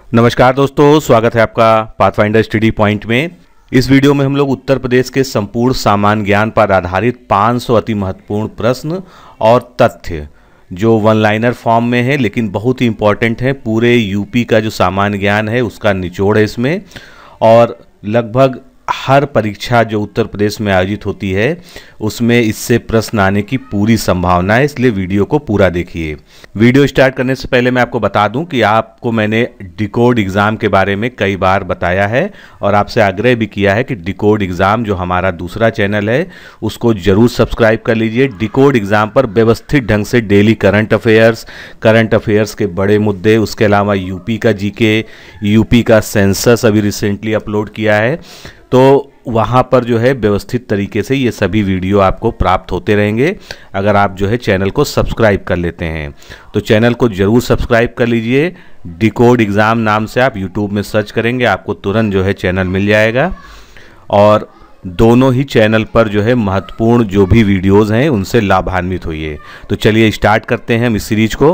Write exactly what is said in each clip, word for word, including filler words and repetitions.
नमस्कार दोस्तों, स्वागत है आपका पाथफाइंडर स्टडी पॉइंट में। इस वीडियो में हम लोग उत्तर प्रदेश के संपूर्ण सामान्य ज्ञान पर आधारित पाँच सौ अति महत्वपूर्ण प्रश्न और तथ्य जो वन लाइनर फॉर्म में है लेकिन बहुत ही इंपॉर्टेंट है, पूरे यूपी का जो सामान्य ज्ञान है उसका निचोड़ है इसमें। और लगभग हर परीक्षा जो उत्तर प्रदेश में आयोजित होती है उसमें इससे प्रश्न आने की पूरी संभावना है, इसलिए वीडियो को पूरा देखिए। वीडियो स्टार्ट करने से पहले मैं आपको बता दूं कि आपको मैंने डिकोड एग्ज़ाम के बारे में कई बार बताया है और आपसे आग्रह भी किया है कि डिकोड एग्ज़ाम जो हमारा दूसरा चैनल है उसको ज़रूर सब्सक्राइब कर लीजिए। डिकोड एग्ज़ाम पर व्यवस्थित ढंग से daily current affairs current affairs के बड़े मुद्दे, उसके अलावा यूपी का जीके, यूपी का सेंसस अभी रिसेंटली अपलोड किया है, तो वहाँ पर जो है व्यवस्थित तरीके से ये सभी वीडियो आपको प्राप्त होते रहेंगे अगर आप जो है चैनल को सब्सक्राइब कर लेते हैं। तो चैनल को ज़रूर सब्सक्राइब कर लीजिए। डिकोड एग्ज़ाम नाम से आप यूट्यूब में सर्च करेंगे, आपको तुरंत जो है चैनल मिल जाएगा। और दोनों ही चैनल पर जो है महत्वपूर्ण जो भी वीडियोज़ हैं उनसे लाभान्वित होइए। तो चलिए स्टार्ट करते हैं हम इस सीरीज को।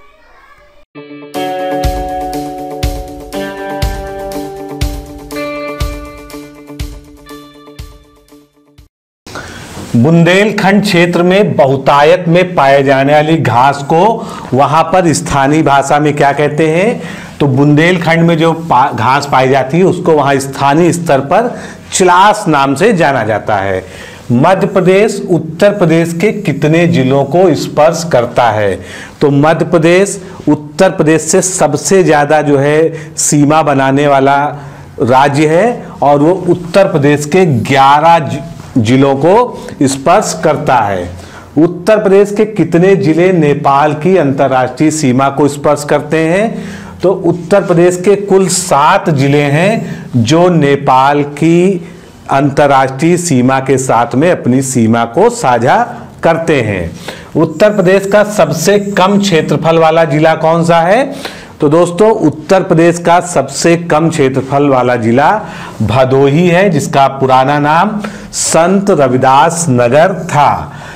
बुंदेलखंड क्षेत्र में बहुतायत में पाए जाने वाली घास को वहां पर स्थानीय भाषा में क्या कहते हैं? तो बुंदेलखंड में जो पा, घास पाई जाती है उसको वहां स्थानीय स्तर पर चिलास नाम से जाना जाता है। मध्य प्रदेश उत्तर प्रदेश के कितने जिलों को स्पर्श करता है? तो मध्य प्रदेश उत्तर प्रदेश से सबसे ज्यादा जो है सीमा बनाने वाला राज्य है और वो उत्तर प्रदेश के ग्यारह जिलों को स्पर्श करता है। उत्तर प्रदेश के कितने जिले नेपाल की अंतर्राष्ट्रीय सीमा को स्पर्श करते हैं? तो उत्तर प्रदेश के कुल सात जिले हैं जो नेपाल की अंतर्राष्ट्रीय सीमा के साथ में अपनी सीमा को साझा करते हैं। उत्तर प्रदेश का सबसे कम क्षेत्रफल वाला जिला कौन सा है? तो दोस्तों उत्तर प्रदेश का सबसे कम क्षेत्रफल वाला जिला भदोही है, जिसका पुराना नाम संत रविदास नगर था।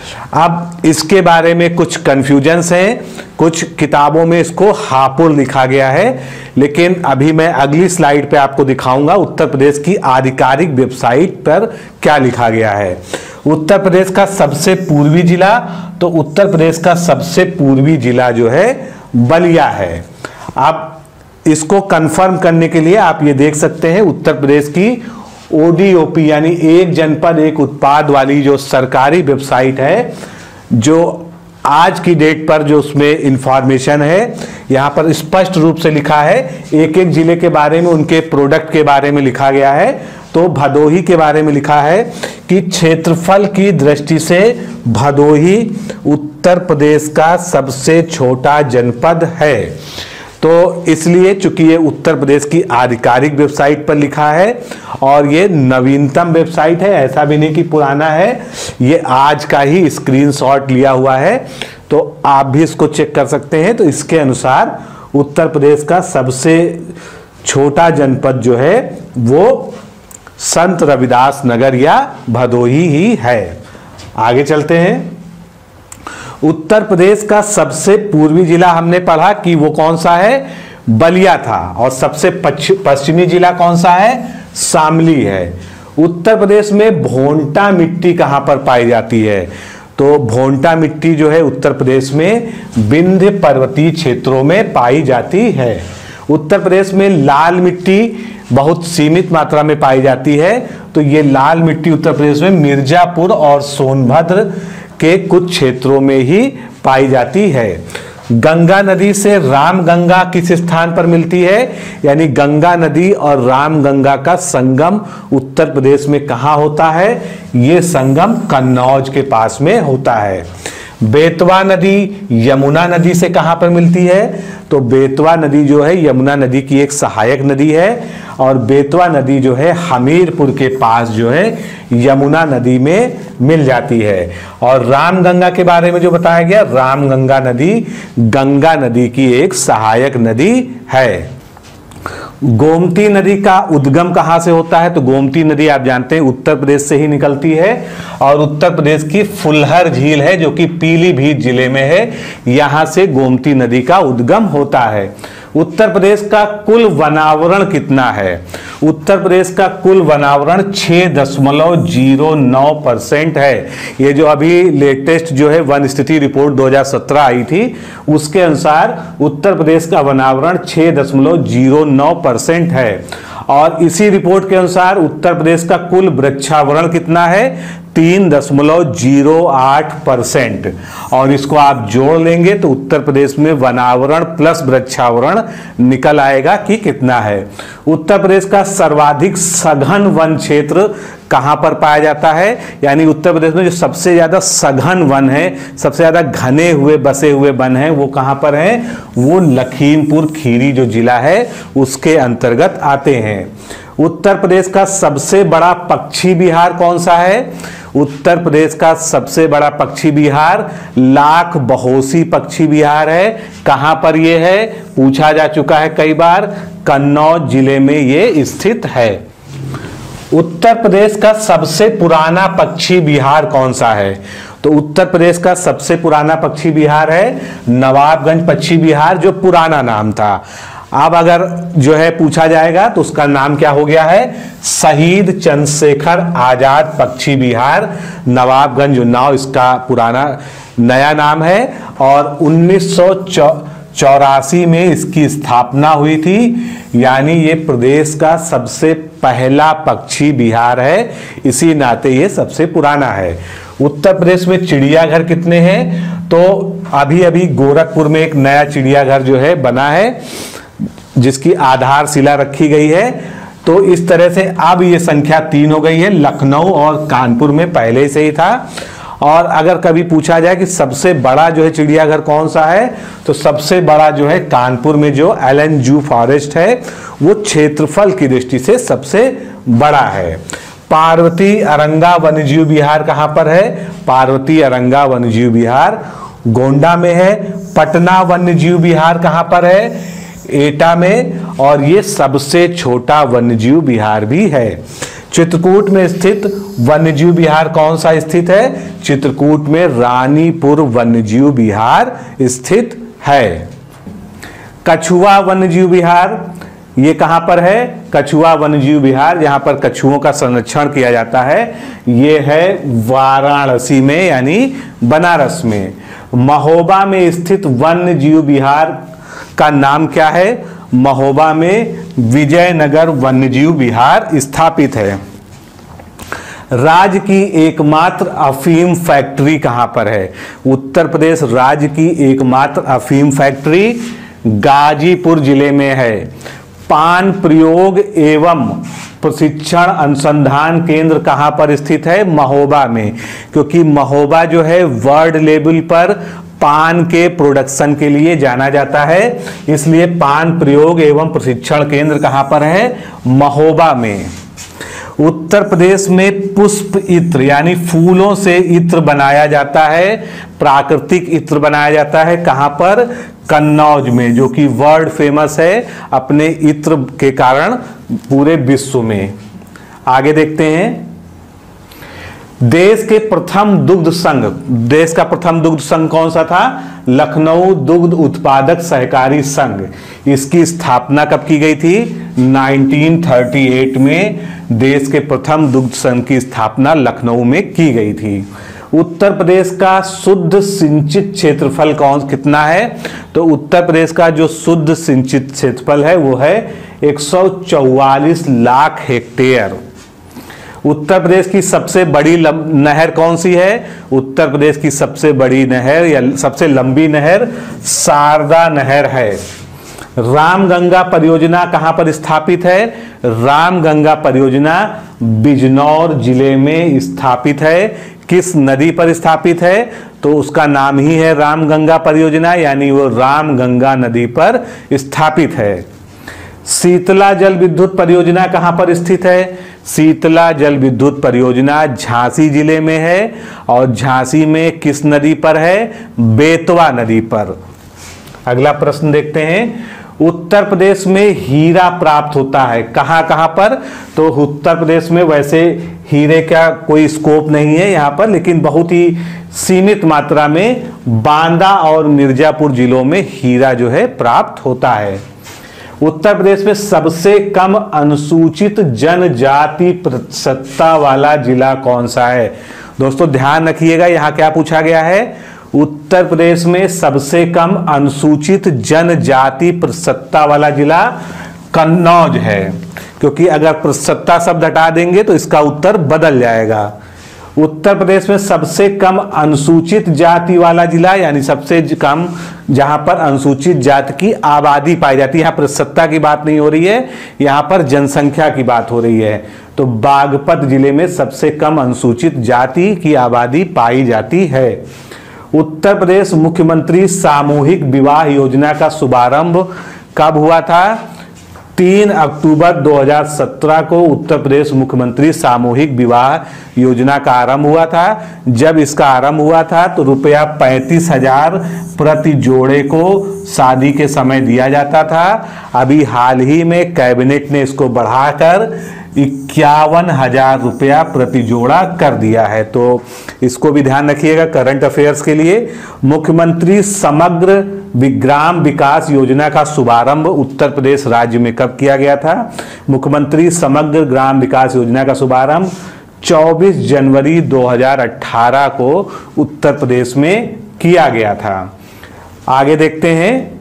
अब इसके बारे में कुछ कंफ्यूजन्स हैं, कुछ किताबों में इसको हापुड़ लिखा गया है, लेकिन अभी मैं अगली स्लाइड पे आपको दिखाऊंगा उत्तर प्रदेश की आधिकारिक वेबसाइट पर क्या लिखा गया है। उत्तर प्रदेश का सबसे पूर्वी जिला, तो उत्तर प्रदेश का सबसे पूर्वी जिला जो है बलिया है। आप इसको कंफर्म करने के लिए आप ये देख सकते हैं उत्तर प्रदेश की ओ डी ओ पी यानी एक जनपद एक उत्पाद वाली जो सरकारी वेबसाइट है, जो आज की डेट पर जो उसमें इंफॉर्मेशन है यहाँ पर स्पष्ट रूप से लिखा है, एक एक जिले के बारे में उनके प्रोडक्ट के बारे में लिखा गया है। तो भदोही के बारे में लिखा है कि क्षेत्रफल की दृष्टि से भदोही उत्तर प्रदेश का सबसे छोटा जनपद है। तो इसलिए चूंकि ये उत्तर प्रदेश की आधिकारिक वेबसाइट पर लिखा है और ये नवीनतम वेबसाइट है, ऐसा भी नहीं कि पुराना है, ये आज का ही स्क्रीनशॉट लिया हुआ है, तो आप भी इसको चेक कर सकते हैं। तो इसके अनुसार उत्तर प्रदेश का सबसे छोटा जनपद जो है वो संत रविदास नगर या भदोही ही है। आगे चलते हैं। उत्तर प्रदेश का सबसे पूर्वी जिला हमने पढ़ा कि वो कौन सा है? बलिया था। और सबसे पश्चिमी जिला कौन सा है? शामली है। उत्तर प्रदेश में भोंटा मिट्टी कहां पर पाई जाती है? तो भोंटा मिट्टी जो है उत्तर प्रदेश में विंध्य पर्वतीय क्षेत्रों में पाई जाती है। उत्तर प्रदेश में लाल मिट्टी बहुत सीमित मात्रा में पाई जाती है, तो ये लाल मिट्टी उत्तर प्रदेश में मिर्जापुर और सोनभद्र के कुछ क्षेत्रों में ही पाई जाती है। गंगा नदी से रामगंगा किस स्थान पर मिलती है? यानी गंगा नदी और रामगंगा का संगम उत्तर प्रदेश में कहाँ होता है? ये संगम कन्नौज के पास में होता है। बेतवा नदी यमुना नदी से कहां पर मिलती है? तो बेतवा नदी जो है यमुना नदी की एक सहायक नदी है और बेतवा नदी जो है हमीरपुर के पास जो है यमुना नदी में मिल जाती है। और रामगंगा के बारे में जो बताया गया, रामगंगा नदी गंगा नदी की एक सहायक नदी है। गोमती नदी का उद्गम कहां से होता है? तो गोमती नदी आप जानते हैं उत्तर प्रदेश से ही निकलती है और उत्तर प्रदेश की फुलहर झील है जो कि पीलीभीत जिले में है, यहां से गोमती नदी का उद्गम होता है। उत्तर प्रदेश का कुल वनावरण कितना है? उत्तर प्रदेश का कुल वनावरण छह दशमलव जीरो नौ परसेंट है। ये जो अभी लेटेस्ट जो है वन स्थिति रिपोर्ट दो हज़ार सत्रह आई थी, उसके अनुसार उत्तर प्रदेश का वनावरण छह दशमलव जीरो नौ परसेंट है। और इसी रिपोर्ट के अनुसार उत्तर प्रदेश का कुल वृक्षावरण कितना है? तीन दशमलव जीरो आठ परसेंट। और इसको आप जोड़ लेंगे तो उत्तर प्रदेश में वनावरण प्लस वृक्षावरण निकल आएगा कि कितना है। उत्तर प्रदेश का सर्वाधिक सघन वन क्षेत्र कहां पर पाया जाता है? यानी उत्तर प्रदेश में जो सबसे ज्यादा सघन वन है, सबसे ज्यादा घने हुए बसे हुए वन है, वो कहां पर है? वो लखीमपुर खीरी जो जिला है उसके अंतर्गत आते हैं। उत्तर प्रदेश का सबसे बड़ा पक्षी विहार कौन सा है? उत्तर प्रदेश का सबसे बड़ा पक्षी विहार लाख बहोसी पक्षी विहार है। कहां पर ये है? पूछा जा चुका है कई बार, कन्नौज जिले में ये स्थित है। उत्तर प्रदेश का सबसे पुराना पक्षी विहार कौन सा है? तो उत्तर प्रदेश का सबसे पुराना पक्षी विहार है नवाबगंज पक्षी विहार, जो पुराना नाम था। अब अगर जो है पूछा जाएगा तो उसका नाम क्या हो गया है? शहीद चंद्रशेखर आजाद पक्षी विहार नवाबगंज उन्नाव इसका पुराना नया नाम है। और उन्नीस सौ चौरासी में इसकी स्थापना हुई थी, यानी ये प्रदेश का सबसे पहला पक्षी विहार है, इसी नाते ये सबसे पुराना है। उत्तर प्रदेश में चिड़ियाघर कितने हैं? तो अभी अभी गोरखपुर में एक नया चिड़ियाघर जो है बना है, जिसकी आधारशिला रखी गई है। तो इस तरह से अब ये संख्या तीन हो गई है। लखनऊ और कानपुर में पहले से ही था। और अगर कभी पूछा जाए कि सबसे बड़ा जो है चिड़ियाघर कौन सा है, तो सबसे बड़ा जो है कानपुर में जो एलन जू फॉरेस्ट है, वो क्षेत्रफल की दृष्टि से सबसे बड़ा है। पार्वती अरंगा वन्यजीव विहार कहां पर है? पार्वती अरंगा वन्यजीव विहार गोंडा में है। पटना वन्यजीव विहार कहां पर है? एटा में। और ये सबसे छोटा वन्यजीव विहार भी है। चित्रकूट में स्थित वन्यजीव विहार कौन सा स्थित है? चित्रकूट में रानीपुर वन्यजीव विहार स्थित है। कछुआ वन्यजीव विहार ये कहां पर है? कछुआ वन्यजीव विहार जहां पर कछुओं का संरक्षण किया जाता है, ये है वाराणसी में, यानी बनारस में। महोबा में स्थित वन्यजीव विहार का नाम क्या है? महोबा में विजयनगर वन्यजीव विहार स्थापित है। राज्य की एकमात्र अफीम फैक्ट्री कहां पर है? उत्तर प्रदेश राज्य की एकमात्र अफीम फैक्ट्री गाजीपुर जिले में है। पान प्रयोग एवं प्रशिक्षण अनुसंधान केंद्र कहां पर स्थित है? महोबा में, क्योंकि महोबा जो है वर्ल्ड लेवल पर पान के प्रोडक्शन के लिए जाना जाता है, इसलिए पान प्रयोग एवं प्रशिक्षण केंद्र कहां पर है? महोबा में। उत्तर प्रदेश में पुष्प इत्र यानी फूलों से इत्र बनाया जाता है, प्राकृतिक इत्र बनाया जाता है, कहां पर? कन्नौज में, जो कि वर्ल्ड फेमस है अपने इत्र के कारण पूरे विश्व में। आगे देखते हैं। देश के प्रथम दुग्ध संघ, देश का प्रथम दुग्ध संघ कौन सा था? लखनऊ दुग्ध उत्पादक सहकारी संघ। इसकी स्थापना कब की गई थी? उन्नीस सौ अड़तीस में देश के प्रथम दुग्ध संघ की स्थापना लखनऊ में की गई थी। उत्तर प्रदेश का शुद्ध सिंचित क्षेत्रफल कौन कितना है? तो उत्तर प्रदेश का जो शुद्ध सिंचित क्षेत्रफल है वो है एक सौ चौवालीस लाख हेक्टेयर। उत्तर प्रदेश की सबसे बड़ी नहर कौन सी है? उत्तर प्रदेश की सबसे बड़ी नहर या सबसे लंबी नहर शारदा नहर है। रामगंगा परियोजना कहां पर स्थापित है? रामगंगा परियोजना बिजनौर जिले में स्थापित है। किस नदी पर स्थापित है? तो उसका नाम ही है रामगंगा परियोजना, यानी वो रामगंगा नदी पर स्थापित है। शीतला जल विद्युत परियोजना कहां पर स्थित है? शीतला जल विद्युत परियोजना झांसी जिले में है। और झांसी में किस नदी पर है? बेतवा नदी पर। अगला प्रश्न देखते हैं। उत्तर प्रदेश में हीरा प्राप्त होता है कहां कहां पर? तो उत्तर प्रदेश में वैसे हीरे का कोई स्कोप नहीं है यहां पर, लेकिन बहुत ही सीमित मात्रा में बांदा और मिर्जापुर जिलों में हीरा जो है प्राप्त होता है। उत्तर प्रदेश में सबसे कम अनुसूचित जनजाति प्रतिशतता वाला जिला कौन सा है? दोस्तों ध्यान रखिएगा, यहां क्या पूछा गया है, उत्तर प्रदेश में सबसे कम अनुसूचित जनजाति प्रतिशतता वाला जिला कन्नौज है, क्योंकि अगर प्रतिशतता शब्द हटा देंगे तो इसका उत्तर बदल जाएगा। उत्तर प्रदेश में सबसे कम अनुसूचित जाति वाला जिला, यानी सबसे कम जहां पर अनुसूचित जाति की आबादी पाई जाती है, यहां प्रतिशतता की बात नहीं हो रही है, यहां पर जनसंख्या की बात हो रही है। तो बागपत जिले में सबसे कम अनुसूचित जाति की आबादी पाई जाती है। उत्तर प्रदेश मुख्यमंत्री सामूहिक विवाह योजना का शुभारंभ कब हुआ था? तीन अक्टूबर दो हज़ार सत्रह को उत्तर प्रदेश मुख्यमंत्री सामूहिक विवाह योजना का आरंभ हुआ था। जब इसका आरंभ हुआ था तो रुपया पैंतीस हजार प्रति जोड़े को शादी के समय दिया जाता था। अभी हाल ही में कैबिनेट ने इसको बढ़ाकर इक्यावन हजार रुपया प्रति जोड़ा कर दिया है, तो इसको भी ध्यान रखिएगा करंट अफेयर्स के लिए। मुख्यमंत्री समग्र ग्राम विकास योजना का शुभारंभ उत्तर प्रदेश राज्य में कब किया गया था? मुख्यमंत्री समग्र ग्राम विकास योजना का शुभारंभ चौबीस जनवरी दो हज़ार अठारह को उत्तर प्रदेश में किया गया था। आगे देखते हैं,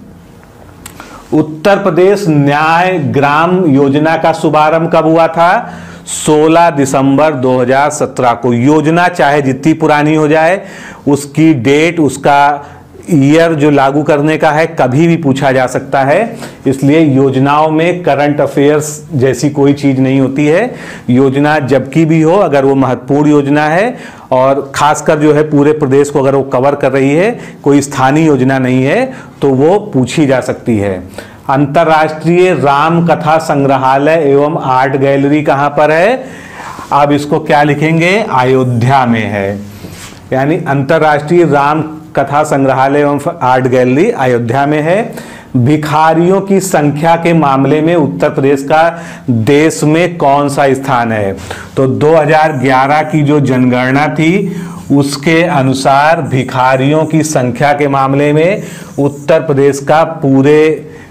उत्तर प्रदेश न्याय ग्राम योजना का शुभारंभ कब हुआ था? सोलह दिसंबर दो हज़ार सत्रह को। योजना चाहे जितनी पुरानी हो जाए, उसकी डेट, उसका ईयर जो लागू करने का है कभी भी पूछा जा सकता है, इसलिए योजनाओं में करंट अफेयर्स जैसी कोई चीज नहीं होती है। योजना जबकि भी हो, अगर वो महत्वपूर्ण योजना है और खासकर जो है पूरे प्रदेश को अगर वो कवर कर रही है, कोई स्थानीय योजना नहीं है, तो वो पूछी जा सकती है। अंतर्राष्ट्रीय राम कथा संग्रहालय एवं आर्ट गैलरी कहाँ पर है? अब इसको क्या लिखेंगे? अयोध्या में है, यानी अंतर्राष्ट्रीय राम कथा संग्रहालय एवं आर्ट गैलरी अयोध्या में है। भिखारियों की संख्या के मामले में उत्तर प्रदेश का देश में कौन सा स्थान है? तो दो हज़ार ग्यारह की जो जनगणना थी उसके अनुसार भिखारियों की संख्या के मामले में उत्तर प्रदेश का पूरे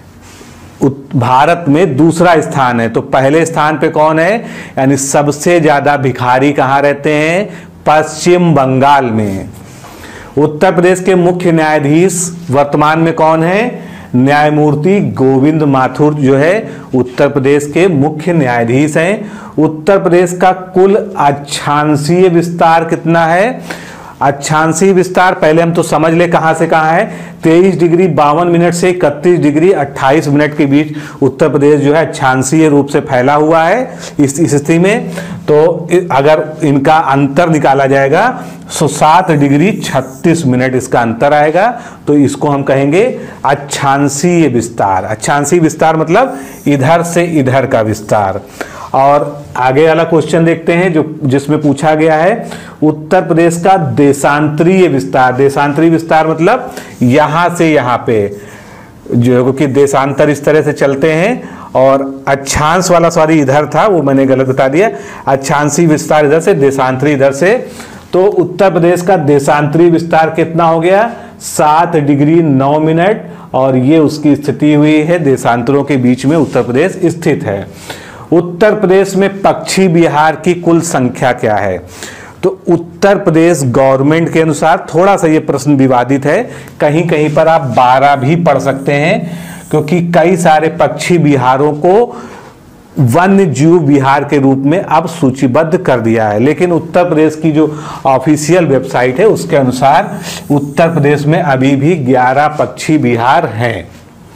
भारत में दूसरा स्थान है। तो पहले स्थान पे कौन है? यानी सबसे ज्यादा भिखारी कहाँ रहते हैं? पश्चिम बंगाल में। उत्तर प्रदेश के मुख्य न्यायाधीश वर्तमान में कौन है? न्यायमूर्ति गोविंद माथुर जो है उत्तर प्रदेश के मुख्य न्यायाधीश हैं। उत्तर प्रदेश का कुल अक्षांशीय विस्तार कितना है? अक्षांशीय विस्तार पहले हम तो समझ ले कहां से कहां है। तेईस डिग्री बावन मिनट से इकतीस डिग्री अट्ठाईस मिनट के बीच उत्तर प्रदेश जो है अक्षांशीय रूप से फैला हुआ है। इस स्थिति में तो अगर इनका अंतर निकाला जाएगा तो सात डिग्री छत्तीस मिनट इसका अंतर आएगा, तो इसको हम कहेंगे अक्षांशीय विस्तार। अक्षांशीय विस्तार मतलब इधर से इधर का विस्तार। और आगे वाला क्वेश्चन देखते हैं जो जिसमें पूछा गया है उत्तर प्रदेश का देशांतरीय विस्तार। देशांतरीय विस्तार मतलब यहां से यहां पे, जो क्योंकि देशांतर इस तरह से चलते हैं और अक्षांश वाला सॉरी इधर था, वो मैंने गलत बता दिया। अक्षांशीय विस्तार इधर से, देशांतरीय इधर से। तो उत्तर प्रदेश का देशांतरीय विस्तार कितना हो गया? सात डिग्री नौ मिनट, और ये उसकी स्थिति हुई है देशांतरों के बीच में उत्तर प्रदेश स्थित है। उत्तर प्रदेश में पक्षी विहार की कुल संख्या क्या है? तो उत्तर प्रदेश गवर्नमेंट के अनुसार, थोड़ा सा ये प्रश्न विवादित है, कहीं कहीं पर आप बारह भी पढ़ सकते हैं, क्योंकि कई सारे पक्षी विहारों को वन्य जीव विहार के रूप में अब सूचीबद्ध कर दिया है। लेकिन उत्तर प्रदेश की जो ऑफिशियल वेबसाइट है उसके अनुसार उत्तर प्रदेश में अभी भी ग्यारह पक्षी विहार हैं।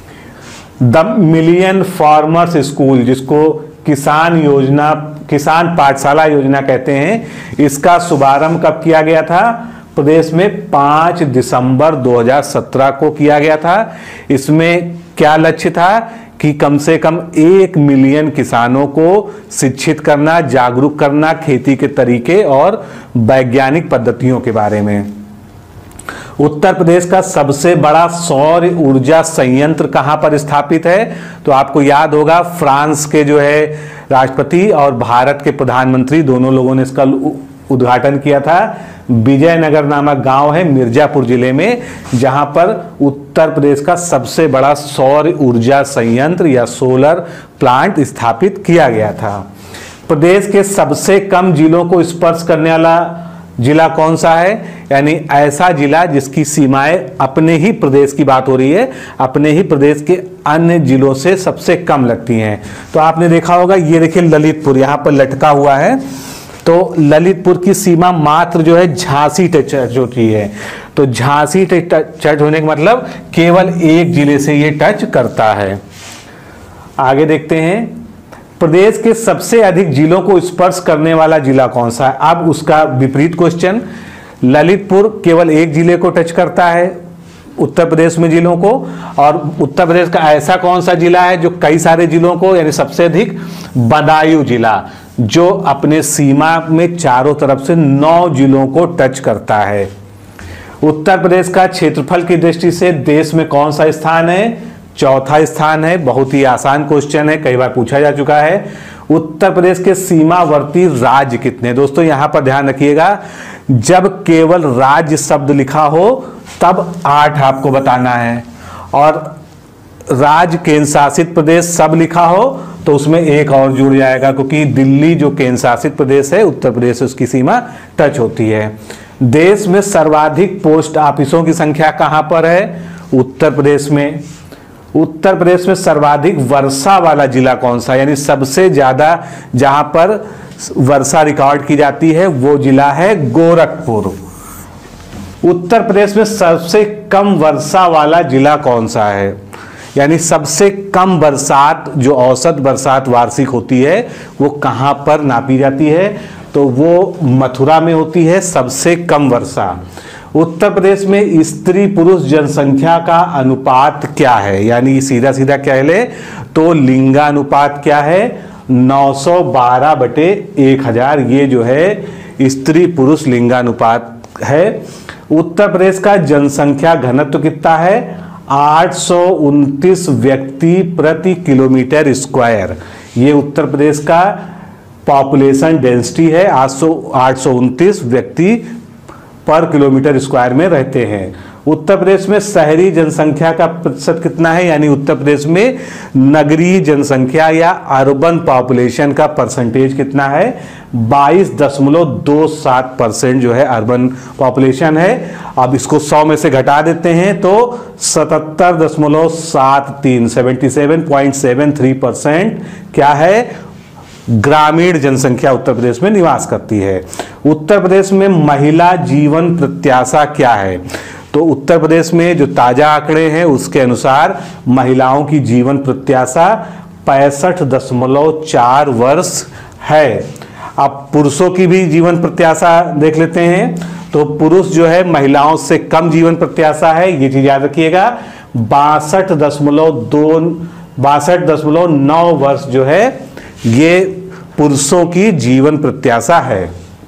द मिलियन फार्मर्स स्कूल, जिसको किसान योजना, किसान पाठशाला योजना कहते हैं, इसका शुभारंभ कब किया गया था? प्रदेश में पाँच दिसंबर दो हज़ार सत्रह को किया गया था। इसमें क्या लक्ष्य था कि कम से कम एक मिलियन किसानों को शिक्षित करना, जागरूक करना खेती के तरीके और वैज्ञानिक पद्धतियों के बारे में। उत्तर प्रदेश का सबसे बड़ा सौर ऊर्जा संयंत्र कहां पर स्थापित है? तो आपको याद होगा फ्रांस के जो है राष्ट्रपति और भारत के प्रधानमंत्री दोनों लोगों ने इसका उद्घाटन किया था। विजयनगर नामक गांव है मिर्जापुर जिले में, जहां पर उत्तर प्रदेश का सबसे बड़ा सौर ऊर्जा संयंत्र या सोलर प्लांट स्थापित किया गया था। प्रदेश के सबसे कम जिलों को स्पर्श करने वाला जिला कौन सा है? यानी ऐसा जिला जिसकी सीमाएं अपने ही प्रदेश की बात हो रही है, अपने ही प्रदेश के अन्य जिलों से सबसे कम लगती हैं। तो आपने देखा होगा, ये देखिए ललितपुर यहाँ पर लटका हुआ है, तो ललितपुर की सीमा मात्र जो है झांसी टच होती है। तो झांसी टच होने का मतलब केवल एक जिले से ये टच करता है। आगे देखते हैं, प्रदेश के सबसे अधिक जिलों को स्पर्श करने वाला जिला कौन सा है? अब उसका विपरीत क्वेश्चन, ललितपुर केवल एक जिले को टच करता है उत्तर प्रदेश में जिलों को, और उत्तर प्रदेश का ऐसा कौन सा जिला है जो कई सारे जिलों को, यानी सबसे अधिक बदायूं जिला, जो अपने सीमा में चारों तरफ से नौ जिलों को टच करता है। उत्तर प्रदेश का क्षेत्रफल की दृष्टि से देश में कौन सा स्थान है? चौथा स्थान है। बहुत ही आसान क्वेश्चन है, कई बार पूछा जा चुका है। उत्तर प्रदेश के सीमावर्ती राज्य कितने? दोस्तों यहां पर ध्यान रखिएगा, जब केवल राज्य शब्द लिखा हो तब आठ आपको बताना है, और राज्य केंद्र शासित प्रदेश सब लिखा हो तो उसमें एक और जुड़ जाएगा, क्योंकि दिल्ली जो केंद्र शासित प्रदेश है उत्तर प्रदेश से उसकी सीमा टच होती है। देश में सर्वाधिक पोस्ट ऑफिसों की संख्या कहां पर है? उत्तर प्रदेश में। उत्तर प्रदेश में सर्वाधिक वर्षा वाला जिला कौन सा, यानी सबसे ज्यादा जहां पर वर्षा रिकॉर्ड की जाती है वो जिला है गोरखपुर। उत्तर प्रदेश में सबसे कम वर्षा वाला जिला कौन सा है? यानी सबसे कम बरसात, जो औसत बरसात वार्षिक होती है, वो कहां पर नापी जाती है? तो वो मथुरा में होती है सबसे कम वर्षा। उत्तर प्रदेश में स्त्री पुरुष जनसंख्या का अनुपात क्या है? यानी सीधा सीधा कह ले तो लिंगानुपात क्या है? नौ सौ बारह बटे एक हजार, ये जो है स्त्री पुरुष लिंगानुपात है। उत्तर प्रदेश का जनसंख्या घनत्व कितना है? आठ सौ उनतीस व्यक्ति प्रति किलोमीटर स्क्वायर। ये उत्तर प्रदेश का पॉपुलेशन डेंसिटी है, आठ सौ उनतीस व्यक्ति पर किलोमीटर स्क्वायर में रहते हैं। उत्तर प्रदेश में शहरी जनसंख्या का प्रतिशत कितना है? यानी उत्तर प्रदेश में नगरीय जनसंख्या या अर्बन पॉपुलेशन का परसेंटेज कितना है? बाईस दशमलव दो सात परसेंट जो है अर्बन पॉपुलेशन है। अब इसको सौ में से घटा देते हैं तो सतहत्तर दशमलव सात तीन seventy seven point seven three percent क्या है? ग्रामीण जनसंख्या उत्तर प्रदेश में निवास करती है। उत्तर प्रदेश में महिला जीवन प्रत्याशा क्या है? तो उत्तर प्रदेश में जो ताजा आंकड़े हैं उसके अनुसार महिलाओं की जीवन प्रत्याशा पैंसठ दशमलव चार वर्ष है। अब पुरुषों की भी जीवन प्रत्याशा देख लेते हैं, तो पुरुष जो है महिलाओं से कम जीवन प्रत्याशा है, ये चीज याद रखिएगा। बासठ दशमलव दो बासठ दशमलव नौ वर्ष जो है ये पुरुषों की जीवन प्रत्याशा है।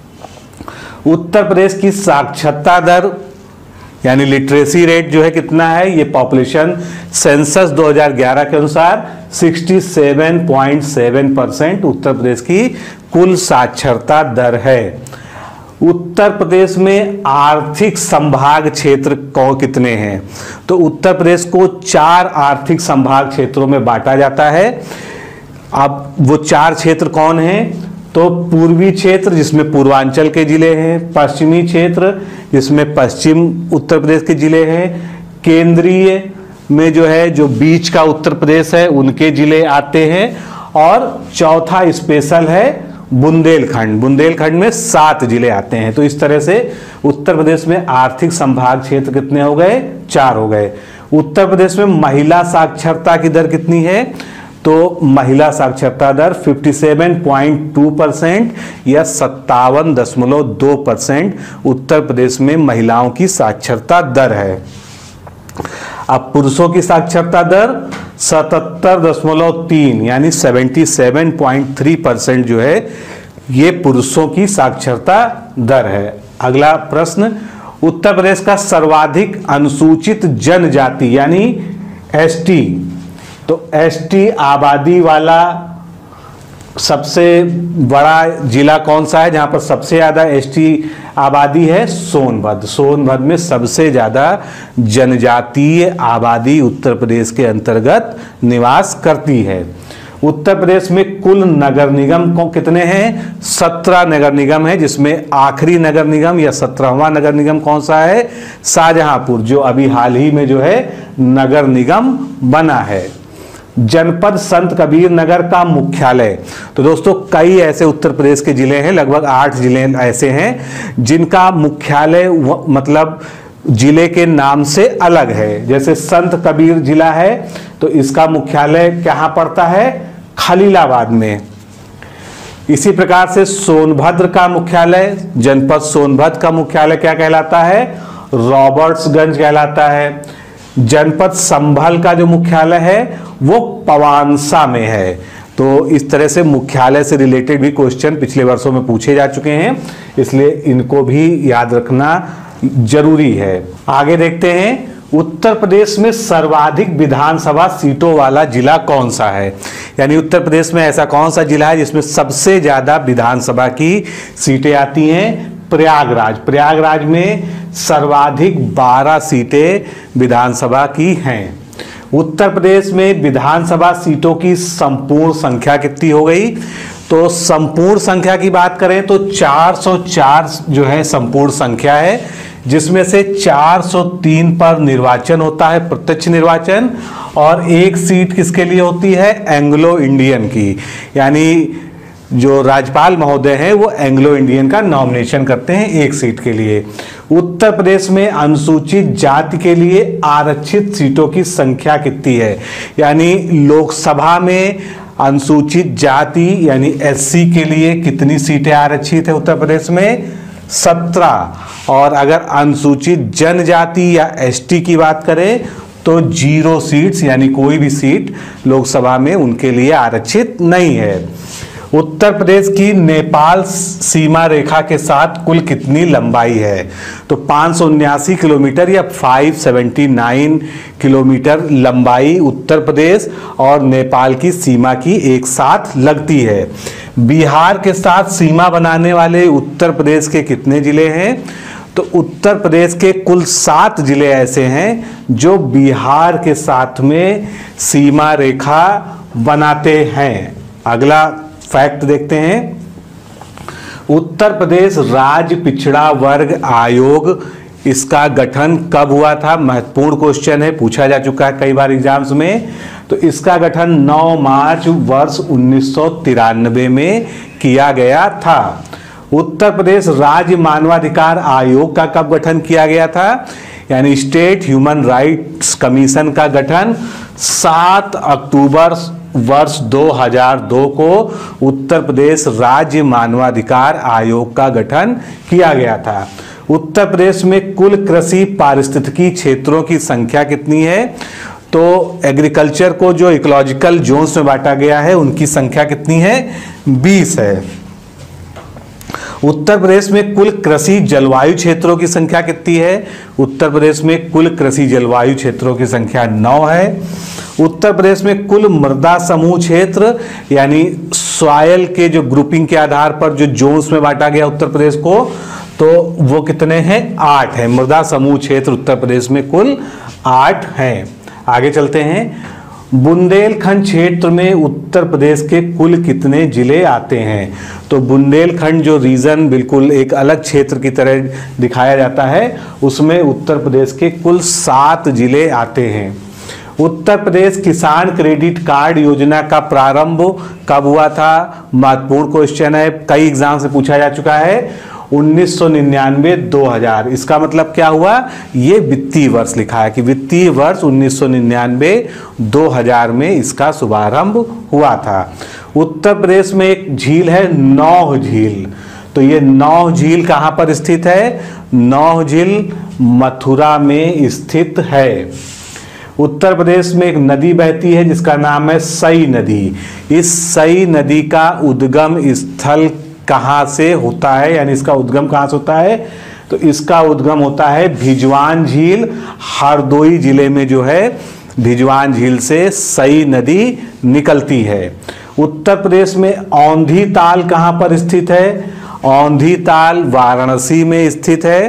उत्तर प्रदेश की साक्षरता दर यानी लिटरेसी रेट जो है कितना है? ये पॉपुलेशन सेंसस दो हज़ार ग्यारह के अनुसार सड़सठ पॉइंट सात परसेंट उत्तर प्रदेश की कुल साक्षरता दर है। उत्तर प्रदेश में आर्थिक संभाग क्षेत्र कौन कितने हैं? तो उत्तर प्रदेश को चार आर्थिक संभाग क्षेत्रों में बांटा जाता है। अब वो चार क्षेत्र कौन हैं? तो पूर्वी क्षेत्र जिसमें पूर्वांचल के जिले हैं, पश्चिमी क्षेत्र जिसमें पश्चिम उत्तर प्रदेश के जिले हैं, केंद्रीय में जो है जो बीच का उत्तर प्रदेश है उनके जिले आते हैं, और चौथा स्पेशल है बुंदेलखंड। बुंदेलखंड में सात जिले आते हैं। तो इस तरह से उत्तर प्रदेश में आर्थिक संभाग क्षेत्र कितने हो गए? चार हो गए। उत्तर प्रदेश में महिला साक्षरता की दर कितनी है? तो महिला साक्षरता दर सत्तावन पॉइंट दो परसेंट या सत्तावन दशमलव दो परसेंट उत्तर प्रदेश में महिलाओं की साक्षरता दर है। अब पुरुषों की साक्षरता दर सतहत्तर दशमलव तीन यानी सतहत्तर पॉइंट तीन परसेंट जो है ये पुरुषों की साक्षरता दर है। अगला प्रश्न, उत्तर प्रदेश का सर्वाधिक अनुसूचित जनजाति यानी एसटी, तो एसटी आबादी वाला सबसे बड़ा जिला कौन सा है जहां पर सबसे ज्यादा एसटी आबादी है? सोनभद्र। सोनभद्र में सबसे ज्यादा जनजातीय आबादी उत्तर प्रदेश के अंतर्गत निवास करती है। उत्तर प्रदेश में कुल नगर निगम को कितने हैं? सत्रह नगर निगम है, जिसमें आखिरी नगर निगम या सत्रहवां नगर निगम कौन सा है? शाहजहांपुर, जो अभी हाल ही में जो है नगर निगम बना है। जनपद संत कबीर नगर का मुख्यालय, तो दोस्तों कई ऐसे उत्तर प्रदेश के जिले हैं, लगभग आठ जिले ऐसे हैं जिनका मुख्यालय मतलब जिले के नाम से अलग है। जैसे संत कबीर जिला है तो इसका मुख्यालय कहाँ पड़ता है? खलीलाबाद में। इसी प्रकार से सोनभद्र का मुख्यालय, जनपद सोनभद्र का मुख्यालय क्या कहलाता है? रॉबर्ट्सगंज कहलाता है। जनपद संभल का जो मुख्यालय है वो पवांसा में है। तो इस तरह से मुख्यालय से रिलेटेड भी क्वेश्चन पिछले वर्षों में पूछे जा चुके हैं, इसलिए इनको भी याद रखना जरूरी है। आगे देखते हैं, उत्तर प्रदेश में सर्वाधिक विधानसभा सीटों वाला जिला कौन सा है? यानी उत्तर प्रदेश में ऐसा कौन सा जिला है जिसमें सबसे ज्यादा विधानसभा की सीटें आती हैं? प्रयागराज। प्रयागराज में सर्वाधिक बारह सीटें विधानसभा की हैं। उत्तर प्रदेश में विधानसभा सीटों की संपूर्ण संख्या कितनी हो गई? तो संपूर्ण संख्या की बात करें तो चार सौ चार जो है संपूर्ण संख्या है, जिसमें से चार सौ तीन पर निर्वाचन होता है, प्रत्यक्ष निर्वाचन, और एक सीट किसके लिए होती है? एंग्लो इंडियन की। यानी जो राज्यपाल महोदय हैं वो एंग्लो इंडियन का नॉमिनेशन करते हैं एक सीट के लिए। उत्तर प्रदेश में अनुसूचित जाति के लिए आरक्षित सीटों की संख्या कितनी है? यानी लोकसभा में अनुसूचित जाति यानी एससी के लिए कितनी सीटें आरक्षित है उत्तर प्रदेश में? सत्रह। और अगर अनुसूचित जनजाति या एसटी की बात करें तो जीरो सीट्स, यानी कोई भी सीट लोकसभा में उनके लिए आरक्षित नहीं है। उत्तर प्रदेश की नेपाल सीमा रेखा के साथ कुल कितनी लंबाई है? तो पाँच सौ उन्यासी किलोमीटर या पाँच सौ उन्यासी किलोमीटर लंबाई उत्तर प्रदेश और नेपाल की सीमा की एक साथ लगती है। बिहार के साथ सीमा बनाने वाले उत्तर प्रदेश के कितने जिले हैं? तो उत्तर प्रदेश के कुल सात जिले ऐसे हैं जो बिहार के साथ में सीमा रेखा बनाते हैं। अगला फैक्ट देखते हैं, उत्तर प्रदेश राज्य पिछड़ा वर्ग आयोग, इसका गठन कब हुआ था? महत्वपूर्ण क्वेश्चन है, पूछा जा चुका है कई बार एग्जाम्स में। तो इसका गठन नौ मार्च वर्ष उन्नीस सौ तिरानवे में किया गया था। उत्तर प्रदेश राज्य मानवाधिकार आयोग का कब गठन किया गया था? यानी स्टेट ह्यूमन राइट्स कमीशन का गठन सात अक्टूबर वर्ष दो हज़ार दो को उत्तर प्रदेश राज्य मानवाधिकार आयोग का गठन किया गया था। उत्तर प्रदेश में कुल कृषि पारिस्थितिकी क्षेत्रों की संख्या कितनी है? तो एग्रीकल्चर को जो इकोलॉजिकल जोन्स में बांटा गया है उनकी संख्या कितनी है? बीस है। उत्तर प्रदेश में कुल कृषि जलवायु क्षेत्रों की संख्या कितनी है? उत्तर प्रदेश में कुल कृषि जलवायु क्षेत्रों की संख्या नौ है। उत्तर प्रदेश में कुल मृदा समूह क्षेत्र यानी सॉयल के जो ग्रुपिंग के आधार पर जो जोन्स में बांटा गया उत्तर प्रदेश को, तो वो कितने हैं? आठ है। मृदा समूह क्षेत्र उत्तर प्रदेश में कुल आठ हैं। आगे चलते हैं, बुंदेलखंड क्षेत्र में उत्तर प्रदेश के कुल कितने जिले आते हैं? तो बुंदेलखंड जो रीजन बिल्कुल एक अलग क्षेत्र की तरह दिखाया जाता है, उसमें उत्तर प्रदेश के कुल सात जिले आते हैं। उत्तर प्रदेश किसान क्रेडिट कार्ड योजना का प्रारंभ कब हुआ था? महत्वपूर्ण क्वेश्चन है, कई एग्जाम से पूछा जा चुका है। उन्नीस सौ निन्यानवे दो हज़ार। इसका मतलब क्या हुआ? ये वित्तीय वर्ष लिखा है कि वित्तीय वर्ष उन्नीस सौ निन्यानवे दो हज़ार में इसका शुभारंभ हुआ था। उत्तर प्रदेश में एक झील है नौह झील, तो ये नौह झील कहाँ पर स्थित है? नौह झील मथुरा में स्थित है। उत्तर प्रदेश में एक नदी बहती है जिसका नाम है सई नदी। इस सई नदी का उद्गम स्थल कहाँ से होता है, यानी इसका उद्गम कहाँ से होता है? तो इसका उद्गम होता है भिजवान झील, हरदोई जिले में जो है भिजवान झील से सई नदी निकलती है। उत्तर प्रदेश में औंधी ताल कहां पर स्थित है? औंधी ताल वाराणसी में स्थित है।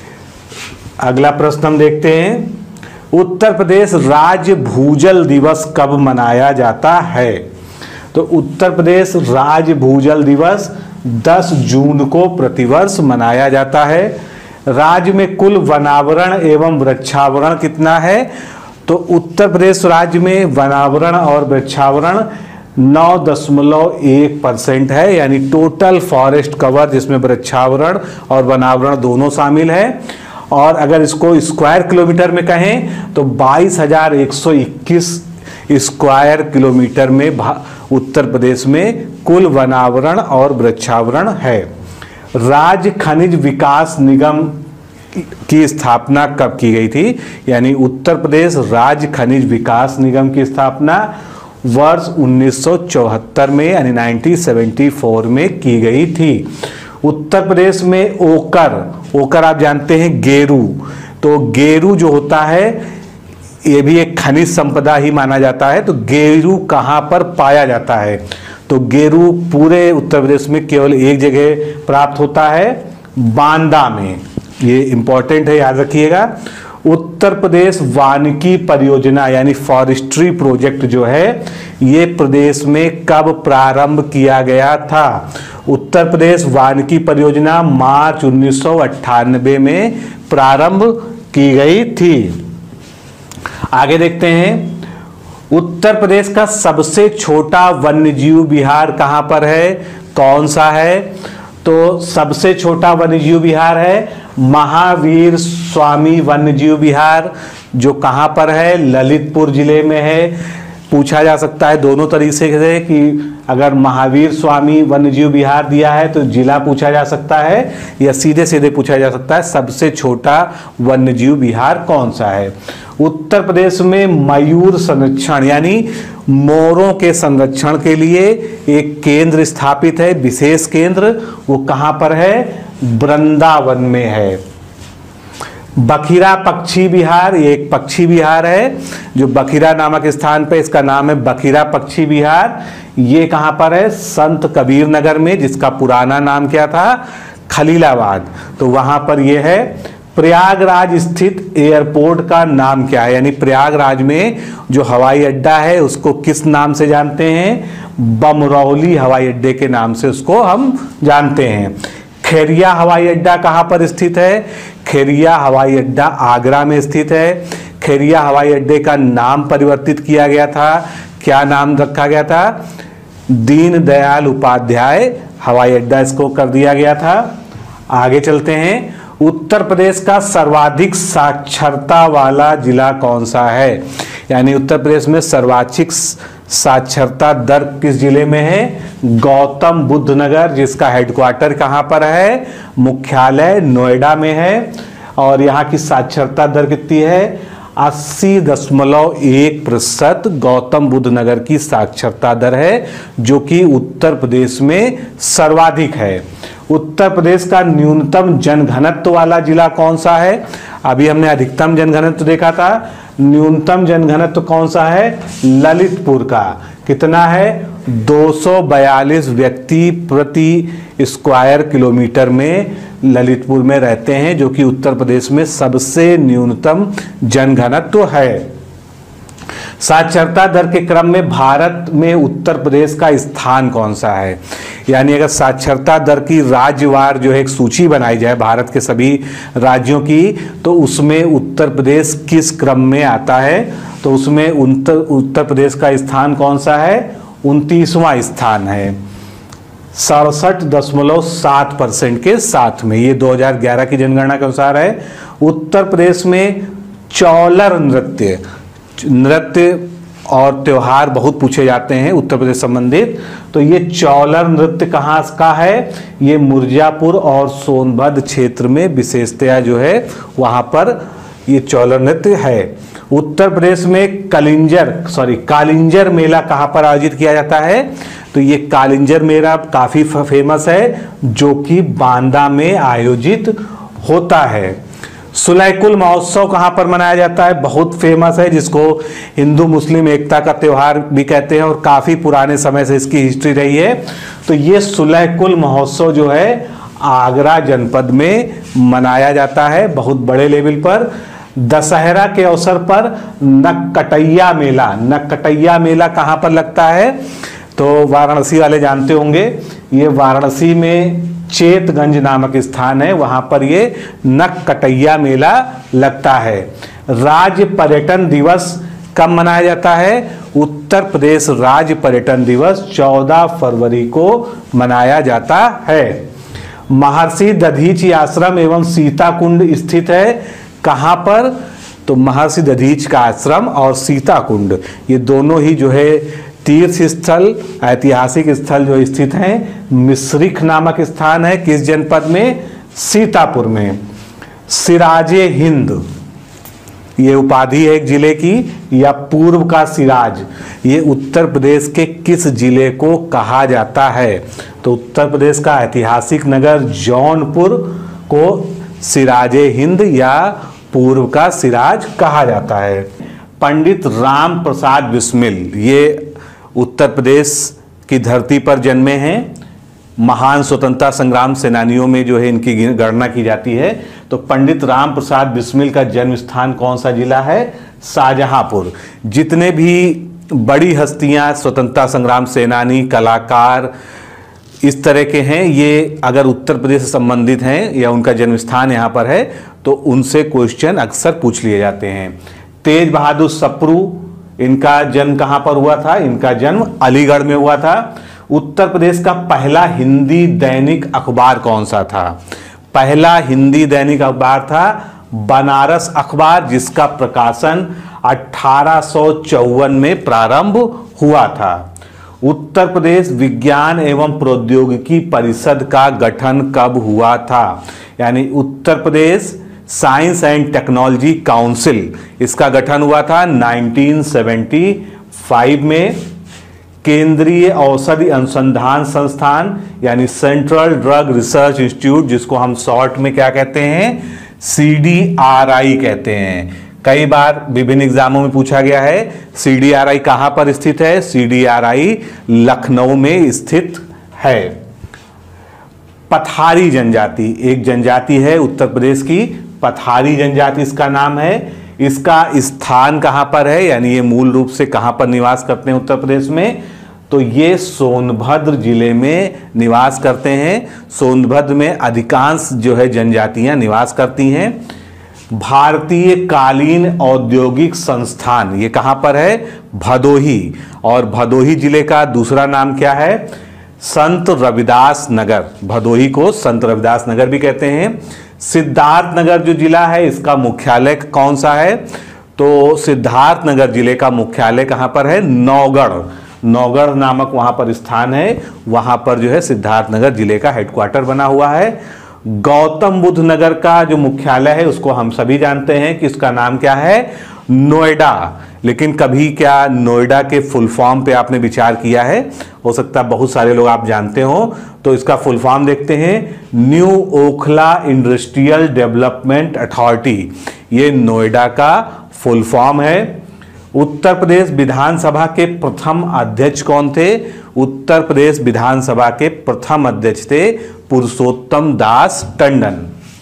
अगला प्रश्न हम देखते हैं, उत्तर प्रदेश राज्य भूजल दिवस कब मनाया जाता है? तो उत्तर प्रदेश राज्य भूजल दिवस दस जून को प्रतिवर्ष मनाया जाता है। राज्य में कुल वनावरण एवं वृक्षावरण कितना है? तो उत्तर प्रदेश राज्य में वनावरण और वृक्षावरण नौ दशमलव एक परसेंट है, यानी टोटल फॉरेस्ट कवर जिसमें वृक्षावरण और वनावरण दोनों शामिल है। और अगर इसको स्क्वायर किलोमीटर में कहें तो बाईस हजार एक सौ इक्कीस स्क्वायर किलोमीटर में उत्तर प्रदेश में कुल वनावरण और वृक्षावरण है। राज्य खनिज विकास निगम की स्थापना कब की गई थी? यानी उत्तर प्रदेश राज्य खनिज विकास निगम की स्थापना वर्ष उन्नीस सौ चौहत्तर में यानी उन्नीस सौ चौहत्तर में की गई थी। उत्तर प्रदेश में ओकर, ओकर आप जानते हैं गेरू, तो गेरू जो होता है ये भी एक खनिज संपदा ही माना जाता है। तो गेरू कहाँ पर पाया जाता है? तो गेरू पूरे उत्तर प्रदेश में केवल एक जगह प्राप्त होता है, बांदा में। ये इंपॉर्टेंट है, याद रखिएगा। उत्तर प्रदेश वानिकी परियोजना यानी फॉरेस्ट्री प्रोजेक्ट जो है ये प्रदेश में कब प्रारंभ किया गया था? उत्तर प्रदेश वानिकी परियोजना मार्च उन्नीस सौ अट्ठानबे में प्रारंभ की गई थी। आगे देखते हैं, उत्तर प्रदेश का सबसे छोटा वन्यजीव विहार कहां पर है? कौन सा है? तो सबसे छोटा वन्यजीव विहार है महावीर स्वामी वन्यजीव विहार, जो कहां पर है? ललितपुर जिले में है। पूछा जा सकता है दोनों तरीके से कि अगर महावीर स्वामी वन्यजीव विहार दिया है तो जिला पूछा जा सकता है या सीधे सीधे पूछा जा सकता है सबसे छोटा वन्यजीव विहार कौन सा है। उत्तर प्रदेश में मयूर संरक्षण यानी मोरों के संरक्षण के लिए एक केंद्र स्थापित है, विशेष केंद्र, वो कहां पर है? वृंदावन में है। बखिरा पक्षी विहार, ये एक पक्षी विहार है जो बखिरा नामक स्थान पे, इसका नाम है बखिरा पक्षी विहार। ये कहां पर है? संत कबीर नगर में, जिसका पुराना नाम क्या था? खलीलाबाद। तो वहां पर ये है। प्रयागराज स्थित एयरपोर्ट का नाम क्या है? यानी प्रयागराज में जो हवाई अड्डा है उसको किस नाम से जानते हैं? बमरौली हवाई अड्डे के नाम से उसको हम जानते हैं। खेरिया हवाई अड्डा कहां पर स्थित है? खेरिया हवाई अड्डा आगरा में स्थित है। खेरिया हवाई अड्डे का नाम परिवर्तित किया गया था, क्या नाम रखा गया था? दीनदयाल उपाध्याय हवाई अड्डा इसको कर दिया गया था। आगे चलते हैं, उत्तर प्रदेश का सर्वाधिक साक्षरता वाला जिला कौन सा है? यानी उत्तर प्रदेश में सर्वाधिक साक्षरता दर किस जिले में है? गौतम बुद्ध नगर, जिसका हेडक्वार्टर कहां पर है? मुख्यालय नोएडा में है। और यहाँ की साक्षरता दर कितनी है? अस्सी दशमलव एक प्रतिशत गौतम बुद्ध नगर की साक्षरता दर है, जो कि उत्तर प्रदेश में सर्वाधिक है। उत्तर प्रदेश का न्यूनतम जनघनत्व वाला जिला कौन सा है? अभी हमने अधिकतम जनघनत्व देखा था, न्यूनतम जनघनत्व कौन सा है? ललितपुर का। कितना है? दो सौ बयालीस व्यक्ति प्रति स्क्वायर किलोमीटर में ललितपुर में रहते हैं, जो कि उत्तर प्रदेश में सबसे न्यूनतम जनघनत्व है। साक्षरता दर के क्रम में भारत में उत्तर प्रदेश का स्थान कौन सा है? यानी अगर साक्षरता दर की राज्यवार जो है एक सूची बनाई जाए भारत के सभी राज्यों की, तो उसमें उत्तर प्रदेश किस क्रम में आता है? तो उसमें उत्तर उत्तर प्रदेश का स्थान कौन सा है? उनतीसवां स्थान है, सड़सठ दशमलव सात परसेंट के साथ में। ये दो हज़ार ग्यारह की जनगणना के अनुसार है। उत्तर प्रदेश में चौलर नृत्य नृत्य और त्योहार बहुत पूछे जाते हैं उत्तर प्रदेश संबंधित। तो ये चौलर नृत्य कहाँ का है? ये मिर्जापुर और सोनभद्र क्षेत्र में विशेषतया जो है वहाँ पर ये चौलर नृत्य है। उत्तर प्रदेश में कलिंजर सॉरी कालिंजर मेला कहाँ पर आयोजित किया जाता है? तो ये कालिंजर मेला काफ़ी फेमस है, जो कि बांदा में आयोजित होता है। सुलहकुल महोत्सव कहाँ पर मनाया जाता है? बहुत फेमस है, जिसको हिंदू मुस्लिम एकता का त्यौहार भी कहते हैं और काफ़ी पुराने समय से इसकी हिस्ट्री रही है। तो ये सुलहकुल महोत्सव जो है आगरा जनपद में मनाया जाता है बहुत बड़े लेवल पर। दशहरा के अवसर पर नककटैया मेला, नककटैया मेला कहाँ पर लगता है? तो वाराणसी वाले जानते होंगे, ये वाराणसी में चेतगंज नामक स्थान है, वहां पर ये नककटैया मेला लगता है। राज्य पर्यटन दिवस कब मनाया जाता है? उत्तर प्रदेश राज्य पर्यटन दिवस चौदह फरवरी को मनाया जाता है। महर्षि दधीचि आश्रम एवं सीता कुंड स्थित है कहां पर? तो महर्षि दधीच का आश्रम और सीता कुंड ये दोनों ही जो है तीर्थ स्थल, ऐतिहासिक स्थल जो स्थित हैं। मिश्रिख नामक स्थान है किस जनपद में? सीतापुर में। सिराजे हिंद ये उपाधि है एक जिले की, या पूर्व का सिराज, ये उत्तर प्रदेश के किस जिले को कहा जाता है? तो उत्तर प्रदेश का ऐतिहासिक नगर जौनपुर को सिराजे हिंद या पूर्व का सिराज कहा जाता है। पंडित राम प्रसाद बिस्मिल ये उत्तर प्रदेश की धरती पर जन्मे हैं। महान स्वतंत्रता संग्राम सेनानियों में जो है इनकी गणना की जाती है। तो पंडित राम प्रसाद बिस्मिल का जन्म स्थान कौन सा जिला है? शाहजहांपुर। जितने भी बड़ी हस्तियां स्वतंत्रता संग्राम सेनानी, कलाकार इस तरह के हैं, ये अगर उत्तर प्रदेश से संबंधित हैं या उनका जन्म स्थान यहाँ पर है तो उनसे क्वेश्चन अक्सर पूछ लिए जाते हैं। तेज बहादुर सप्रू इनका जन्म कहाँ पर हुआ था? इनका जन्म अलीगढ़ में हुआ था। उत्तर प्रदेश का पहला हिंदी दैनिक अखबार कौन सा था? पहला हिंदी दैनिक अखबार था बनारस अखबार, जिसका प्रकाशन अठारह सौ चौवन में प्रारंभ हुआ था। उत्तर प्रदेश विज्ञान एवं प्रौद्योगिकी परिषद का गठन कब हुआ था? यानी Uttar Pradesh science and technology council, इसका गठन हुआ था उन्नीस सौ पचहत्तर में। केंद्रीय औषधि अनुसंधान संस्थान यानी सेंट्रल ड्रग रिसर्च इंस्टीट्यूट, जिसको हम शॉर्ट में क्या कहते हैं? सी डी आर आई कहते हैं। कई बार विभिन्न एग्जामों में पूछा गया है। सी डी आर आई कहां पर स्थित है? C D R I Lucknow में स्थित है। पथारी जनजाति एक जनजाति है उत्तर प्रदेश की, पथारी जनजाति इसका नाम है। इसका स्थान कहां पर है, यानी ये मूल रूप से कहां पर निवास करते हैं उत्तर प्रदेश में? तो ये सोनभद्र जिले में निवास करते हैं। सोनभद्र में अधिकांश जो है जनजातियां निवास करती हैं। भारतीय कालीन औद्योगिक संस्थान ये कहां पर है? भदोही। और भदोही जिले का दूसरा नाम क्या है? संत रविदास नगर। भदोही को संत रविदास नगर भी कहते हैं। सिद्धार्थ नगर जो जिला है इसका मुख्यालय कौन सा है? तो सिद्धार्थ नगर जिले का मुख्यालय कहां पर है? नौगढ़। नौगढ़ नामक वहां पर स्थान है, वहां पर जो है सिद्धार्थ नगर जिले का हेडक्वार्टर बना हुआ है। गौतम बुद्ध नगर का जो मुख्यालय है उसको हम सभी जानते हैं कि उसका नाम क्या है? नोएडा। लेकिन कभी क्या नोएडा के फुल फॉर्म पे आपने विचार किया है? हो सकता है बहुत सारे लोग आप जानते हो। तो इसका फुल फॉर्म देखते हैं, new Okhla industrial development authority. ये नोएडा का फुल फॉर्म है। उत्तर प्रदेश विधानसभा के प्रथम अध्यक्ष कौन थे? उत्तर प्रदेश विधानसभा के प्रथम अध्यक्ष थे पुरुषोत्तम दास टंडन।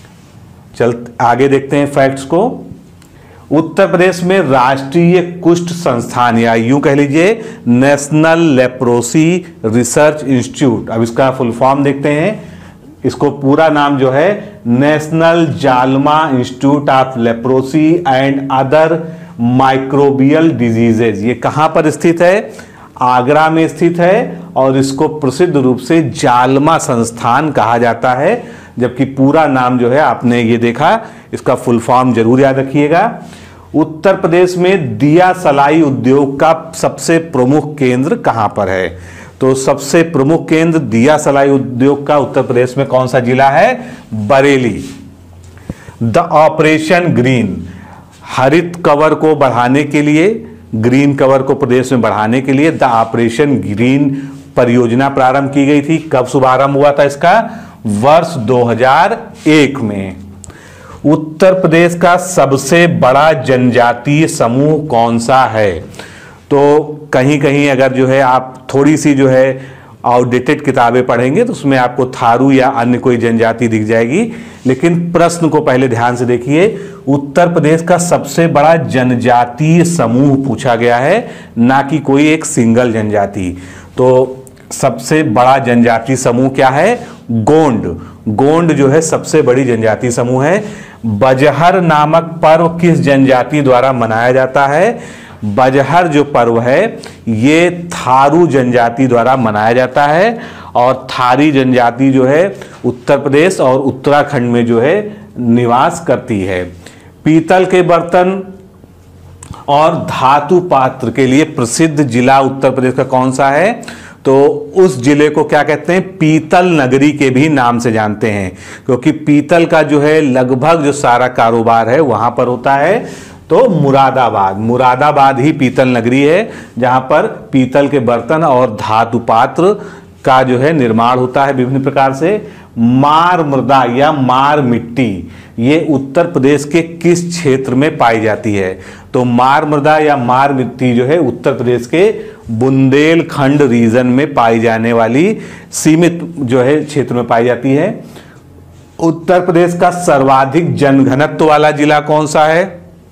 चल आगे देखते हैं फैक्ट्स को। उत्तर प्रदेश में राष्ट्रीय कुष्ठ संस्थान या यूं कह लीजिए नेशनल लेप्रोसी रिसर्च इंस्टीट्यूट, अब इसका फुल फॉर्म देखते हैं। इसको पूरा नाम जो है national JALMA institute of leprosy and other microbial diseases, ये कहां पर स्थित है? आगरा में स्थित है। और इसको प्रसिद्ध रूप से जालमा संस्थान कहा जाता है, जबकि पूरा नाम जो है आपने ये देखा, इसका फुल फॉर्म जरूर याद रखिएगा। उत्तर प्रदेश में दिया सलाई उद्योग का सबसे प्रमुख केंद्र कहां पर है? तो सबसे प्रमुख केंद्र दिया सलाई उद्योग का उत्तर प्रदेश में कौन सा जिला है? बरेली। द ऑपरेशन ग्रीन, हरित कवर को बढ़ाने के लिए, ग्रीन कवर को प्रदेश में बढ़ाने के लिए द ऑपरेशन ग्रीन परियोजना प्रारंभ की गई थी। कब शुभारंभ हुआ था इसका? वर्ष दो हज़ार एक में। उत्तर प्रदेश का सबसे बड़ा जनजातीय समूह कौन सा है? तो कहीं कहीं अगर जो है आप थोड़ी सी जो है आउटडेटेड किताबें पढ़ेंगे तो उसमें आपको थारू या अन्य कोई जनजाति दिख जाएगी, लेकिन प्रश्न को पहले ध्यान से देखिए। उत्तर प्रदेश का सबसे बड़ा जनजातीय समूह पूछा गया है, ना कि कोई एक सिंगल जनजाति। तो सबसे बड़ा जनजातीय समूह क्या है? गोंड। गोंड जो है सबसे बड़ी जनजातीय समूह है। बजहर नामक पर्व किस जनजाति द्वारा मनाया जाता है? बजहर जो पर्व है ये थारू जनजाति द्वारा मनाया जाता है, और थारी जनजाति जो है उत्तर प्रदेश और उत्तराखंड में जो है निवास करती है। पीतल के बर्तन और धातु पात्र के लिए प्रसिद्ध जिला उत्तर प्रदेश का कौन सा है? तो उस जिले को क्या कहते हैं? पीतल नगरी के भी नाम से जानते हैं, क्योंकि पीतल का जो है लगभग जो सारा कारोबार है वहां पर होता है। तो मुरादाबाद, मुरादाबाद ही पीतल नगरी है, जहां पर पीतल के बर्तन और धातु पात्र का जो है निर्माण होता है विभिन्न प्रकार से। मार मृदा या मार मिट्टी ये उत्तर प्रदेश के किस क्षेत्र में पाई जाती है? तो मार मृदा या मार मिट्टी जो है उत्तर प्रदेश के बुंदेलखंड रीजन में पाई जाने वाली सीमित जो है क्षेत्र में पाई जाती है। उत्तर प्रदेश का सर्वाधिक जनघनत्व वाला जिला कौन सा है?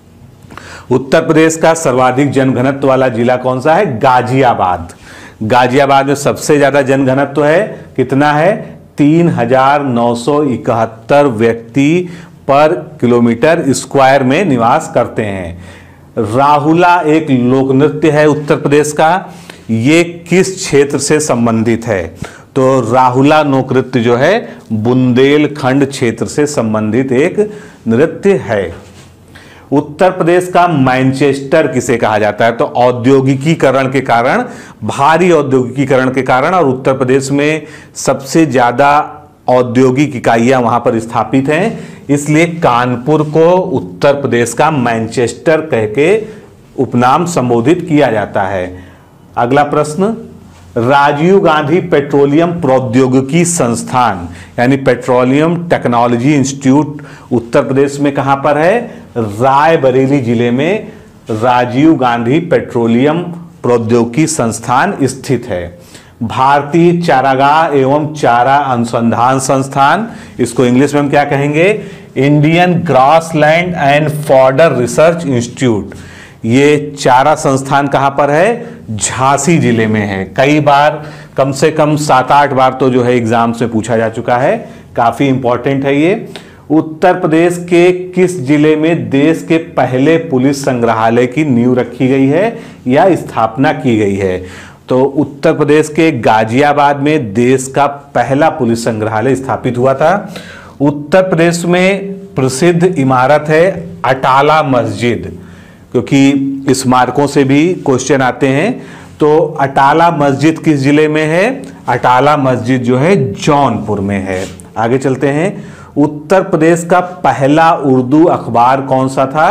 उत्तर प्रदेश का सर्वाधिक जनघनत्व वाला जिला कौन सा है? गाजियाबाद। गाजियाबाद में सबसे ज्यादा जनघनत्व है, कितना है? तीन हजार नौ सौ इकहत्तर व्यक्ति पर किलोमीटर स्क्वायर में निवास करते हैं। राहुला एक लोक नृत्य है उत्तर प्रदेश का, ये किस क्षेत्र से संबंधित है? तो राहुला लोक नृत्य जो है बुंदेलखंड क्षेत्र से संबंधित एक नृत्य है। उत्तर प्रदेश का मैनचेस्टर किसे कहा जाता है? तो औद्योगिकीकरण के कारण, भारी औद्योगिकीकरण के कारण, और उत्तर प्रदेश में सबसे ज्यादा औद्योगिक इकाइयां वहां पर स्थापित हैं, इसलिए कानपुर को उत्तर प्रदेश का मैनचेस्टर कह के उपनाम संबोधित किया जाता है। अगला प्रश्न, राजीव गांधी पेट्रोलियम प्रौद्योगिकी संस्थान यानी petroleum technology institute Uttar Pradesh में कहां पर है? रायबरेली जिले में राजीव गांधी पेट्रोलियम प्रौद्योगिकी संस्थान स्थित है। भारतीय चारागाह एवं चारा अनुसंधान संस्थान, इसको इंग्लिश में हम क्या कहेंगे? Indian grassland and fodder research institute. ये चारा संस्थान कहां पर है? झांसी जिले में है। कई बार, कम से कम सात आठ बार तो जो है एग्जाम्स में पूछा जा चुका है, काफी इंपॉर्टेंट है ये। उत्तर प्रदेश के किस जिले में देश के पहले पुलिस संग्रहालय की नींव रखी गई है या स्थापना की गई है? तो उत्तर प्रदेश के गाजियाबाद में देश का पहला पुलिस संग्रहालय स्थापित हुआ था। उत्तर प्रदेश में प्रसिद्ध इमारत है अटाला मस्जिद, क्योंकि स्मारकों से भी क्वेश्चन आते हैं। तो अटाला मस्जिद किस जिले में है? अटाला मस्जिद जो है जौनपुर में है। आगे चलते हैं। उत्तर प्रदेश का पहला उर्दू अखबार कौन सा था?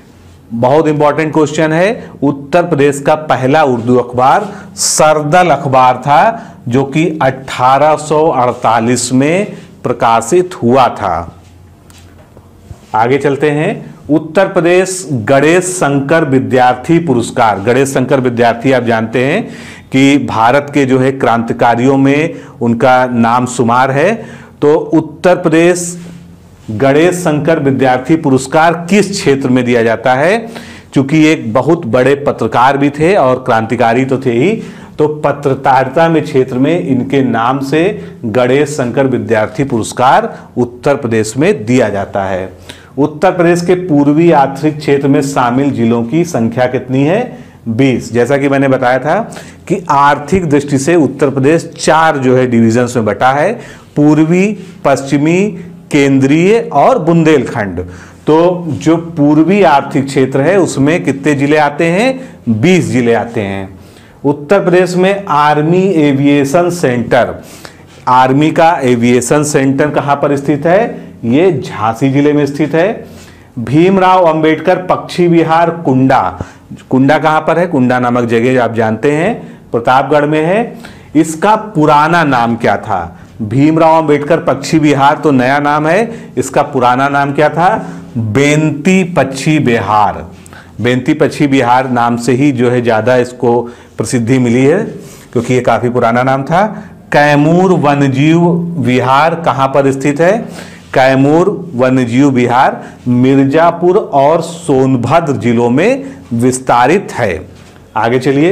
बहुत इंपॉर्टेंट क्वेश्चन है। उत्तर प्रदेश का पहला उर्दू अखबार सरदल अखबार था, जो कि अठारह सौ अड़तालीस में प्रकाशित हुआ था। आगे चलते हैं। उत्तर प्रदेश गणेश शंकर विद्यार्थी पुरस्कार, गणेश शंकर विद्यार्थी आप जानते हैं कि भारत के जो है क्रांतिकारियों में उनका नाम शुमार है। तो उत्तर प्रदेश गणेश शंकर विद्यार्थी पुरस्कार किस क्षेत्र में दिया जाता है? क्योंकि एक बहुत बड़े पत्रकार भी थे और क्रांतिकारी तो थे ही, तो पत्रकारिता में क्षेत्र में इनके नाम से गणेश शंकर विद्यार्थी पुरस्कार उत्तर प्रदेश में दिया जाता है। उत्तर प्रदेश के पूर्वी आर्थिक क्षेत्र में शामिल जिलों की संख्या कितनी है? बीस। जैसा कि मैंने बताया था कि आर्थिक दृष्टि से उत्तर प्रदेश चार जो है डिविजन्स में बटा है, पूर्वी, पश्चिमी, केंद्रीय और बुंदेलखंड। तो जो पूर्वी आर्थिक क्षेत्र है उसमें कितने जिले आते हैं? बीस जिले आते हैं। उत्तर प्रदेश में आर्मी एविएशन सेंटर, आर्मी का एविएशन सेंटर कहां पर स्थित है? ये झांसी जिले में स्थित है। भीमराव अंबेडकर पक्षी विहार कुंडा, कुंडा कहां पर है? कुंडा नामक जगह आप जानते हैं प्रतापगढ़ में है। इसका पुराना नाम क्या था? भीमराव अंबेडकर पक्षी विहार तो नया नाम है, इसका पुराना नाम क्या था? बेंती पक्षी विहार। बेंती पक्षी विहार नाम से ही जो है ज़्यादा इसको प्रसिद्धि मिली है, क्योंकि ये काफ़ी पुराना नाम था। कैमूर वन्यजीव विहार कहाँ पर स्थित है? कैमूर वन्यजीव विहार मिर्जापुर और सोनभद्र जिलों में विस्तारित है। आगे चलिए,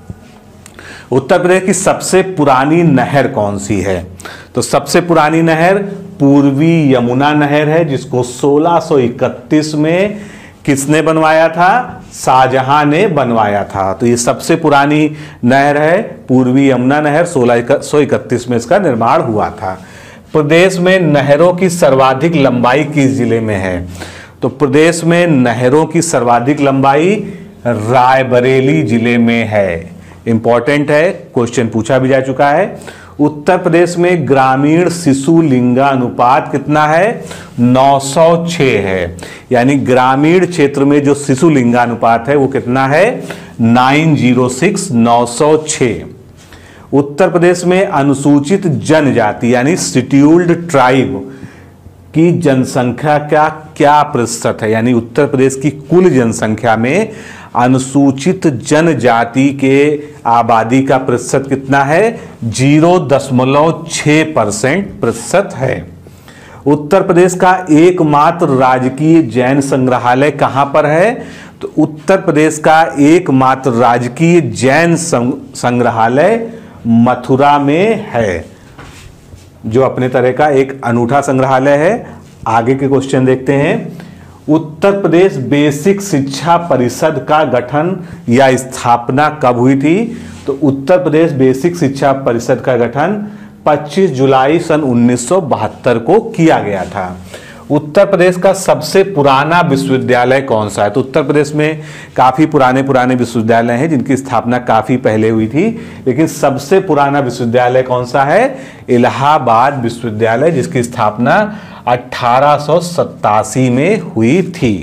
उत्तर प्रदेश की सबसे पुरानी नहर कौन सी है? तो सबसे पुरानी नहर पूर्वी यमुना नहर है, जिसको सोलह सौ इकतीस में किसने बनवाया था? शाहजहां ने बनवाया था। तो ये सबसे पुरानी नहर है पूर्वी यमुना नहर, सोलह सौ इकतीस में इसका निर्माण हुआ था। प्रदेश में नहरों की सर्वाधिक लंबाई किस जिले में है? तो प्रदेश में नहरों की सर्वाधिक लंबाई रायबरेली जिले में है। इंपॉर्टेंट है, क्वेश्चन पूछा भी जा चुका है। उत्तर प्रदेश में ग्रामीण शिशु लिंगानुपात कितना है? नौ सौ छह है। यानी ग्रामीण क्षेत्र में जो शिशु लिंगानुपात है वो कितना है? नौ सौ छह, नौ सौ छह। उत्तर प्रदेश में अनुसूचित जनजाति यानी शेड्यूल्ड ट्राइब की जनसंख्या का क्या प्रतिशत है? यानी उत्तर प्रदेश की कुल जनसंख्या में अनुसूचित जनजाति के आबादी का प्रतिशत कितना है? जीरो दशमलव छः परसेंट प्रतिशत है। उत्तर प्रदेश का एकमात्र राजकीय जैन संग्रहालय कहाँ पर है? तो उत्तर प्रदेश का एकमात्र राजकीय जैन संग्रहालय मथुरा में है, जो अपने तरह का एक अनूठा संग्रहालय है। आगे के क्वेश्चन देखते हैं। उत्तर प्रदेश बेसिक शिक्षा परिषद का गठन या स्थापना कब हुई थी? तो उत्तर प्रदेश बेसिक शिक्षा परिषद का गठन पच्चीस जुलाई सन उन्नीस सौ बहत्तर को किया गया था। उत्तर प्रदेश का सबसे पुराना विश्वविद्यालय कौन सा है? तो उत्तर प्रदेश में काफ़ी पुराने पुराने विश्वविद्यालय हैं जिनकी स्थापना काफ़ी पहले हुई थी, लेकिन सबसे पुराना विश्वविद्यालय कौन सा है? इलाहाबाद विश्वविद्यालय, जिसकी स्थापना अठारह सौ सत्तासी में हुई थी।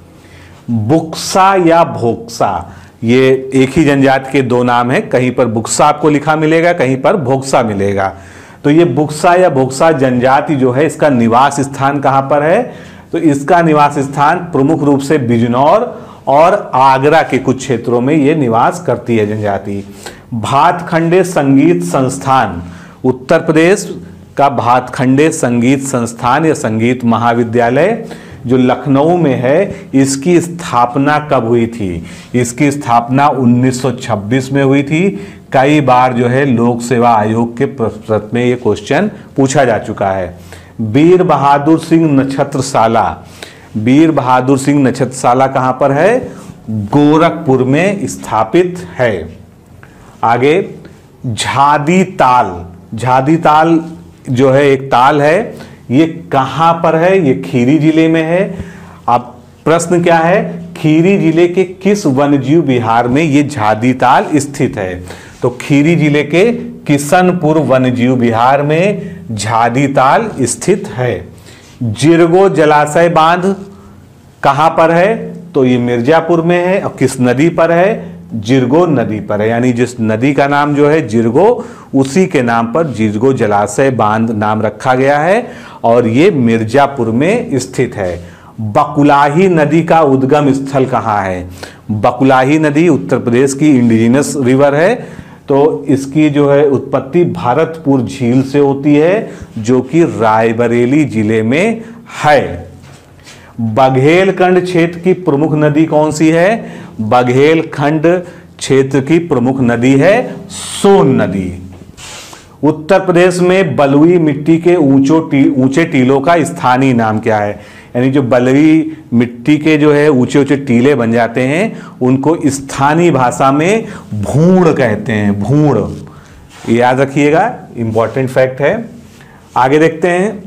बुक्सा या भोक्सा, ये एक ही जनजाति के दो नाम हैं। कहीं पर बुक्सा आपको लिखा मिलेगा, कहीं पर भोक्सा मिलेगा। तो ये बुक्सा या भोक्सा जनजाति जो है, इसका निवास स्थान कहाँ पर है? तो इसका निवास स्थान प्रमुख रूप से बिजनौर और आगरा के कुछ क्षेत्रों में ये निवास करती है जनजाति। भातखंडे संगीत संस्थान, उत्तर प्रदेश का भातखंडे संगीत संस्थान या संगीत महाविद्यालय जो लखनऊ में है, इसकी स्थापना कब हुई थी? इसकी स्थापना उन्नीस सौ छब्बीस में हुई थी। कई बार जो है लोक सेवा आयोग के प्रश्न में ये क्वेश्चन पूछा जा चुका है। वीर बहादुर सिंह नक्षत्रशाला, वीर बहादुर सिंह नक्षत्रशाला कहाँ पर है? गोरखपुर में स्थापित है। आगे झादी ताल, झादी ताल जो है एक ताल है, ये कहाँ पर है? ये खीरी जिले में है। अब प्रश्न क्या है? खीरी जिले के किस वन्यजीव विहार में ये झादी ताल स्थित है? तो खीरी जिले के किशनपुर वन्यजीव विहार में झादी ताल स्थित है। जिरगो जलाशय बांध कहाँ पर है? तो ये मिर्जापुर में है। और किस नदी पर है? जिरगो नदी पर है। यानी जिस नदी का नाम जो है जिरगो, उसी के नाम पर जिरगो जलाशय बांध नाम रखा गया है और ये मिर्जापुर में स्थित है। बकुलाही नदी का उद्गम स्थल कहाँ है? बकुलाही नदी उत्तर प्रदेश की इंडिजिनस रिवर है, तो इसकी जो है उत्पत्ति भरतपुर झील से होती है, जो कि रायबरेली जिले में है। बघेलखंड क्षेत्र की प्रमुख नदी कौन सी है? बघेलखंड क्षेत्र की प्रमुख नदी है सोन नदी। उत्तर प्रदेश में बलुई मिट्टी के ऊंचो टी, ऊंचे टीलों का स्थानीय नाम क्या है? यानी जो बलुई मिट्टी के जो है ऊंचे ऊंचे टीले बन जाते हैं, उनको स्थानीय भाषा में भूड़ कहते हैं। भूड़, याद रखिएगा, इंपॉर्टेंट फैक्ट है। आगे देखते हैं।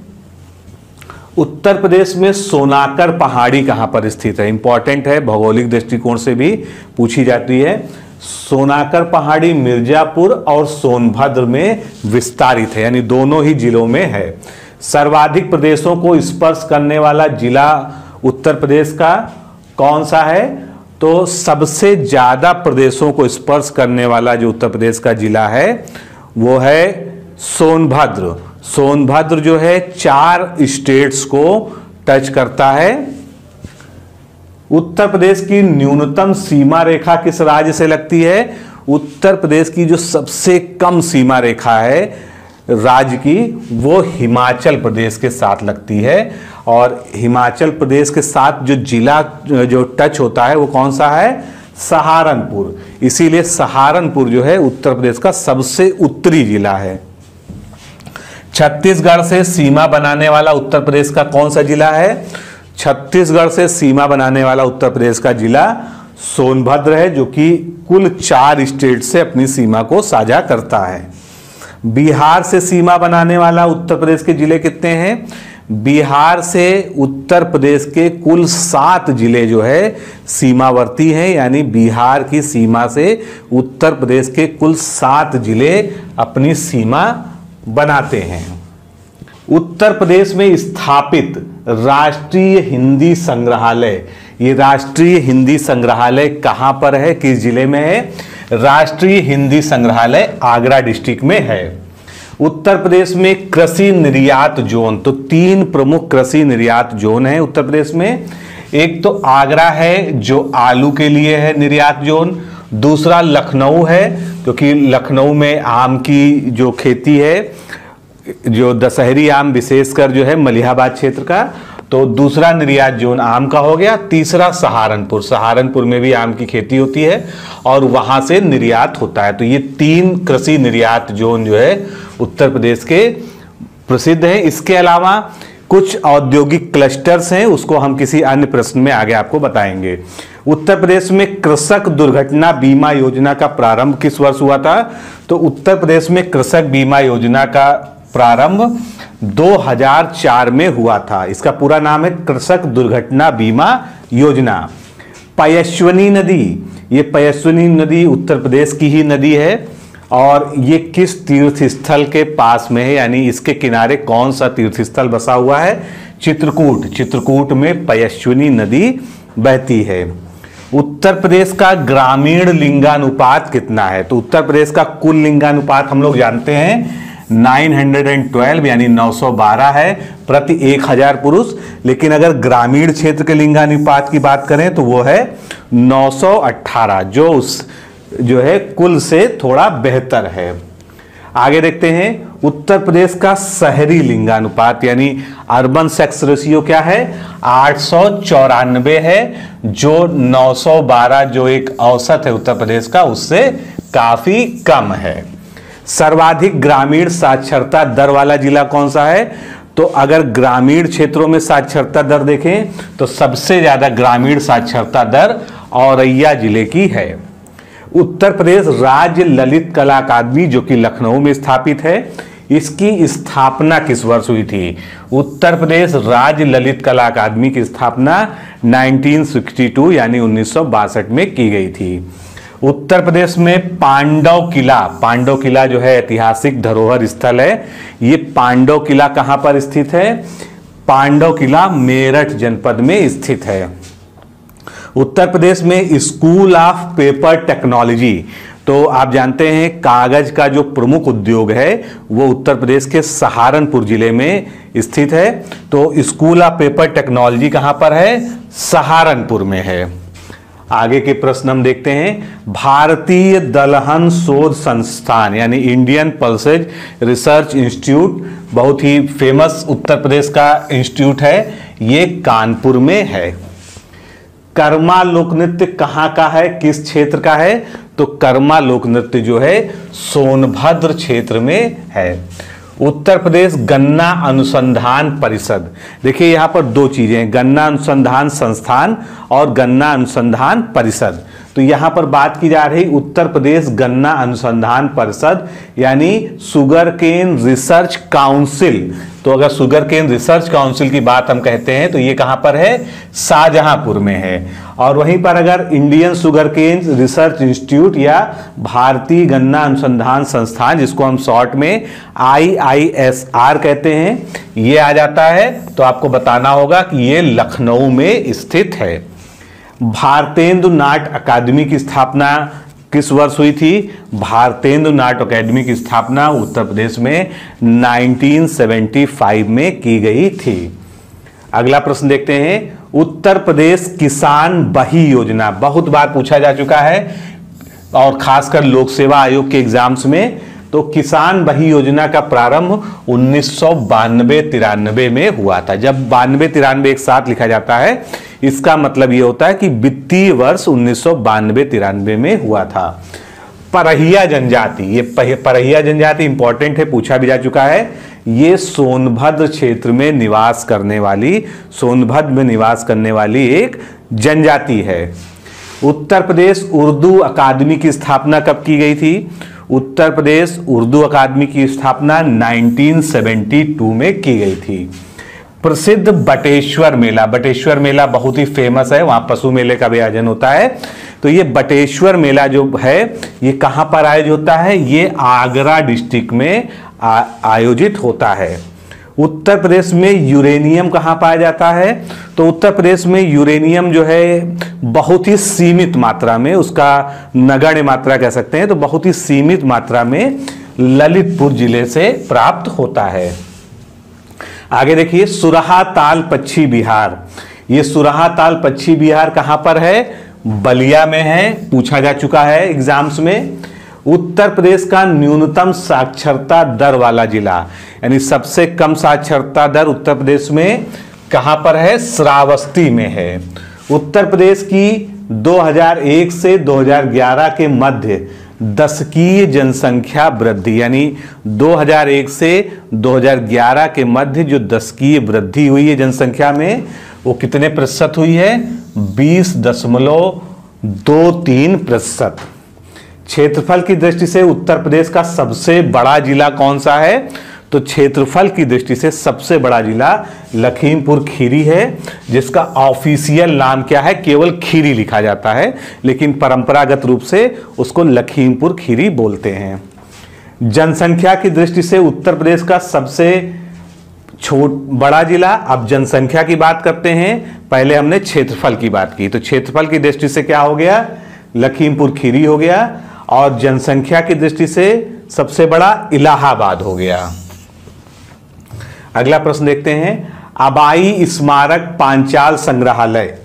उत्तर प्रदेश में सोनाकर पहाड़ी कहाँ पर स्थित है? इंपॉर्टेंट है, भौगोलिक दृष्टिकोण से भी पूछी जाती है। सोनाकर पहाड़ी मिर्जापुर और सोनभद्र में विस्तारित है, यानी दोनों ही जिलों में है। सर्वाधिक प्रदेशों को स्पर्श करने वाला जिला उत्तर प्रदेश का कौन सा है? तो सबसे ज्यादा प्रदेशों को स्पर्श करने वाला जो उत्तर प्रदेश का जिला है वो है सोनभद्र। सोनभद्र जो है चार स्टेट्स को टच करता है। उत्तर प्रदेश की न्यूनतम सीमा रेखा किस राज्य से लगती है? उत्तर प्रदेश की जो सबसे कम सीमा रेखा है राज्य की, वो हिमाचल प्रदेश के साथ लगती है। और हिमाचल प्रदेश के साथ जो जिला जो टच होता है वो कौन सा है? सहारनपुर। इसीलिए सहारनपुर जो है उत्तर प्रदेश का सबसे उत्तरी जिला है। छत्तीसगढ़ से सीमा बनाने वाला उत्तर प्रदेश का कौन सा जिला है? छत्तीसगढ़ से सीमा बनाने वाला उत्तर प्रदेश का जिला सोनभद्र है, जो कि कुल चार स्टेट से अपनी सीमा को साझा करता है। बिहार से सीमा बनाने वाला उत्तर प्रदेश के जिले कितने हैं? बिहार से उत्तर प्रदेश के कुल सात जिले जो है सीमावर्ती हैं, यानी बिहार की सीमा से उत्तर प्रदेश के कुल सात जिले अपनी सीमा बनाते हैं। उत्तर प्रदेश में स्थापित राष्ट्रीय हिंदी संग्रहालय, ये राष्ट्रीय हिंदी संग्रहालय कहां पर है, किस जिले में है? राष्ट्रीय हिंदी संग्रहालय आगरा डिस्ट्रिक्ट में है। उत्तर प्रदेश में कृषि निर्यात जोन, तो तीन प्रमुख कृषि निर्यात जोन है उत्तर प्रदेश में। एक तो आगरा है जो आलू के लिए है निर्यात जोन, दूसरा लखनऊ है क्योंकि लखनऊ में आम की जो खेती है, जो दशहरी आम विशेषकर जो है मलिहाबाद क्षेत्र का, तो दूसरा निर्यात जोन आम का हो गया। तीसरा सहारनपुर, सहारनपुर में भी आम की खेती होती है और वहां से निर्यात होता है। तो ये तीन कृषि निर्यात जोन जो है उत्तर प्रदेश के प्रसिद्ध हैं। इसके अलावा कुछ औद्योगिक क्लस्टर्स हैं, उसको हम किसी अन्य प्रश्न में आगे आपको बताएंगे। उत्तर प्रदेश में कृषक दुर्घटना बीमा योजना का प्रारंभ किस वर्ष हुआ था? तो उत्तर प्रदेश में कृषक बीमा योजना का प्रारंभ दो हज़ार चार में हुआ था। इसका पूरा नाम है कृषक दुर्घटना बीमा योजना। पयस्विनी नदी, ये पयस्विनी नदी उत्तर प्रदेश की ही नदी है और ये किस तीर्थ स्थल के पास में है, यानी इसके किनारे कौन सा तीर्थ स्थल बसा हुआ है? चित्रकूट। चित्रकूट में पयस्विनी नदी बहती है। उत्तर प्रदेश का ग्रामीण लिंगानुपात कितना है? तो उत्तर प्रदेश का कुल लिंगानुपात हम लोग जानते हैं नौ सौ बारह यानी नौ सौ बारह है प्रति एक हजार पुरुष, लेकिन अगर ग्रामीण क्षेत्र के लिंगानुपात की बात करें तो वो है नौ सौ अठारह, जो उस जो है कुल से थोड़ा बेहतर है। आगे देखते हैं उत्तर प्रदेश का शहरी लिंगानुपात यानी अर्बन सेक्स रेशियो क्या है? आठ सौ चौरानवे है, जो नौ सौ बारह जो एक औसत है उत्तर प्रदेश का उससे काफी कम है। सर्वाधिक ग्रामीण साक्षरता दर वाला जिला कौन सा है? तो अगर ग्रामीण क्षेत्रों में साक्षरता दर देखें तो सबसे ज्यादा ग्रामीण साक्षरता दर औरैया जिले की है। उत्तर प्रदेश राज्य ललित कला अकादमी जो कि लखनऊ में स्थापित है, इसकी स्थापना किस वर्ष हुई थी? उत्तर प्रदेश राज्य ललित कला अकादमी की स्थापना उन्नीस सौ बासठ यानी उन्नीस सौ बासठ में की गई थी। उत्तर प्रदेश में पांडव किला, पांडव किला जो है ऐतिहासिक धरोहर स्थल है। ये पांडव किला कहां पर स्थित है? पांडव किला मेरठ जनपद में स्थित है। उत्तर प्रदेश में स्कूल ऑफ पेपर टेक्नोलॉजी, तो आप जानते हैं कागज का जो प्रमुख उद्योग है वो उत्तर प्रदेश के सहारनपुर जिले में स्थित है। तो स्कूल ऑफ पेपर टेक्नोलॉजी कहां पर है? सहारनपुर में है। आगे के प्रश्न हम देखते हैं। भारतीय दलहन शोध संस्थान यानी इंडियन पल्सेज रिसर्च इंस्टीट्यूट, बहुत ही फेमस उत्तर प्रदेश का इंस्टीट्यूट है, ये कानपुर में है। कर्मा लोक नृत्य कहां का है, किस क्षेत्र का है? तो कर्मा लोक नृत्य जो है सोनभद्र क्षेत्र में है। उत्तर प्रदेश गन्ना अनुसंधान परिषद, देखिए यहां पर दो चीजें, गन्ना अनुसंधान संस्थान और गन्ना अनुसंधान परिषद। तो यहां पर बात की जा रही उत्तर प्रदेश गन्ना अनुसंधान परिषद यानी शुगर केन रिसर्च काउंसिल। तो अगर शुगर केन रिसर्च काउंसिल की बात हम कहते हैं तो ये कहां पर है? शाहजहांपुर में है। और वहीं पर अगर Indian sugar cane research institute या भारतीय गन्ना अनुसंधान संस्थान, जिसको हम शॉर्ट में आई आई एस आर कहते हैं, ये आ जाता है, तो आपको बताना होगा कि ये लखनऊ में स्थित है। भारतेंदु नाट्य अकादमी की स्थापना किस वर्ष हुई थी? भारतेंदु नाट्य अकेडमी की स्थापना उत्तर प्रदेश में नाइनटीन सेवेंटी फाइव में की गई थी। अगला प्रश्न देखते हैं, उत्तर प्रदेश किसान बही योजना बहुत बार पूछा जा चुका है और खासकर लोक सेवा आयोग के एग्जाम्स में। तो किसान बही योजना का प्रारंभ उन्नीस सौ बानवे तिरानवे में हुआ था। जब बानवे तिरानवे एक साथ लिखा जाता है इसका मतलब यह होता है कि वित्तीय वर्ष उन्नीस सौ बानवे तिरानवे में हुआ था। परहिया जनजाति, ये परहिया जनजाति इंपॉर्टेंट है, पूछा भी जा चुका है। ये सोनभद्र क्षेत्र में निवास करने वाली सोनभद्र में निवास करने वाली एक जनजाति है। उत्तर प्रदेश उर्दू अकादमी की स्थापना कब की गई थी? उत्तर प्रदेश उर्दू अकादमी की स्थापना नाइनटीन सेवेंटी टू में की गई थी। प्रसिद्ध बटेश्वर मेला, बटेश्वर मेला बहुत ही फेमस है, वहां पशु मेले का भी आयोजन होता है। तो ये बटेश्वर मेला जो है ये कहां पर आयोजित होता है? ये आगरा डिस्ट्रिक्ट में आ, आयोजित होता है। उत्तर प्रदेश में यूरेनियम कहां पाया जाता है? तो उत्तर प्रदेश में यूरेनियम जो है बहुत ही सीमित मात्रा में, उसका नगण्य मात्रा कह सकते हैं, तो बहुत ही सीमित मात्रा में ललितपुर जिले से प्राप्त होता है। आगे देखिए, सुरहा ताल पक्षी विहार। ये सुरहा ताल पक्षी विहार कहां पर है? बलिया में है, पूछा जा चुका है एग्जाम्स में। उत्तर प्रदेश का न्यूनतम साक्षरता दर वाला जिला, यानी सबसे कम साक्षरता दर उत्तर प्रदेश में कहां पर है? श्रावस्ती में है। उत्तर प्रदेश की दो हज़ार एक से दो हज़ार ग्यारह के मध्य दशकीय जनसंख्या वृद्धि, यानी दो हज़ार एक से दो हज़ार ग्यारह के मध्य जो दशकीय वृद्धि हुई है जनसंख्या में, वो कितने प्रतिशत हुई है? बीस दशमलव दो तीन प्रतिशत। क्षेत्रफल की दृष्टि से उत्तर प्रदेश का सबसे बड़ा जिला कौन सा है? तो क्षेत्रफल की दृष्टि से सबसे बड़ा जिला लखीमपुर खीरी है, जिसका ऑफिशियल नाम क्या है? केवल खीरी लिखा जाता है, लेकिन परंपरागत रूप से उसको लखीमपुर खीरी बोलते हैं। जनसंख्या की दृष्टि से उत्तर प्रदेश का सबसे छोट बड़ा जिला। अब जनसंख्या की बात करते हैं, पहले हमने क्षेत्रफल की बात की, तो क्षेत्रफल की दृष्टि से क्या हो गया? लखीमपुर खीरी हो गया। और जनसंख्या की दृष्टि से सबसे बड़ा इलाहाबाद हो गया। अगला प्रश्न देखते हैं, अबाई स्मारक पांचाल संग्रहालय।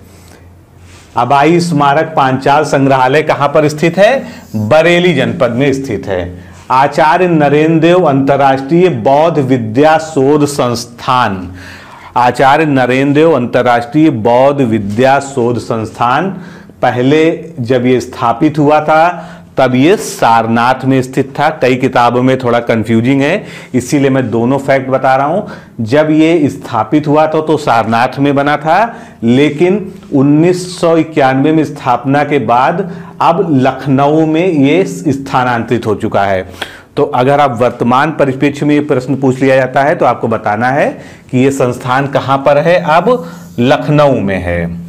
अबाई स्मारक पांचाल संग्रहालय कहां पर स्थित है? बरेली जनपद में स्थित है। आचार्य नरेंद्र देव अंतर्राष्ट्रीय बौद्ध विद्या शोध संस्थान, आचार्य नरेंद्र देव अंतर्राष्ट्रीय बौद्ध विद्या शोध संस्थान पहले जब ये स्थापित हुआ था तब ये सारनाथ में स्थित था। कई किताबों में थोड़ा कंफ्यूजिंग है, इसीलिए मैं दोनों फैक्ट बता रहा हूं। जब ये स्थापित हुआ था तो सारनाथ में बना था, लेकिन उन्नीस सौ इक्यानवे में स्थापना के बाद अब लखनऊ में ये स्थानांतरित हो चुका है। तो अगर आप वर्तमान परिप्रेक्ष्य में ये प्रश्न पूछ लिया जाता है तो आपको बताना है कि ये संस्थान कहां पर है? अब लखनऊ में है।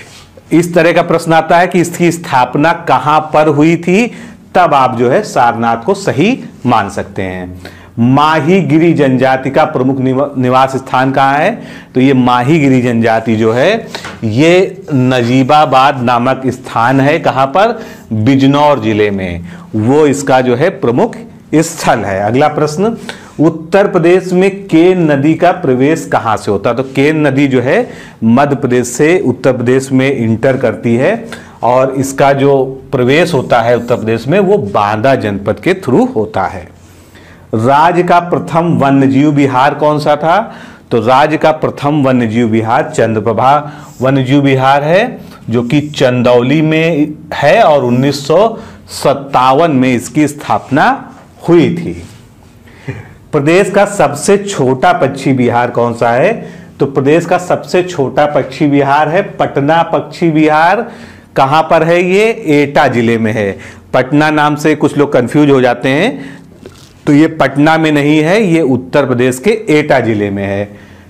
इस तरह का प्रश्न आता है कि इसकी स्थापना कहां पर हुई थी, तब आप जो है सारनाथ को सही मान सकते हैं। माहीगिरी जनजाति का प्रमुख निवास स्थान कहां है? तो ये माहीगिरी जनजाति जो है ये नजीबाबाद नामक स्थान है। कहां पर? बिजनौर जिले में, वो इसका जो है प्रमुख स्थल है। अगला प्रश्न, उत्तर प्रदेश में केन नदी का प्रवेश कहां से होता है? तो केन नदी जो है मध्य प्रदेश से उत्तर प्रदेश में इंटर करती है और इसका जो प्रवेश होता है उत्तर प्रदेश में वो बांदा जनपद के थ्रू होता है। राज्य का प्रथम वन्यजीव विहार कौन सा था? तो राज्य का प्रथम वन्यजीव विहार चंद्रप्रभा वन्यजीव विहार है, जो कि चंदौली में है और उन्नीस सौ सत्तावन में इसकी स्थापना हुई थी। प्रदेश का सबसे छोटा पक्षी विहार कौन सा है? तो प्रदेश का सबसे छोटा पक्षी विहार है पटना पक्षी विहार। कहां पर है ये? एटा जिले में है। पटना नाम से कुछ लोग कंफ्यूज हो जाते हैं, तो ये पटना में नहीं है, ये उत्तर प्रदेश के एटा जिले में है।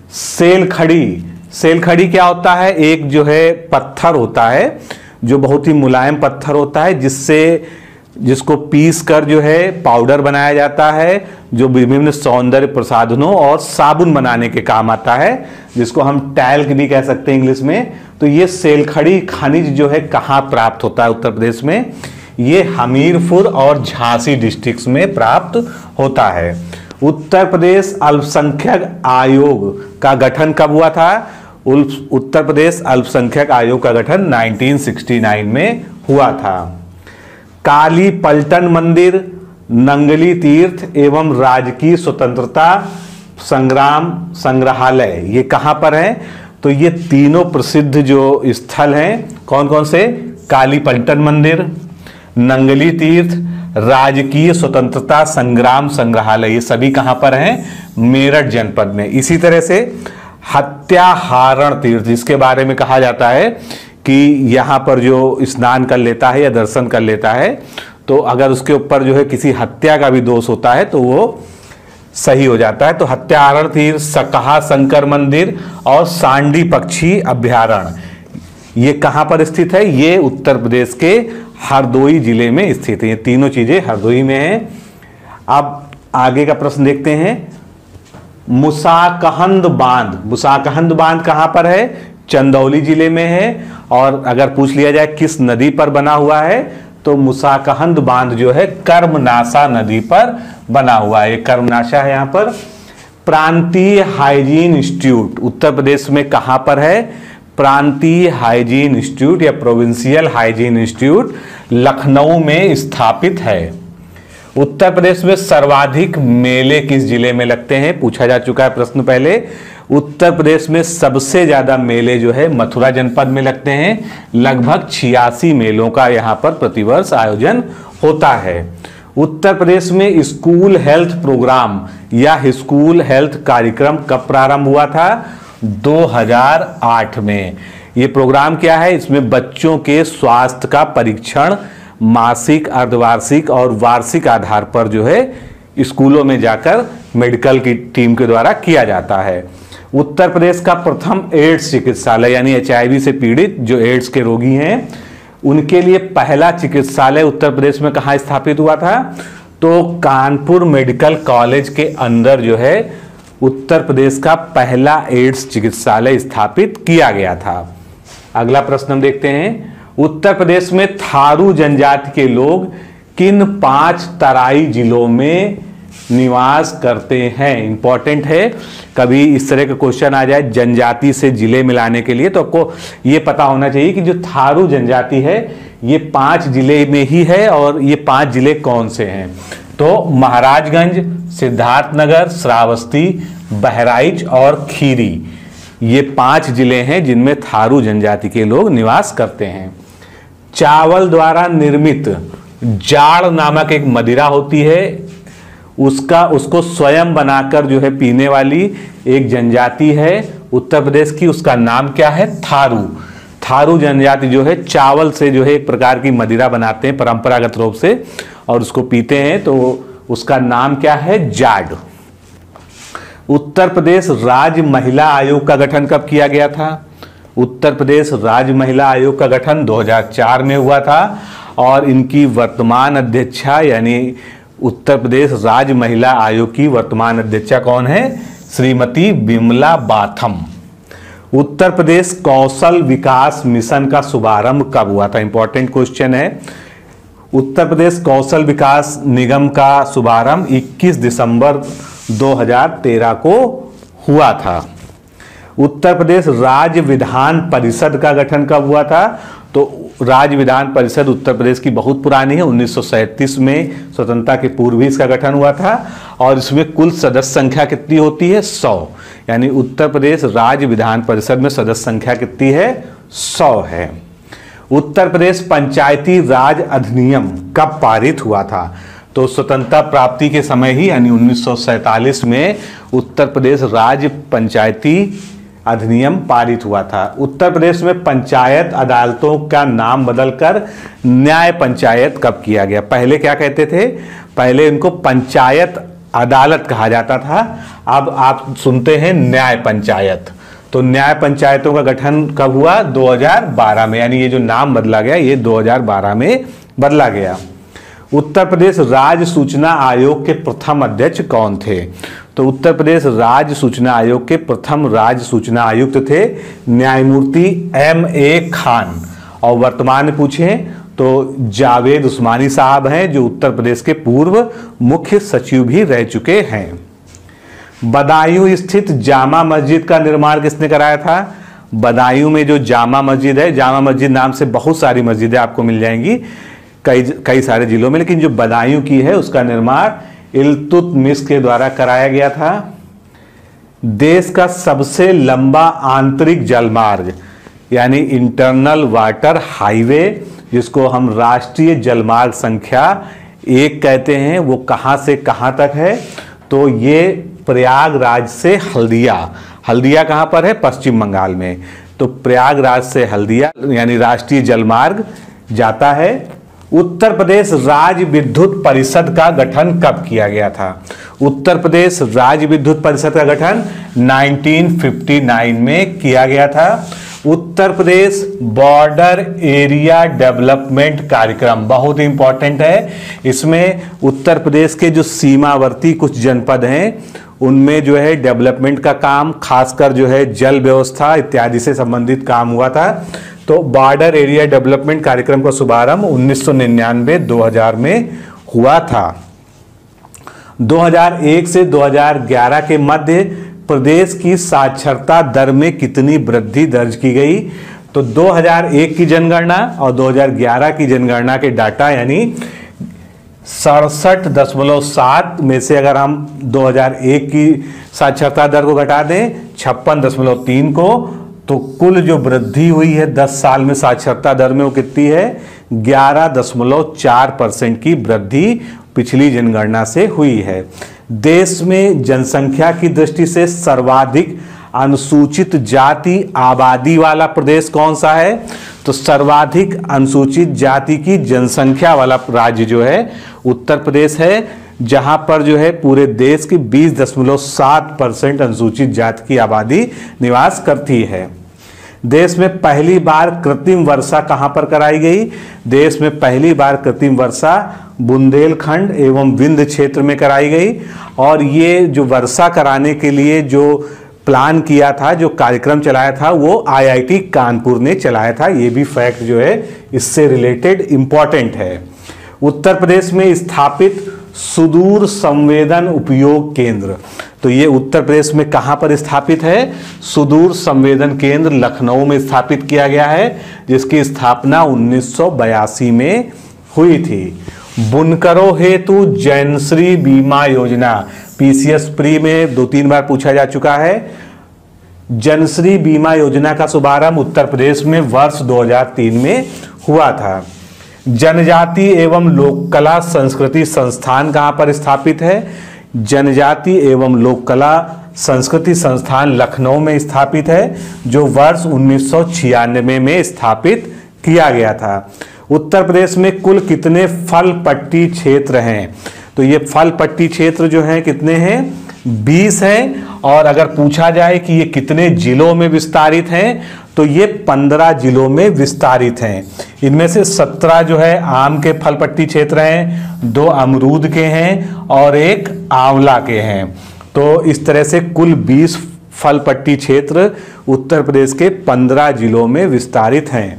सेलखड़ी, सेलखड़ी क्या होता है? एक जो है पत्थर होता है जो बहुत ही मुलायम पत्थर होता है, जिससे जिसको पीस कर जो है पाउडर बनाया जाता है, जो विभिन्न सौंदर्य प्रसाधनों और साबुन बनाने के काम आता है, जिसको हम टैल्क भी कह सकते हैं इंग्लिश में। तो ये सेलखड़ी खनिज जो है कहाँ प्राप्त होता है उत्तर प्रदेश में? ये हमीरपुर और झांसी डिस्ट्रिक्ट्स में प्राप्त होता है। उत्तर प्रदेश अल्पसंख्यक आयोग का गठन कब हुआ था? उत्तर प्रदेश अल्पसंख्यक आयोग का गठन उन्नीस सौ उनहत्तर में हुआ था। काली पलटन मंदिर, नंगली तीर्थ एवं राजकीय स्वतंत्रता संग्राम संग्रहालय ये कहां पर है? तो ये तीनों प्रसिद्ध जो स्थल हैं कौन कौन से? काली पलटन मंदिर, नंगली तीर्थ, राजकीय स्वतंत्रता संग्राम संग्रहालय, ये सभी कहां पर हैं? मेरठ जनपद में। इसी तरह से हत्याहारण तीर्थ, जिसके बारे में कहा जाता है कि यहां पर जो स्नान कर लेता है या दर्शन कर लेता है तो अगर उसके ऊपर जो है किसी हत्या का भी दोष होता है तो वो सही हो जाता है। तो हत्याहारण तीर्थ, सकहा शंकर मंदिर और सांडी पक्षी अभ्यारण्य ये कहां पर स्थित है? ये उत्तर प्रदेश के हरदोई जिले में स्थित है। ये तीनों चीजें हरदोई में हैं। अब आगे का प्रश्न देखते हैं। मुसाकहंद बांध, मुसाकहंद बांध कहां पर है? चंदौली जिले में है। और अगर पूछ लिया जाए किस नदी पर बना हुआ है तो मुसाकहंद बांध जो है कर्मनाशा नदी पर बना हुआ है। कर्मनाशा है यहाँ पर। प्रांतीय हाइजीन इंस्टीट्यूट उत्तर प्रदेश में कहां पर है? प्रांतीय हाइजीन इंस्टीट्यूट या प्रोविंशियल हाइजीन इंस्टीट्यूट लखनऊ में स्थापित है। उत्तर प्रदेश में सर्वाधिक मेले किस जिले में लगते हैं? पूछा जा चुका है प्रश्न पहले। उत्तर प्रदेश में सबसे ज्यादा मेले जो है मथुरा जनपद में लगते हैं। लगभग छियासी मेलों का यहाँ पर प्रतिवर्ष आयोजन होता है। उत्तर प्रदेश में स्कूल हेल्थ प्रोग्राम या स्कूल हेल्थ कार्यक्रम कब प्रारंभ हुआ था? दो हज़ार आठ में। ये प्रोग्राम क्या है? इसमें बच्चों के स्वास्थ्य का परीक्षण मासिक, अर्धवार्षिक और वार्षिक आधार पर जो है स्कूलों में जाकर मेडिकल की टीम के द्वारा किया जाता है। उत्तर प्रदेश का प्रथम एड्स चिकित्सालय यानी एच आई वी से पीड़ित जो एड्स के रोगी हैं उनके लिए पहला चिकित्सालय उत्तर प्रदेश में कहाँ स्थापित हुआ था? तो कानपुर मेडिकल कॉलेज के अंदर जो है उत्तर प्रदेश का पहला एड्स चिकित्सालय स्थापित किया गया था। अगला प्रश्न हम देखते हैं। उत्तर प्रदेश में थारू जनजाति के लोग किन पांच तराई जिलों में निवास करते हैं? इंपॉर्टेंट है, कभी इस तरह का क्वेश्चन आ जाए जनजाति से जिले मिलाने के लिए तो आपको ये पता होना चाहिए कि जो थारू जनजाति है ये पांच जिले में ही है और ये पांच जिले कौन से हैं? तो महाराजगंज, सिद्धार्थनगर, श्रावस्ती, बहराइच और खीरी ये पांच जिले हैं जिनमें थारू जनजाति के लोग निवास करते हैं। चावल द्वारा निर्मित जाड़ नामक एक मदिरा होती है, उसका उसको स्वयं बनाकर जो है पीने वाली एक जनजाति है उत्तर प्रदेश की, उसका नाम क्या है? थारू। थारू जनजाति जो है चावल से जो है एक प्रकार की मदिरा बनाते हैं परंपरागत रूप से और उसको पीते हैं, तो उसका नाम क्या है? जाड। उत्तर प्रदेश राज्य महिला आयोग का गठन कब किया गया था? उत्तर प्रदेश राज्य महिला आयोग का गठन दो हज़ार चार में हुआ था और इनकी वर्तमान अध्यक्षा यानी उत्तर प्रदेश राज्य महिला आयोग की वर्तमान अध्यक्षा कौन है? श्रीमती विमला बाथम। उत्तर प्रदेश कौशल विकास मिशन का शुभारंभ कब हुआ था? इंपॉर्टेंट क्वेश्चन है। उत्तर प्रदेश कौशल विकास निगम का शुभारंभ इक्कीस दिसंबर दो हज़ार तेरह को हुआ था। उत्तर प्रदेश राज्य विधान परिषद का गठन कब हुआ था? तो राज्य विधान परिषद उत्तर प्रदेश की बहुत पुरानी है, उन्नीस सौ सैंतीस में स्वतंत्रता के पूर्व ही इसका गठन हुआ था और इसमें कुल सदस्य संख्या कितनी होती है? सौ। यानी उत्तर प्रदेश राज्य विधान परिषद में सदस्य संख्या कितनी है? सौ है। उत्तर प्रदेश पंचायती राज अधिनियम कब पारित हुआ था? तो स्वतंत्रता प्राप्ति के समय ही यानी उन्नीस सौ सैंतालीस में उत्तर प्रदेश राज्य पंचायती अधिनियम पारित हुआ था। उत्तर प्रदेश में पंचायत अदालतों का नाम बदलकर न्याय पंचायत कब किया गया? पहले क्या कहते थे? पहले इनको पंचायत अदालत कहा जाता था, अब आप सुनते हैं न्याय पंचायत। तो न्याय पंचायतों का गठन कब हुआ? दो हज़ार बारह में, यानी ये जो नाम बदला गया ये दो हज़ार बारह में बदला गया। उत्तर प्रदेश राज्य सूचना आयोग के प्रथम अध्यक्ष कौन थे? तो उत्तर प्रदेश राज्य सूचना आयोग के प्रथम राज्य सूचना आयुक्त थे न्यायमूर्ति एम ए खान और वर्तमान में पूछे तो जावेद उस्मानी साहब हैं, जो उत्तर प्रदेश के पूर्व मुख्य सचिव भी रह चुके हैं। बदायूं स्थित जामा मस्जिद का निर्माण किसने कराया था? बदायूं में जो जामा मस्जिद है, जामा मस्जिद नाम से बहुत सारी मस्जिदें आपको मिल जाएंगी कई कई सारे जिलों में, लेकिन जो बदायूं की है उसका निर्माण इल्तुतमिश के द्वारा कराया गया था। देश का सबसे लंबा आंतरिक जलमार्ग यानी इंटरनल वाटर हाईवे, जिसको हम राष्ट्रीय जलमार्ग संख्या एक कहते हैं, वो कहां से कहां तक है? तो ये प्रयागराज से हल्दिया, हल्दिया कहां पर है? पश्चिम बंगाल में। तो प्रयागराज से हल्दिया यानी राष्ट्रीय जलमार्ग जाता है। उत्तर प्रदेश राज्य विद्युत परिषद का गठन कब किया गया था? उत्तर प्रदेश राज्य विद्युत परिषद का गठन उन्नीस सौ उनसठ में किया गया था। Uttar Pradesh border area development कार्यक्रम बहुत इंपॉर्टेंट है। इसमें उत्तर प्रदेश के जो सीमावर्ती कुछ जनपद हैं उनमें जो है डेवलपमेंट का काम, खासकर जो है जल व्यवस्था इत्यादि से संबंधित काम हुआ था। तो बॉर्डर एरिया डेवलपमेंट कार्यक्रम का शुभारंभ उन्नीस सौ निन्यानवे दो हज़ार में हुआ था। दो हज़ार एक से दो हज़ार ग्यारह के मध्य प्रदेश की साक्षरता दर में कितनी वृद्धि दर्ज की गई? तो दो हज़ार एक की जनगणना और दो हज़ार ग्यारह की जनगणना के डाटा यानी सड़सठ दशमलव सात में से अगर हम दो हज़ार एक की साक्षरता दर को घटा दें छप्पन दशमलव तीन को, तो कुल जो वृद्धि हुई है दस साल में साक्षरता दर में वो कितनी है? ग्यारह दशमलव चार परसेंट की वृद्धि पिछली जनगणना से हुई है। देश में जनसंख्या की दृष्टि से सर्वाधिक अनुसूचित जाति आबादी वाला प्रदेश कौन सा है? तो सर्वाधिक अनुसूचित जाति की जनसंख्या वाला राज्य जो है उत्तर प्रदेश है, जहां पर जो है पूरे देश की बीस दशमलव सात परसेंट अनुसूचित जाति की आबादी निवास करती है। देश में पहली बार कृत्रिम वर्षा कहां पर कराई गई? देश में पहली बार कृत्रिम वर्षा बुंदेलखंड एवं विंध्य क्षेत्र में कराई गई। और ये जो वर्षा कराने के लिए जो प्लान किया था, जो कार्यक्रम चलाया था, वो आई आई टी कानपुर ने चलाया था। ये भी फैक्ट जो है इससे रिलेटेड इंपॉर्टेंट है। उत्तर प्रदेश में स्थापित सुदूर संवेदन उपयोग केंद्र, तो ये उत्तर प्रदेश में कहां पर स्थापित है? सुदूर संवेदन केंद्र लखनऊ में स्थापित किया गया है, जिसकी स्थापना उन्नीस सौ बयासी में हुई थी। बुनकरों हेतु जयश्री बीमा योजना, पी सी एस प्री में दो तीन बार पूछा जा चुका है। जनश्री बीमा योजना का शुभारंभ उत्तर प्रदेश में वर्ष दो हज़ार तीन में हुआ था। जनजाति एवं लोक कला संस्कृति संस्थान कहां पर स्थापित है? जनजाति एवं लोक कला संस्कृति संस्थान लखनऊ में स्थापित है, जो वर्ष उन्नीस सौ छियानवे में स्थापित किया गया था। उत्तर प्रदेश में कुल कितने फल पट्टी क्षेत्र हैं? तो ये फल पट्टी क्षेत्र जो हैं कितने हैं? बीस हैं। और अगर पूछा जाए कि ये कितने जिलों में विस्तारित हैं, तो ये पंद्रह जिलों में विस्तारित हैं। इनमें से सत्रह जो है आम के फल पट्टी क्षेत्र हैं, दो अमरूद के हैं और एक आंवला के हैं। तो इस तरह से कुल बीस फल पट्टी क्षेत्र उत्तर प्रदेश के पंद्रह जिलों में विस्तारित हैं।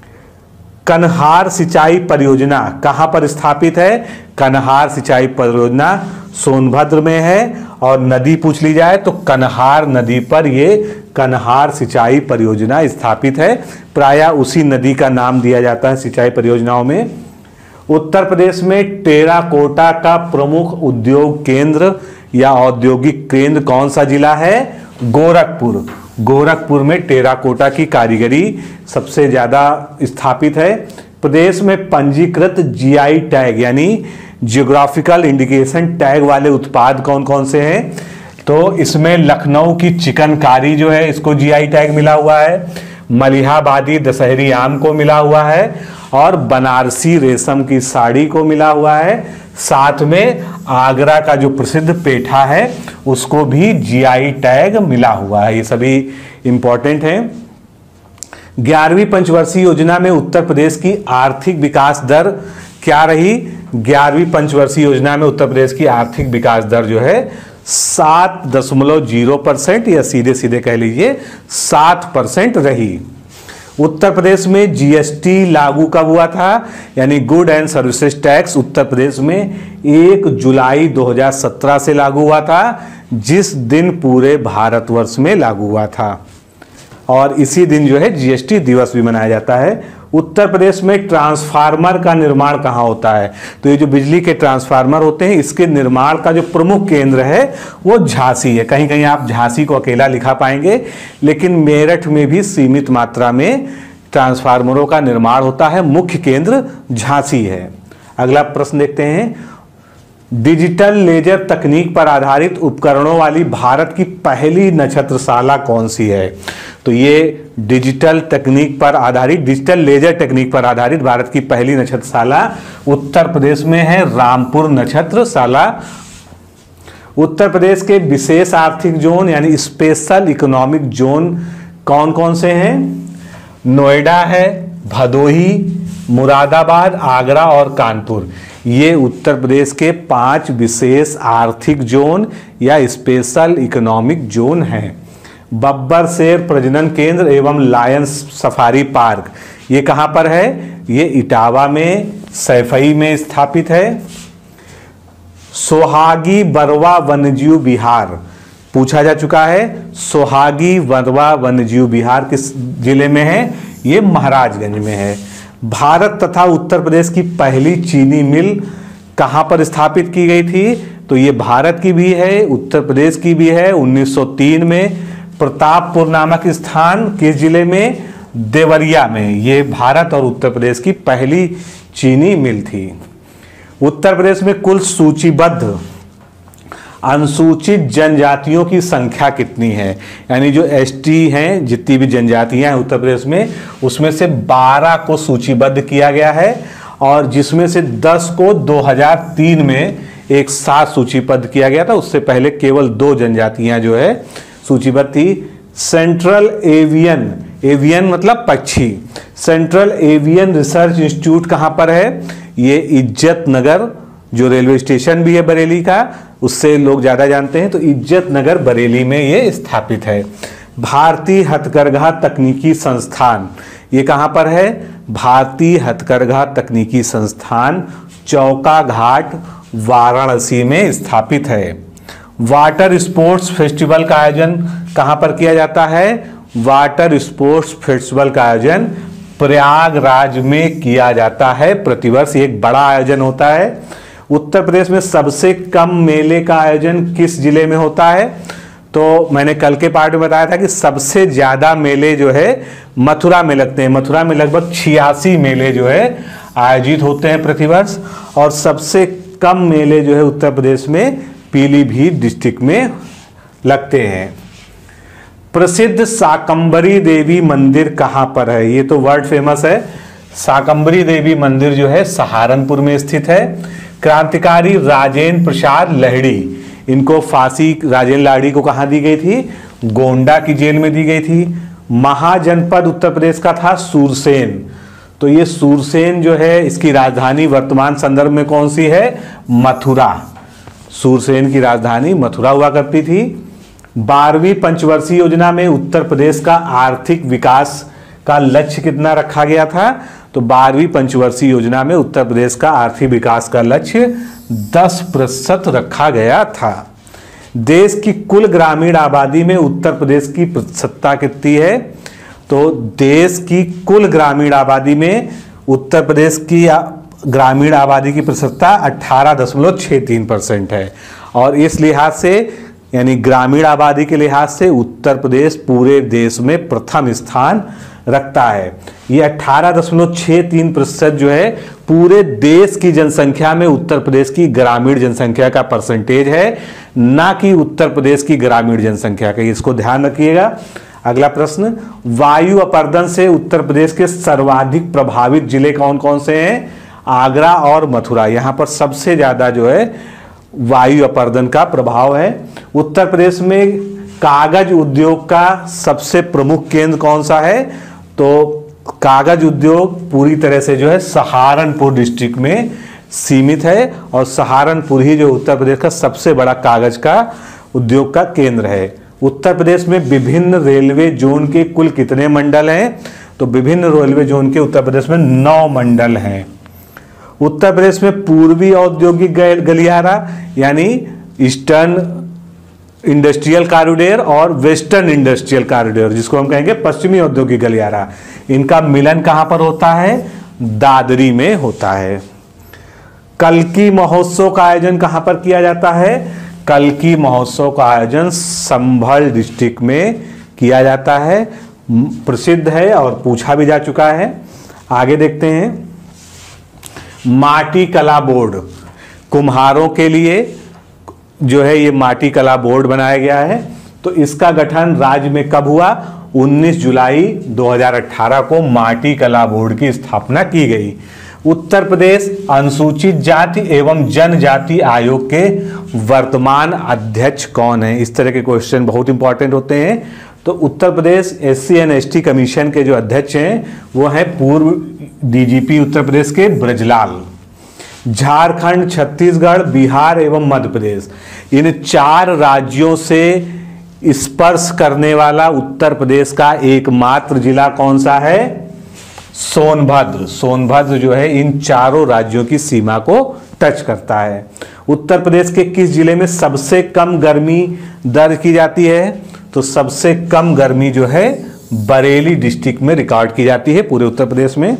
कन्हार सिंचाई परियोजना कहां पर स्थापित है? कन्हार सिंचाई परियोजना सोनभद्र में है। और नदी पूछ ली जाए तो कन्हार नदी पर ये कन्हार सिंचाई परियोजना स्थापित है। प्रायः उसी नदी का नाम दिया जाता है सिंचाई परियोजनाओं में। उत्तर प्रदेश में टेराकोटा का प्रमुख उद्योग केंद्र या औद्योगिक केंद्र कौन सा जिला है? गोरखपुर। गोरखपुर में टेराकोटा की कारीगरी सबसे ज्यादा स्थापित है। प्रदेश में पंजीकृत जी आई टैग यानी जियोग्राफिकल इंडिकेशन टैग वाले उत्पाद कौन कौन से हैं? तो इसमें लखनऊ की चिकनकारी जो है इसको जी आई टैग मिला हुआ है, मलिहाबादी दशहरी आम को मिला हुआ है और बनारसी रेशम की साड़ी को मिला हुआ है। साथ में आगरा का जो प्रसिद्ध पेठा है उसको भी जी आई टैग मिला हुआ है। ये सभी इंपॉर्टेंट हैं। ग्यारहवीं पंचवर्षीय योजना में उत्तर प्रदेश की आर्थिक विकास दर क्या रही? ग्यारहवीं पंचवर्षीय योजना में उत्तर प्रदेश की आर्थिक विकास दर जो है सात दशमलव जीरो परसेंट या सीधे सीधे कह लीजिए सात परसेंट रही। उत्तर प्रदेश में जीएसटी लागू कब हुआ था, यानी good and services tax Uttar Pradesh में एक जुलाई दो हज़ार सत्रह से लागू हुआ था, जिस दिन पूरे भारतवर्ष में लागू हुआ था। और इसी दिन जो है जीएसटी दिवस भी मनाया जाता है। उत्तर प्रदेश में ट्रांसफार्मर का निर्माण कहाँ होता है, तो ये जो बिजली के ट्रांसफार्मर होते हैं इसके निर्माण का जो प्रमुख केंद्र है वो झांसी है। कहीं कहीं आप झांसी को अकेला लिखा पाएंगे, लेकिन मेरठ में भी सीमित मात्रा में ट्रांसफार्मरों का निर्माण होता है। मुख्य केंद्र झांसी है। अगला प्रश्न देखते हैं, डिजिटल लेजर तकनीक पर आधारित उपकरणों वाली भारत की पहली नक्षत्रशाला कौन सी है, तो ये डिजिटल तकनीक पर आधारित डिजिटल लेजर तकनीक पर आधारित भारत की पहली नक्षत्रशाला उत्तर प्रदेश में है, रामपुर नक्षत्रशाला। उत्तर प्रदेश के विशेष आर्थिक जोन यानी स्पेशल इकोनॉमिक जोन कौन कौन से हैं, नोएडा है, भदोही, मुरादाबाद, आगरा और कानपुर। ये उत्तर प्रदेश के पांच विशेष आर्थिक जोन या स्पेशल इकोनॉमिक जोन हैं। बब्बर शेर प्रजनन केंद्र एवं लायंस सफारी पार्क ये कहाँ पर है, ये इटावा में सैफई में स्थापित है। सोहागी बरवा वन्यजीव विहार पूछा जा चुका है। सोहागी बरवा वन्यजीव विहार किस जिले में है, ये महाराजगंज में है। भारत तथा उत्तर प्रदेश की पहली चीनी मिल कहाँ पर स्थापित की गई थी, तो ये भारत की भी है, उत्तर प्रदेश की भी है। उन्नीस सौ तीन में प्रतापपुर नामक स्थान किस जिले में, देवरिया में। ये भारत और उत्तर प्रदेश की पहली चीनी मिल थी। उत्तर प्रदेश में कुल सूचीबद्ध अनुसूचित जनजातियों की संख्या कितनी है, यानी जो एसटी हैं, जितनी भी जनजातियां हैं उत्तर प्रदेश में, उसमें से बारह को सूचीबद्ध किया गया है और जिसमें से दस को दो हज़ार तीन में एक साथ सूचीबद्ध किया गया था। उससे पहले केवल दो जनजातियां जो है सूचीबद्ध थी। सेंट्रल एवियन, एवियन मतलब पक्षी, सेंट्रल एवियन रिसर्च इंस्टीट्यूट कहाँ पर है, ये इज्जत नगर, जो रेलवे स्टेशन भी है बरेली का, उससे लोग ज़्यादा जानते हैं, तो इज्जत नगर बरेली में ये स्थापित है। भारतीय हथकरघा तकनीकी संस्थान ये कहाँ पर है, भारतीय हथकरघा तकनीकी संस्थान चौका घाट वाराणसी में स्थापित है। वाटर स्पोर्ट्स फेस्टिवल का आयोजन कहाँ पर किया जाता है, वाटर स्पोर्ट्स फेस्टिवल का आयोजन प्रयागराज में किया जाता है। प्रतिवर्ष एक बड़ा आयोजन होता है। उत्तर प्रदेश में सबसे कम मेले का आयोजन किस जिले में होता है, तो मैंने कल के पार्ट में बताया था कि सबसे ज्यादा मेले जो है मथुरा में लगते हैं। मथुरा में लगभग छियासी मेले जो है आयोजित होते हैं प्रतिवर्ष, और सबसे कम मेले जो है उत्तर प्रदेश में पीलीभीत डिस्ट्रिक्ट में लगते हैं। प्रसिद्ध शाकंभरी देवी मंदिर कहाँ पर है, ये तो वर्ल्ड फेमस है। शाकंभरी देवी मंदिर जो है सहारनपुर में स्थित है। क्रांतिकारी राजेंद्र प्रसाद लाहिड़ी, इनको फांसी राजेंद्र लाहिड़ी को कहाँ दी गई थी, गोंडा की जेल में दी गई थी। महाजनपद उत्तर प्रदेश का था सूरसेन, तो ये सूरसेन जो है इसकी राजधानी वर्तमान संदर्भ में कौन सी है, मथुरा। सूरसेन की राजधानी मथुरा हुआ करती थी। बारहवीं पंचवर्षीय योजना में उत्तर प्रदेश का आर्थिक विकास का लक्ष्य कितना रखा गया था, तो बारहवीं पंचवर्षीय योजना में उत्तर प्रदेश का आर्थिक विकास का लक्ष्य दस प्रतिशत रखा गया था। देश की कुल ग्रामीण आबादी में उत्तर प्रदेश की प्रतिशतता कितनी है, तो देश की कुल ग्रामीण आबादी में उत्तर प्रदेश की ग्रामीण आबादी की प्रतिशतता अठारह दशमलव छः तीन परसेंट है। और इस लिहाज से यानी ग्रामीण आबादी के लिहाज से उत्तर प्रदेश पूरे देश में प्रथम स्थान रखता है। ये अठारह दशमलव छः तीन प्रतिशत जो है पूरे देश की जनसंख्या में उत्तर प्रदेश की ग्रामीण जनसंख्या का परसेंटेज है, ना कि उत्तर प्रदेश की ग्रामीण जनसंख्या का। इसको ध्यान रखिएगा। अगला प्रश्न, वायु अपरदन से उत्तर प्रदेश के सर्वाधिक प्रभावित जिले कौन कौन से हैं, आगरा और मथुरा। यहाँ पर सबसे ज्यादा जो है वायु अपरदन का प्रभाव है। उत्तर प्रदेश में कागज उद्योग का सबसे प्रमुख केंद्र कौन सा है, तो कागज उद्योग पूरी तरह से जो है सहारनपुर डिस्ट्रिक्ट में सीमित है, और सहारनपुर ही जो उत्तर प्रदेश का सबसे बड़ा कागज का उद्योग का केंद्र है। उत्तर प्रदेश में विभिन्न रेलवे जोन के कुल कितने मंडल हैं, तो विभिन्न रेलवे जोन के उत्तर प्रदेश में नौ मंडल हैं। उत्तर प्रदेश में पूर्वी औद्योगिक गलियारा यानी ईस्टर्न इंडस्ट्रियल कॉरिडोर और वेस्टर्न इंडस्ट्रियल कॉरिडोर, जिसको हम कहेंगे पश्चिमी औद्योगिक गलियारा, इनका मिलन कहां पर होता है? दादरी में होता है। कल्की महोत्सव का आयोजन कहां पर किया जाता है? कल्की महोत्सव का आयोजन संभल डिस्ट्रिक्ट में किया जाता है। प्रसिद्ध है और पूछा भी जा चुका है। आगे देखते हैं, माटी कला बोर्ड, कुम्हारों के लिए जो है ये माटी कला बोर्ड बनाया गया है। तो इसका गठन राज्य में कब हुआ? उन्नीस जुलाई दो हज़ार अठारह को माटी कला बोर्ड की स्थापना की गई। उत्तर प्रदेश अनुसूचित जाति एवं जनजाति आयोग के वर्तमान अध्यक्ष कौन है? इस तरह के क्वेश्चन बहुत इंपॉर्टेंट होते हैं। तो Uttar Pradesh S C and S T commission के जो अध्यक्ष हैं वो हैं पूर्व D G P Uttar Pradesh के ब्रजलाल। झारखंड, छत्तीसगढ़, बिहार एवं मध्य प्रदेश, इन चार राज्यों से स्पर्श करने वाला उत्तर प्रदेश का एकमात्र जिला कौन सा है? सोनभद्र। सोनभद्र जो है इन चारों राज्यों की सीमा को टच करता है। उत्तर प्रदेश के किस जिले में सबसे कम गर्मी दर्ज की जाती है? तो सबसे कम गर्मी जो है बरेली डिस्ट्रिक्ट में रिकॉर्ड की जाती है पूरे उत्तर प्रदेश में।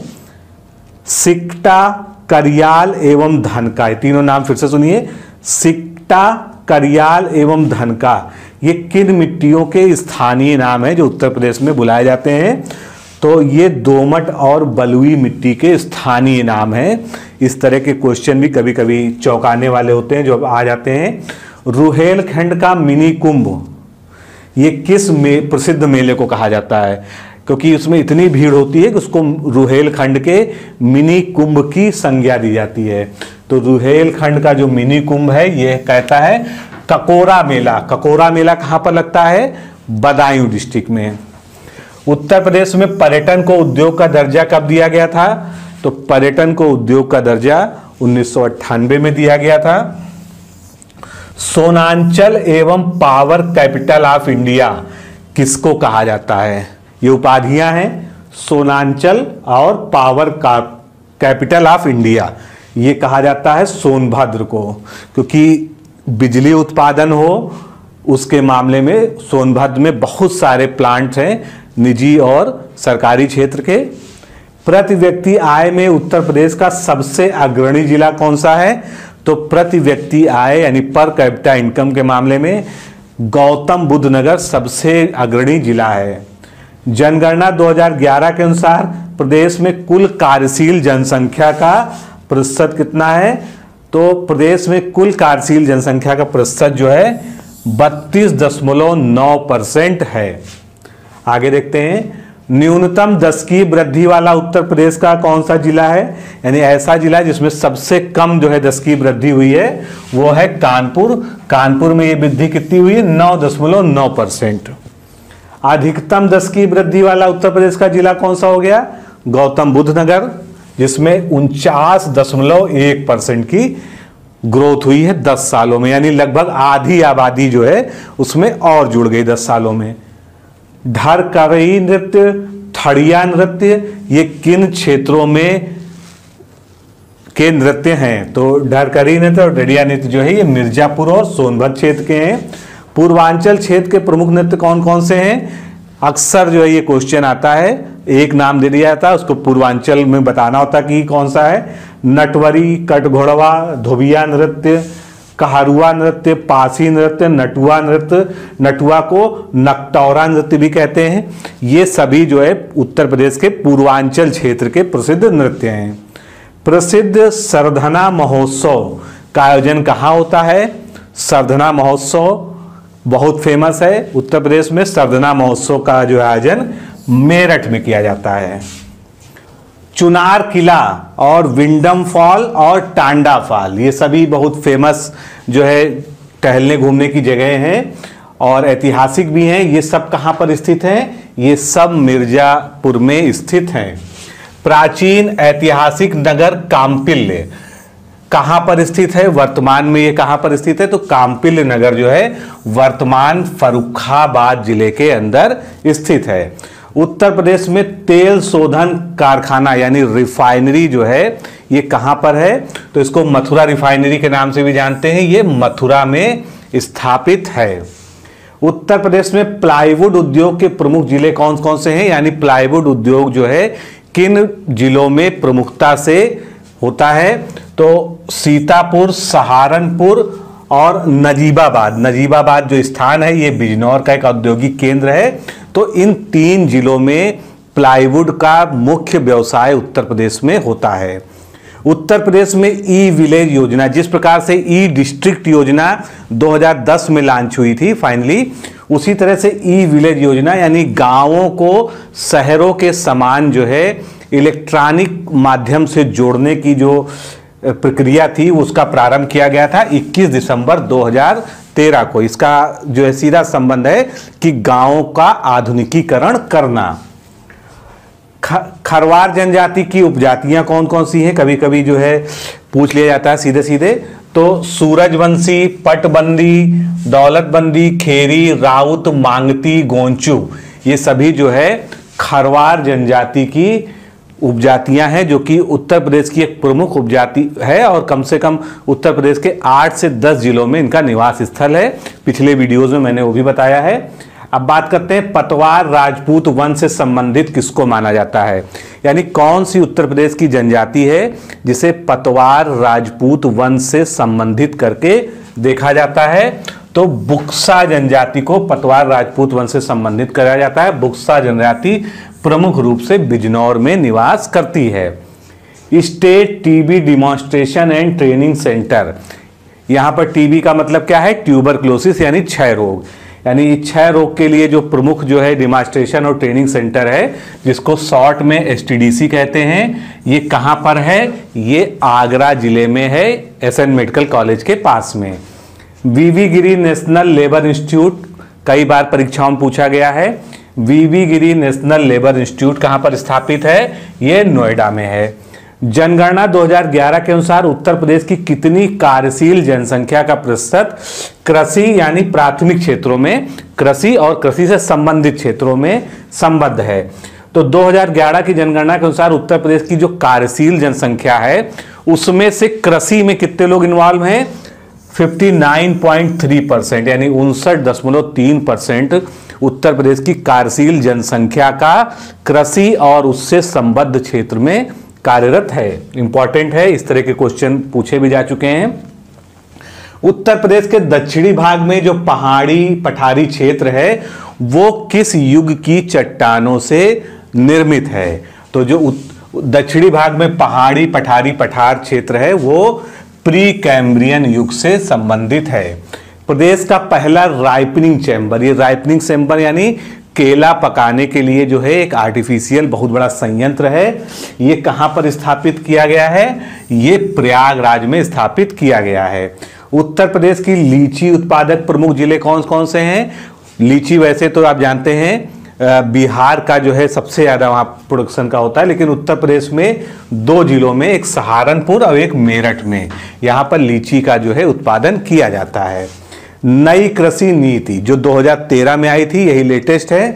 सिकटा, करियाल एवं धनका, ये तीनों नाम फिर से सुनिए। सिकटा, करियाल एवं धनका, ये किन मिट्टियों के स्थानीय नाम है जो उत्तर प्रदेश में बुलाए जाते हैं? तो ये दोमट और बलुई मिट्टी के स्थानीय नाम हैं। इस तरह के क्वेश्चन भी कभी कभी चौंकाने वाले होते हैं जो आ जाते हैं। रुहेलखंड का मिनी कुंभ, ये किस में प्रसिद्ध मेले को कहा जाता है? क्योंकि उसमें इतनी भीड़ होती है कि उसको रुहेलखंड के मिनी कुंभ की संज्ञा दी जाती है। तो रुहेलखंड का जो मिनी कुंभ है ये कहता है ककोरा मेला। ककोरा मेला कहां पर लगता है? बदायूं डिस्ट्रिक्ट में। उत्तर प्रदेश में पर्यटन को उद्योग का दर्जा कब दिया गया था? तो पर्यटन को उद्योग का दर्जा उन्नीस सौ अट्ठानवे में दिया गया था। सोनांचल एवं पावर कैपिटल ऑफ इंडिया किसको कहा जाता है? ये उपाधियां हैं, सोनांचल और पावर का कैपिटल ऑफ इंडिया, ये कहा जाता है सोनभद्र को, क्योंकि बिजली उत्पादन हो उसके मामले में सोनभद्र में बहुत सारे प्लांट्स हैं, निजी और सरकारी क्षेत्र के। प्रति व्यक्ति आय में उत्तर प्रदेश का सबसे अग्रणी जिला कौन सा है? तो प्रति व्यक्ति आय यानी पर कैपिटा इनकम के मामले में गौतम बुद्ध नगर सबसे अग्रणी जिला है। जनगणना दो हज़ार ग्यारह के अनुसार प्रदेश में कुल कार्यशील जनसंख्या का प्रतिशत कितना है? तो प्रदेश में कुल कार्यशील जनसंख्या का प्रतिशत जो है बत्तीस दशमलव नौ परसेंट है। आगे देखते हैं, न्यूनतम दशकीय वृद्धि वाला उत्तर प्रदेश का कौन सा जिला है? यानी ऐसा जिला जिसमें सबसे कम जो है दशकीय वृद्धि हुई है वो है कानपुर। कानपुर में ये वृद्धि कितनी हुई है? नौ दशमलव नौ परसेंट। अधिकतम दशकीय वृद्धि वाला उत्तर प्रदेश का जिला कौन सा हो गया? गौतम बुद्ध नगर, जिसमें उनचास दशमलव एक परसेंट की ग्रोथ हुई है दस सालों में, यानी लगभग आधी आबादी जो है उसमें और जुड़ गई दस सालों में। ढरकरी नृत्य, ठड़िया नृत्य, ये किन क्षेत्रों में के नृत्य हैं? तो ढरकरी नृत्य और ठड़िया नृत्य जो है ये मिर्जापुर और सोनभद्र क्षेत्र के हैं। पूर्वांचल क्षेत्र के प्रमुख नृत्य कौन कौन से हैं? अक्सर जो है ये क्वेश्चन आता है, एक नाम दे दिया जाता है, उसको पूर्वांचल में बताना होता है कि कौन सा है। नटवरी, कटघोड़वा, धोबिया नृत्य, कहारुआ नृत्य, पासी नृत्य, नटुआ नृत्य, नटुआ को नकटौरा नृत्य भी कहते हैं। ये सभी जो है उत्तर प्रदेश के पूर्वांचल क्षेत्र के प्रसिद्ध नृत्य हैं। प्रसिद्ध सरधना महोत्सव का आयोजन कहाँ होता है? सरधना महोत्सव बहुत फेमस है उत्तर प्रदेश में। सरधना महोत्सव का जो आयोजन मेरठ में किया जाता है। चुनार किला और विंडम फॉल और टांडा फॉल, ये सभी बहुत फेमस जो है टहलने घूमने की जगह हैं और ऐतिहासिक भी हैं। ये सब कहाँ पर स्थित हैं? ये सब मिर्जापुर में स्थित हैं। प्राचीन ऐतिहासिक नगर काम्पिल्य कहाँ पर स्थित है? वर्तमान में ये कहाँ पर स्थित है? तो काम्पिल्य नगर जो है वर्तमान फर्रुखाबाद जिले के अंदर स्थित है। उत्तर प्रदेश में तेल शोधन कारखाना यानी रिफाइनरी जो है ये कहां पर है? तो इसको मथुरा रिफाइनरी के नाम से भी जानते हैं, ये मथुरा में स्थापित है। उत्तर प्रदेश में प्लाईवुड उद्योग के प्रमुख जिले कौन कौन से हैं? यानी प्लाईवुड उद्योग जो है किन जिलों में प्रमुखता से होता है? तो सीतापुर, सहारनपुर और नजीबाबाद। नजीबाबाद जो स्थान है ये बिजनौर का एक औद्योगिक केंद्र है। तो इन तीन जिलों में प्लाईवुड का मुख्य व्यवसाय उत्तर प्रदेश में होता है। उत्तर प्रदेश में ई विलेज योजना, जिस प्रकार से ई डिस्ट्रिक्ट योजना दो हज़ार दस में लॉन्च हुई थी फाइनली, उसी तरह से ई विलेज योजना यानी गांवों को शहरों के समान जो है इलेक्ट्रॉनिक माध्यम से जोड़ने की जो प्रक्रिया थी उसका प्रारंभ किया गया था इक्कीस दिसंबर दो हज़ार तेरह को। इसका जो है सीधा संबंध है कि गांवों का आधुनिकीकरण करना। खरवार जनजाति की उपजातियां कौन कौन सी हैं? कभी कभी जो है पूछ लिया जाता है सीधे सीधे। तो सूरजवंशी, पटबंदी, दौलतबंदी, खेरी, राउत, मांगती, गोंचू, ये सभी जो है खरवार जनजाति की उपजातियां हैं जो कि उत्तर प्रदेश की एक प्रमुख उपजाति है और कम से कम उत्तर प्रदेश के आठ से दस जिलों में इनका निवास स्थल है। पिछले वीडियोस में मैंने वो भी बताया है। अब बात करते हैं पतवार राजपूत वंश से संबंधित किसको माना जाता है? यानी कौन सी उत्तर प्रदेश की जनजाति है जिसे पतवार राजपूत वंश से संबंधित करके देखा जाता है? तो बुक्सा जनजाति को पतवार राजपूत वंश से संबंधित करा जाता है। बुक्सा जनजाति प्रमुख रूप से बिजनौर में निवास करती है। State TB demonstration and training centre, यहां पर टीबी का मतलब क्या है? ट्यूबरक्लोसिस यानी क्षय रोग। यानी क्षय रोग के लिए जो प्रमुख जो है डिमॉन्स्ट्रेशन और ट्रेनिंग सेंटर है जिसको शॉर्ट में एसटीडीसी कहते हैं, ये कहां पर है? ये आगरा जिले में है, एसएन मेडिकल कॉलेज के पास में। V V Giri national labour institute कई बार परीक्षाओं में पूछा गया है। V V Giri national labour institute कहां पर स्थापित है? ये नोएडा में है। जनगणना दो हज़ार ग्यारह के अनुसार उत्तर प्रदेश की कितनी कार्यशील जनसंख्या का प्रतिशत कृषि यानी प्राथमिक क्षेत्रों में, कृषि और कृषि से संबंधित क्षेत्रों में संबद्ध है? तो दो हज़ार ग्यारह की जनगणना के अनुसार उत्तर प्रदेश की जो कार्यशील जनसंख्या है उसमें से कृषि में कितने लोग इन्वॉल्व हैं? उनसठ पॉइंट तीन परसेंट यानी उनसठ दशमलव तीन परसेंट उत्तर प्रदेश की कार्यशील जनसंख्या का कृषि और उससे संबद्ध क्षेत्र में कार्यरत है। इंपॉर्टेंट है, इस तरह के क्वेश्चन पूछे भी जा चुके हैं। उत्तर प्रदेश के दक्षिणी भाग में जो पहाड़ी पठारी क्षेत्र है वो किस युग की चट्टानों से निर्मित है? तो जो दक्षिणी भाग में पहाड़ी पठारी पठार क्षेत्र है वो प्री कैम्ब्रियन युग से संबंधित है। प्रदेश का पहला राइपनिंग चैम्बर, ये राइपनिंग चैम्बर यानी केला पकाने के लिए जो है एक आर्टिफिशियल बहुत बड़ा संयंत्र है, ये कहां पर स्थापित किया गया है? ये प्रयागराज में स्थापित किया गया है। उत्तर प्रदेश की लीची उत्पादक प्रमुख जिले कौन कौन से हैं? लीची वैसे तो आप जानते हैं बिहार का जो है सबसे ज्यादा वहां प्रोडक्शन का होता है, लेकिन उत्तर प्रदेश में दो जिलों में, एक सहारनपुर और एक मेरठ में, यहां पर लीची का जो है उत्पादन किया जाता है। नई कृषि नीति जो दो हज़ार तेरह में आई थी, यही लेटेस्ट है।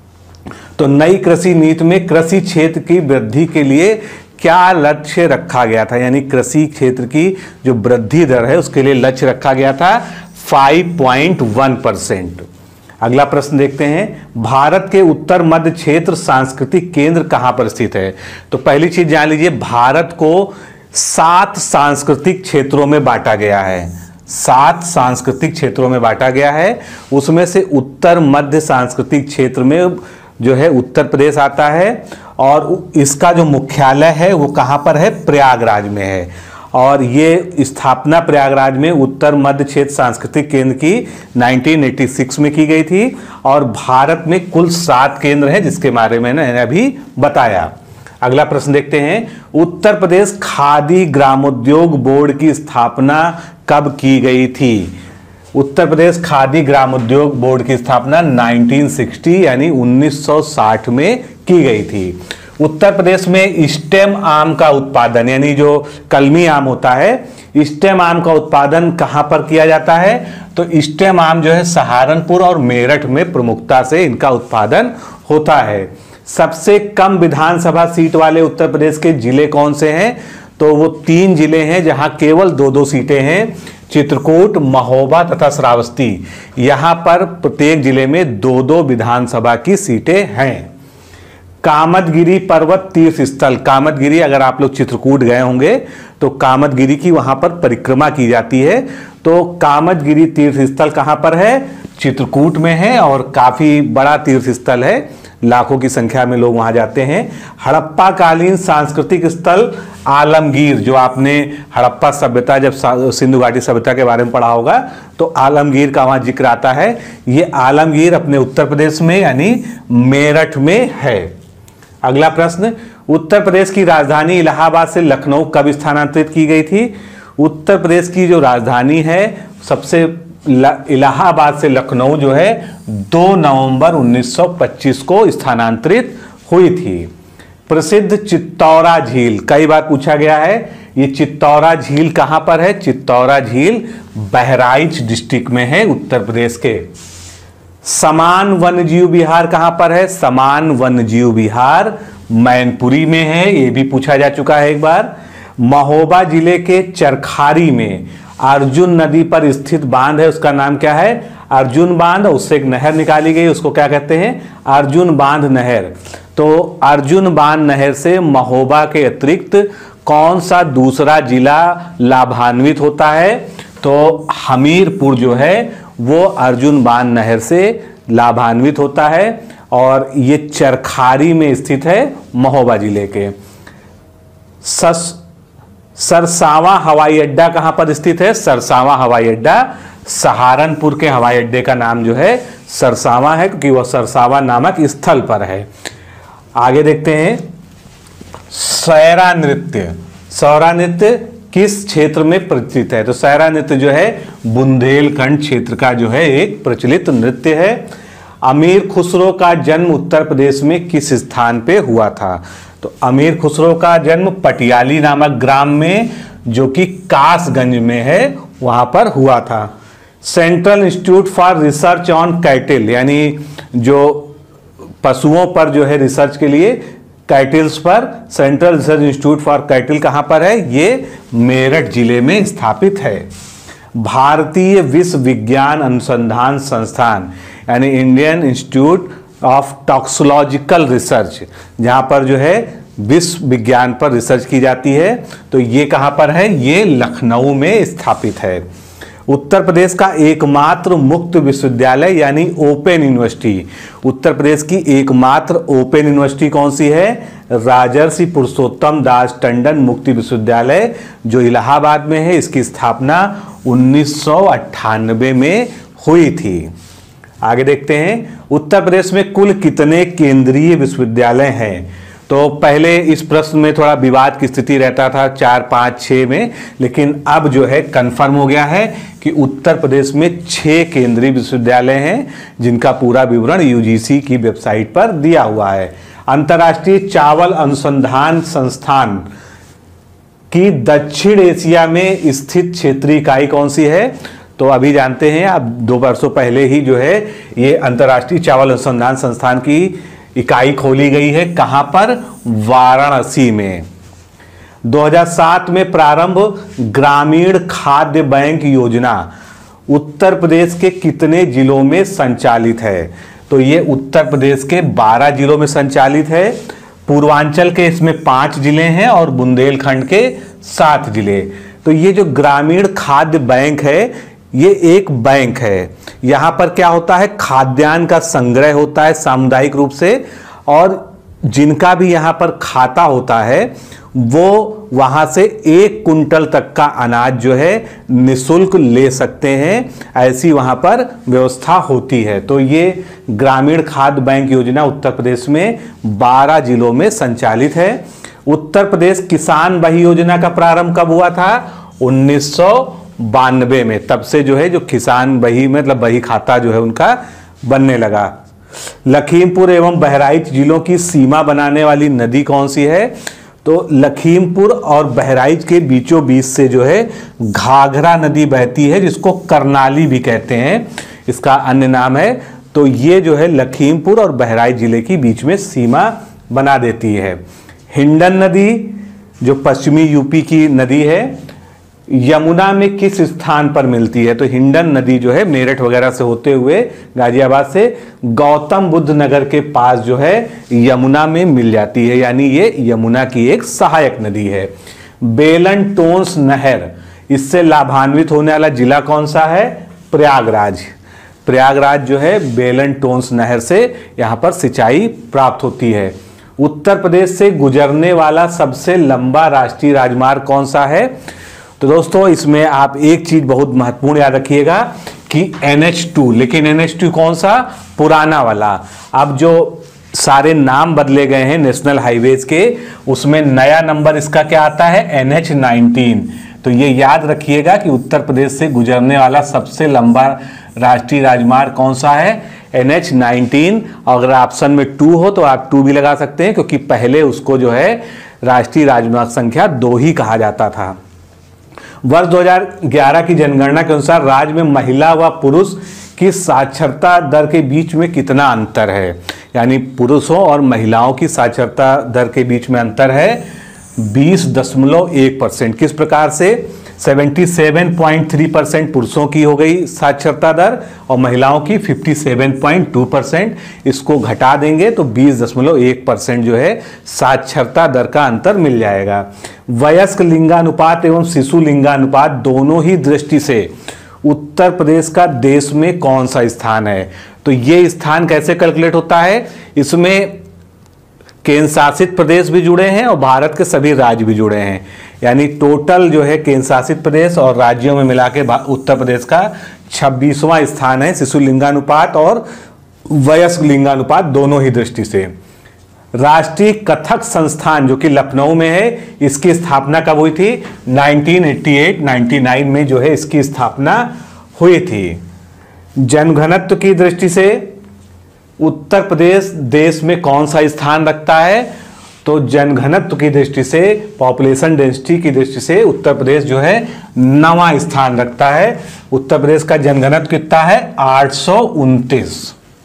तो नई कृषि नीति में कृषि क्षेत्र की वृद्धि के लिए क्या लक्ष्य रखा गया था? यानी कृषि क्षेत्र की जो वृद्धि दर है उसके लिए लक्ष्य रखा गया था पाँच पॉइंट एक परसेंट। अगला प्रश्न देखते हैं, भारत के उत्तर मध्य क्षेत्र सांस्कृतिक केंद्र कहां पर स्थित है? तो पहली चीज जान लीजिए, भारत को सात सांस्कृतिक क्षेत्रों में बांटा गया है। सात सांस्कृतिक क्षेत्रों में बांटा गया है, उसमें से उत्तर मध्य सांस्कृतिक क्षेत्र में जो है उत्तर प्रदेश आता है और इसका जो मुख्यालय है वो कहां पर है? प्रयागराज में है। और ये स्थापना प्रयागराज में उत्तर मध्य क्षेत्र सांस्कृतिक केंद्र की उन्नीस सौ छियासी में की गई थी और भारत में कुल सात केंद्र हैं जिसके बारे में मैंने अभी बताया। अगला प्रश्न देखते हैं, उत्तर प्रदेश खादी ग्रामोद्योग बोर्ड की स्थापना कब की गई थी? उत्तर प्रदेश खादी ग्रामोद्योग बोर्ड की स्थापना उन्नीस सौ साठ यानी उन्नीस सौ साठ में की गई थी। उत्तर प्रदेश में स्टेम आम का उत्पादन यानी जो कलमी आम होता है स्टेम आम का उत्पादन कहां पर किया जाता है? तो स्टेम आम जो है सहारनपुर और मेरठ में प्रमुखता से इनका उत्पादन होता है। सबसे कम विधानसभा सीट वाले उत्तर प्रदेश के जिले कौन से हैं? तो वो तीन जिले हैं जहां केवल दो दो सीटें हैं, चित्रकूट, महोबा तथा श्रावस्ती। यहां पर प्रत्येक जिले में दो दो विधानसभा की सीटें हैं। कामदगिरी पर्वत तीर्थ स्थल, कामदगिरी अगर आप लोग चित्रकूट गए होंगे तो कामदगिरी की वहां पर परिक्रमा की जाती है। तो कामदगिरी तीर्थ स्थल कहां पर है? चित्रकूट में है और काफी बड़ा तीर्थ स्थल है, लाखों की संख्या में लोग वहां जाते हैं। हड़प्पा कालीन सांस्कृतिक स्थल आलमगीर, जो आपने हड़प्पा सभ्यता जब सिंधु घाटी सभ्यता के बारे में पढ़ा होगा तो आलमगीर का वहां जिक्र आता है। ये आलमगीर अपने उत्तर प्रदेश में यानी मेरठ में है। अगला प्रश्न, उत्तर प्रदेश की राजधानी इलाहाबाद से लखनऊ कब स्थानांतरित की गई थी? उत्तर प्रदेश की जो राजधानी है सबसे इलाहाबाद से लखनऊ जो है दो नवंबर उन्नीस सौ पच्चीस को स्थानांतरित हुई थी। प्रसिद्ध चित्तौरा झील, कई बार पूछा गया है, ये चित्तौरा झील कहां पर है? चित्तौरा झील बहराइच डिस्ट्रिक्ट में है उत्तर प्रदेश के। समान वन्यजीव विहार कहां पर है? समान वन्यजीव विहार मैनपुरी में है, ये भी पूछा जा चुका है एक बार। महोबा जिले के चरखारी में अर्जुन नदी पर स्थित बांध है, उसका नाम क्या है? अर्जुन बांध। उससे एक नहर निकाली गई, उसको क्या कहते हैं? अर्जुन बांध नहर। तो अर्जुन बांध नहर से महोबा के अतिरिक्त कौन सा दूसरा जिला लाभान्वित होता है? तो हमीरपुर जो है वो अर्जुन बांध नहर से लाभान्वित होता है और ये चरखारी में स्थित है महोबा जिले के। सस सरसावा हवाई अड्डा कहां पर स्थित है? सरसावा हवाई अड्डा सहारनपुर के हवाई अड्डे का नाम जो है सरसावा है, क्योंकि वह सरसावा नामक स्थल पर है। आगे देखते हैं, सैरा नृत्य। सैरा नृत्य किस क्षेत्र में प्रचलित है? तो सैरा नृत्य जो है बुंदेलखंड क्षेत्र का जो है एक प्रचलित नृत्य है। अमीर खुसरो का जन्म उत्तर प्रदेश में किस स्थान पे हुआ था? तो अमीर खुसरो का जन्म पटियाली नामक ग्राम में, जो कि कासगंज में है, वहां पर हुआ था। Central institute for research on cattle, यानी जो पशुओं पर जो है रिसर्च के लिए कैटल्स पर central research institute for cattle कहां पर है? ये मेरठ जिले में स्थापित है। भारतीय विश्व विज्ञान अनुसंधान संस्थान यानी Indian institute of toxicological research, जहां पर जो है विश्व विज्ञान पर रिसर्च की जाती है, तो ये कहां पर है? ये लखनऊ में स्थापित है। उत्तर प्रदेश का एकमात्र मुक्त विश्वविद्यालय यानी ओपन यूनिवर्सिटी, उत्तर प्रदेश की एकमात्र ओपन यूनिवर्सिटी कौन सी है? राजर्षि पुरुषोत्तम दास टंडन मुक्ति विश्वविद्यालय, जो इलाहाबाद में है। इसकी स्थापना उन्नीस सौ अट्ठानबे में हुई थी। आगे देखते हैं, उत्तर प्रदेश में कुल कितने केंद्रीय विश्वविद्यालय हैं? तो पहले इस प्रश्न में थोड़ा विवाद की स्थिति रहता था चार पाँच छः में, लेकिन अब जो है कंफर्म हो गया है कि उत्तर प्रदेश में छः केंद्रीय विश्वविद्यालय हैं, जिनका पूरा विवरण यूजीसी की वेबसाइट पर दिया हुआ है। अंतर्राष्ट्रीय चावल अनुसंधान संस्थान की दक्षिण एशिया में स्थित क्षेत्रीय इकाई कौन सी है? तो अभी जानते हैं, अब दो वर्षों पहले ही जो है ये अंतर्राष्ट्रीय चावल अनुसंधान संस्थान की इकाई खोली गई है। कहां पर? वाराणसी में। दो हज़ार सात में प्रारंभ ग्रामीण खाद्य बैंक योजना उत्तर प्रदेश के कितने जिलों में संचालित है? तो ये उत्तर प्रदेश के बारह जिलों में संचालित है। पूर्वांचल के इसमें पांच जिले हैं और बुंदेलखंड के सात जिले। तो ये जो ग्रामीण खाद्य बैंक है, ये एक बैंक है। यहाँ पर क्या होता है? खाद्यान्न का संग्रह होता है सामुदायिक रूप से, और जिनका भी यहाँ पर खाता होता है वो वहाँ से एक कुंटल तक का अनाज जो है निःशुल्क ले सकते हैं, ऐसी वहाँ पर व्यवस्था होती है। तो ये ग्रामीण खाद्य बैंक योजना उत्तर प्रदेश में बारह जिलों में संचालित है। उत्तर प्रदेश किसान बही योजना का प्रारंभ कब हुआ था? उन्नीस सौ बानवे में। तब से जो है जो किसान बही मतलब बही खाता जो है उनका बनने लगा। लखीमपुर एवं बहराइच जिलों की सीमा बनाने वाली नदी कौन सी है? तो लखीमपुर और बहराइच के बीचों बीच से जो है घाघरा नदी बहती है, जिसको करनाली भी कहते हैं, इसका अन्य नाम है। तो ये जो है लखीमपुर और बहराइच जिले की बीच में सीमा बना देती है। हिंडन नदी जो पश्चिमी यूपी की नदी है, यमुना में किस स्थान पर मिलती है? तो हिंडन नदी जो है मेरठ वगैरह से होते हुए गाजियाबाद से गौतम बुद्ध नगर के पास जो है यमुना में मिल जाती है, यानी ये यमुना की एक सहायक नदी है। बेलन टोंस नहर, इससे लाभान्वित होने वाला जिला कौन सा है? प्रयागराज। प्रयागराज जो है बेलन टोंस नहर से यहां पर सिंचाई प्राप्त होती है। उत्तर प्रदेश से गुजरने वाला सबसे लंबा राष्ट्रीय राजमार्ग कौन सा है? तो दोस्तों इसमें आप एक चीज बहुत महत्वपूर्ण याद रखिएगा कि एन एच टू, लेकिन एन एच टू कौन सा? पुराना वाला। अब जो सारे नाम बदले गए हैं नेशनल हाईवेज के, उसमें नया नंबर इसका क्या आता है? N H nineteen. तो ये याद रखिएगा कि उत्तर प्रदेश से गुजरने वाला सबसे लंबा राष्ट्रीय राजमार्ग कौन सा है? N H nineteen. अगर ऑप्शन में टू हो तो आप टू भी लगा सकते हैं, क्योंकि पहले उसको जो है राष्ट्रीय राजमार्ग संख्या दो ही कहा जाता था। वर्ष दो हज़ार ग्यारह की जनगणना के अनुसार राज्य में महिला व पुरुष की साक्षरता दर के बीच में कितना अंतर है? यानी पुरुषों और महिलाओं की साक्षरता दर के बीच में अंतर है बीस दशमलव एक परसेंट। किस प्रकार से? सतहत्तर पॉइंट तीन परसेंट पुरुषों की हो गई साक्षरता दर और महिलाओं की सत्तावन पॉइंट दो परसेंट। इसको घटा देंगे तो बीस दशमलव एक परसेंट जो है साक्षरता दर का अंतर मिल जाएगा। वयस्क लिंगानुपात एवं शिशु लिंगानुपात दोनों ही दृष्टि से उत्तर प्रदेश का देश में कौन सा स्थान है? तो ये स्थान कैसे कैलकुलेट होता है? इसमें केंद्र शासित प्रदेश भी जुड़े हैं और भारत के सभी राज्य भी जुड़े हैं, यानी टोटल जो है केंद्र शासित प्रदेश और राज्यों में मिला के उत्तर प्रदेश का छब्बीसवां स्थान है शिशु लिंगानुपात और वयस्क लिंगानुपात दोनों ही दृष्टि से। राष्ट्रीय कथक संस्थान जो कि लखनऊ में है, इसकी स्थापना कब हुई थी? Nineteen eighty eight ninety nine में जो है इसकी स्थापना हुई थी। जनघनत्व की दृष्टि से उत्तर प्रदेश देश में कौन सा स्थान रखता है? तो जनघनत्व की दृष्टि से, पॉपुलेशन डेंसिटी की दृष्टि से उत्तर प्रदेश जो है नवां स्थान रखता है। उत्तर प्रदेश का जनघनत्व कितना है? आठ सौ उनतीस।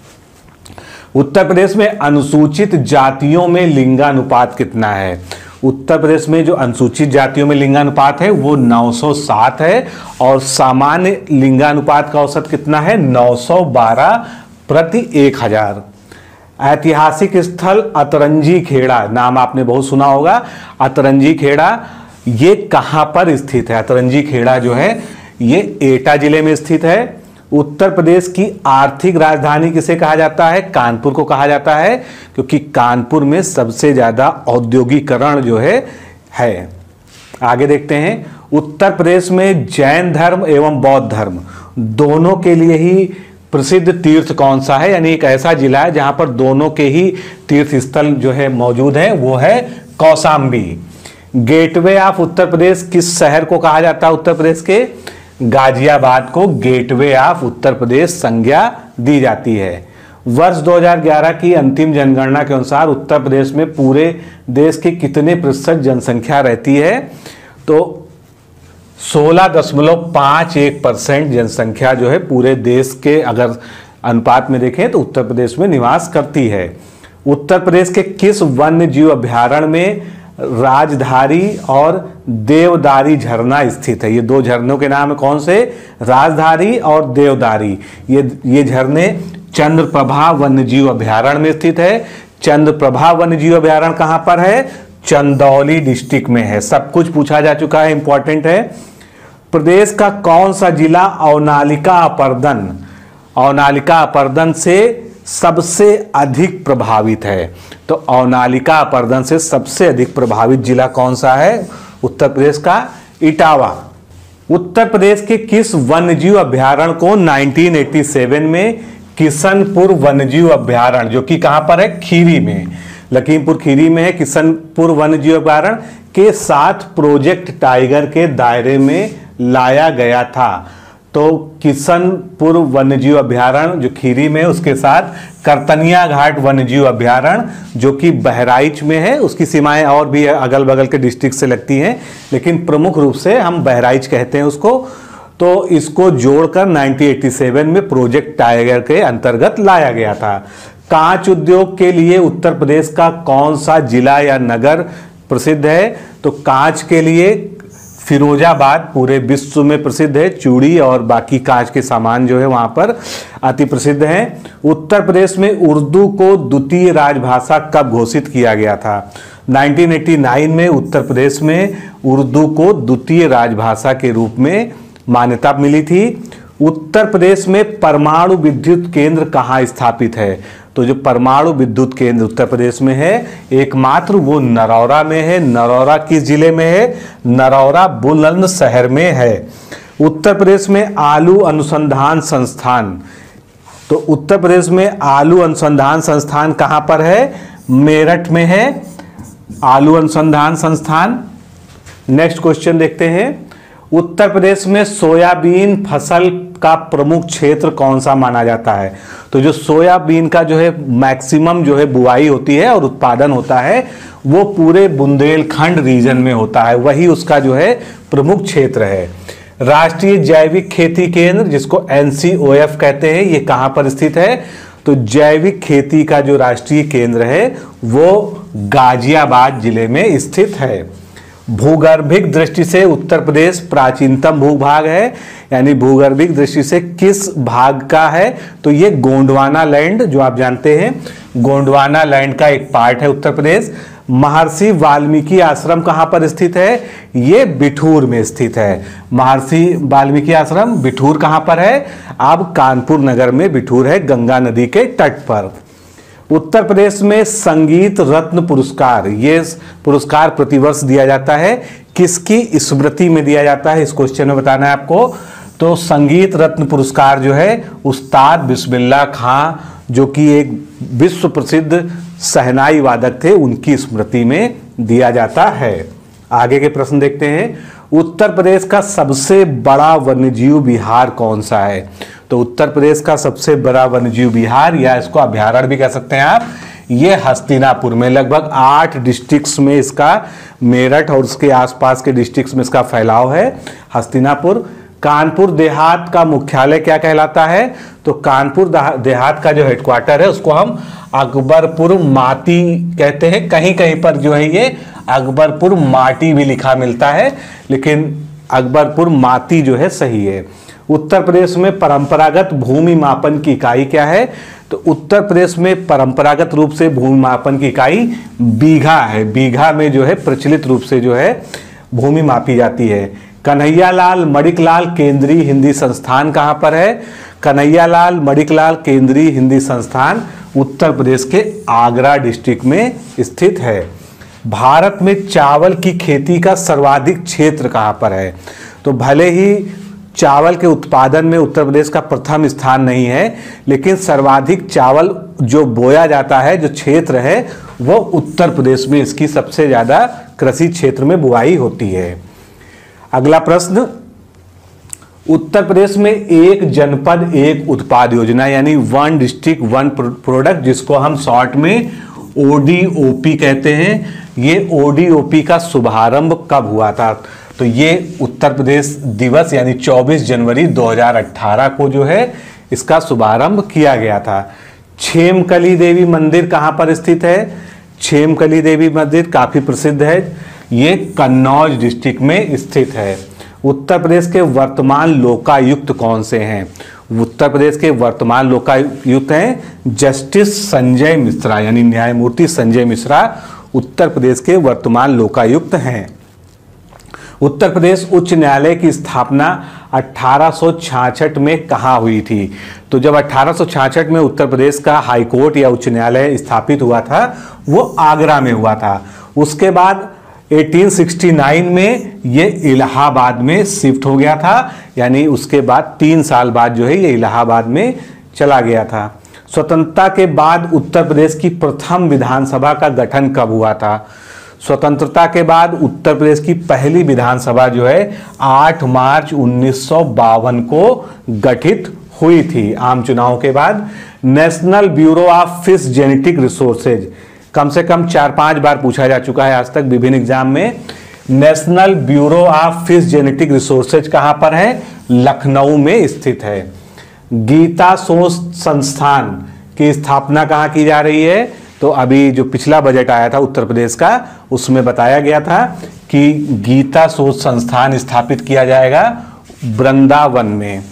उत्तर प्रदेश में अनुसूचित जातियों में लिंगानुपात कितना है? उत्तर प्रदेश में जो अनुसूचित जातियों में लिंगानुपात है वो नौ सौ सात है और सामान्य लिंगानुपात का औसत कितना है? नौ सौ बारह प्रति एक हजार। ऐतिहासिक स्थल अतरंजी खेड़ा, नाम आपने बहुत सुना होगा। अतरंजी खेड़ा ये कहां पर स्थित है? अतरंजी खेड़ा जो है ये एटा जिले में स्थित है। उत्तर प्रदेश की आर्थिक राजधानी किसे कहा जाता है? कानपुर को कहा जाता है, क्योंकि कानपुर में सबसे ज्यादा औद्योगिकरण जो है है। आगे देखते हैं, उत्तर प्रदेश में जैन धर्म एवं बौद्ध धर्म दोनों के लिए ही प्रसिद्ध तीर्थ कौन सा है? यानी एक ऐसा जिला है जहां पर दोनों के ही तीर्थ स्थल जो है मौजूद है, वो है कौशाम्बी। गेटवे ऑफ उत्तर प्रदेश किस शहर को कहा जाता है? उत्तर प्रदेश के गाजियाबाद को गेटवे ऑफ उत्तर प्रदेश संज्ञा दी जाती है। वर्ष दो हज़ार ग्यारह की अंतिम जनगणना के अनुसार उत्तर प्रदेश में पूरे देश के कितने प्रतिशत जनसंख्या रहती है? तो सोलह दशमलव पाँच एक परसेंट जनसंख्या जो है पूरे देश के अगर अनुपात में देखें तो उत्तर प्रदेश में निवास करती है। उत्तर प्रदेश के किस वन्य जीव अभ्यारण्य में राजधारी और देवदारी झरना स्थित है? ये दो झरनों के नाम है कौन से? राजधारी और देवदारी। ये ये झरने चंद्रप्रभा वन्यजीव अभ्यारण्य में स्थित है। चंद्रप्रभा वन्यजीव अभ्यारण्य कहां पर है? चंदौली डिस्ट्रिक्ट में है। सब कुछ पूछा जा चुका है, इंपॉर्टेंट है। प्रदेश का कौन सा जिला अवनालिका अपर्दन अवनालिका अपर्दन से सबसे अधिक प्रभावित है? तो अवनालिका अपर्दन से सबसे अधिक प्रभावित जिला कौन सा है? उत्तर प्रदेश का इटावा। उत्तर प्रदेश के किस वन्यजीव अभ्यारण्य को नाइनटीन एटी सेवन में किशनपुर वन्यजीव अभ्यारण्य, जो कि कहां पर है? खीरी में, लखीमपुर खीरी में है किशनपुर वन्यजीव अभ्यारण्य, के साथ प्रोजेक्ट टाइगर के दायरे में लाया गया था? तो किशनपुर वन्यजीव अभ्यारण्य जो खीरी में, उसके साथ करतनिया घाट वन्यजीव अभ्यारण्य जो कि बहराइच में है, उसकी सीमाएं और भी अगल बगल के डिस्ट्रिक्ट से लगती हैं, लेकिन प्रमुख रूप से हम बहराइच कहते हैं उसको। तो इसको जोड़कर उन्नीस सौ सत्तासी में प्रोजेक्ट टाइगर के अंतर्गत लाया गया था। कांच उद्योग के लिए उत्तर प्रदेश का कौन सा जिला या नगर प्रसिद्ध है? तो कांच के लिए फिरोजाबाद पूरे विश्व में प्रसिद्ध है। चूड़ी और बाकी कांच के सामान जो है वहां पर अति प्रसिद्ध हैं। उत्तर प्रदेश में उर्दू को द्वितीय राजभाषा कब घोषित किया गया था? उन्नीस सौ नवासी में उत्तर प्रदेश में उर्दू को द्वितीय राजभाषा के रूप में मान्यता मिली थी। उत्तर प्रदेश में परमाणु विद्युत केंद्र कहाँ स्थापित है? तो जो परमाणु विद्युत केंद्र उत्तर प्रदेश में है एकमात्र वो नरौरा में है। नरौरा किस जिले में है? नरौरा बुलंदशहर में है। उत्तर प्रदेश में आलू अनुसंधान संस्थान, तो उत्तर प्रदेश में आलू अनुसंधान संस्थान कहाँ पर है? मेरठ में है आलू अनुसंधान संस्थान। नेक्स्ट क्वेश्चन देखते हैं। उत्तर प्रदेश में सोयाबीन फसल का प्रमुख क्षेत्र कौन सा माना जाता है? तो जो सोयाबीन का जो है मैक्सिमम जो है बुआई होती है और उत्पादन होता है वो पूरे बुंदेलखंड रीजन में होता है, वही उसका जो है प्रमुख क्षेत्र है। राष्ट्रीय जैविक खेती केंद्र जिसको एन सी ओ एफ कहते हैं, ये कहाँ पर स्थित है? तो जैविक खेती का जो राष्ट्रीय केंद्र है वो गाजियाबाद जिले में स्थित है। भूगर्भिक दृष्टि से उत्तर प्रदेश प्राचीनतम भूभाग है, यानी भूगर्भिक दृष्टि से किस भाग का है? तो ये गोंडवाना लैंड, जो आप जानते हैं गोंडवाना लैंड का एक पार्ट है उत्तर प्रदेश। महर्षि वाल्मीकि आश्रम कहाँ पर स्थित है? ये बिठूर में स्थित है। महर्षि वाल्मीकि आश्रम बिठूर कहाँ पर है? अब कानपुर नगर में बिठूर है, गंगा नदी के तट पर। उत्तर प्रदेश में संगीत रत्न पुरस्कार, ये पुरस्कार प्रतिवर्ष दिया जाता है, किसकी स्मृति में दिया जाता है? इस क्वेश्चन में बताना है आपको। तो संगीत रत्न पुरस्कार जो है उस्ताद बिस्मिल्लाह खां, जो कि एक विश्व प्रसिद्ध शहनाई वादक थे, उनकी स्मृति में दिया जाता है। आगे के प्रश्न देखते हैं। उत्तर प्रदेश का सबसे बड़ा वन्यजीव विहार कौन सा है? तो उत्तर प्रदेश का सबसे बड़ा वन्यजीव विहार या इसको अभ्यारण्य भी कह सकते हैं आप, ये हस्तिनापुर में, लगभग आठ डिस्ट्रिक्ट्स में इसका, मेरठ और उसके आसपास के डिस्ट्रिक्ट्स में इसका फैलाव है। हस्तिनापुर। कानपुर देहात का मुख्यालय क्या कहलाता है? तो कानपुर देहात का जो हेडक्वार्टर है उसको हम अकबरपुर माटी कहते हैं। कहीं कहीं पर जो है ये अकबरपुर माटी भी लिखा मिलता है, लेकिन अकबरपुर माटी जो है सही है। उत्तर प्रदेश में परंपरागत भूमि मापन की इकाई क्या है? तो उत्तर प्रदेश में परंपरागत रूप से भूमि मापन की इकाई बीघा है। बीघा में जो है प्रचलित रूप से जो है भूमि मापी जाती है। कन्हैयालाल मणिकलाल केंद्रीय हिंदी संस्थान कहाँ पर है? कन्हैयालाल मणिकलाल केंद्रीय हिंदी संस्थान उत्तर प्रदेश के आगरा डिस्ट्रिक्ट में स्थित है। भारत में चावल की खेती का सर्वाधिक क्षेत्र कहाँ पर है? तो भले ही चावल के उत्पादन में उत्तर प्रदेश का प्रथम स्थान नहीं है, लेकिन सर्वाधिक चावल जो बोया जाता है, जो क्षेत्र है, वो उत्तर प्रदेश में इसकी सबसे ज़्यादा कृषि क्षेत्र में बुआई होती है। अगला प्रश्न, उत्तर प्रदेश में एक जनपद एक उत्पाद योजना यानी वन डिस्ट्रिक्ट वन प्रोडक्ट, जिसको हम शॉर्ट में ओ डी ओ पी कहते हैं, ये ओ डी ओ पी का शुभारंभ कब हुआ था? तो ये उत्तर प्रदेश दिवस यानी चौबीस जनवरी दो हज़ार अठारह को जो है इसका शुभारंभ किया गया था। छेमकली देवी मंदिर कहाँ पर स्थित है? छेमकली देवी मंदिर काफ़ी प्रसिद्ध है, ये कन्नौज डिस्ट्रिक्ट में स्थित है। उत्तर प्रदेश के वर्तमान लोकायुक्त कौन से हैं? उत्तर प्रदेश के वर्तमान लोकायुक्त हैं जस्टिस संजय मिश्रा, यानी न्यायमूर्ति संजय मिश्रा उत्तर प्रदेश के वर्तमान लोकायुक्त हैं। उत्तर प्रदेश उच्च न्यायालय की स्थापना अठारह सौ छियासठ में कहाँ हुई थी? तो जब अठारह सौ छियासठ में उत्तर प्रदेश का हाई कोर्ट या उच्च न्यायालय स्थापित हुआ था, वो आगरा में हुआ था। उसके बाद अठारह सौ उनहत्तर में ये इलाहाबाद में शिफ्ट हो गया था, यानी उसके बाद तीन साल बाद जो है ये इलाहाबाद में चला गया था। स्वतंत्रता के बाद उत्तर प्रदेश की प्रथम विधानसभा का गठन कब हुआ था? स्वतंत्रता के बाद उत्तर प्रदेश की पहली विधानसभा जो है आठ मार्च उन्नीस सौ बावन को गठित हुई थी आम चुनाव के बाद। National bureau of fish genetic resources, कम से कम चार पांच बार पूछा जा चुका है आज तक विभिन्न एग्जाम में। National bureau of fish genetic resources कहां पर है? लखनऊ में स्थित है। गीता शोध संस्थान की स्थापना कहां की जा रही है? तो अभी जो पिछला बजट आया था उत्तर प्रदेश का उसमें बताया गया था कि गीता शोध संस्थान स्थापित किया जाएगा वृंदावन में।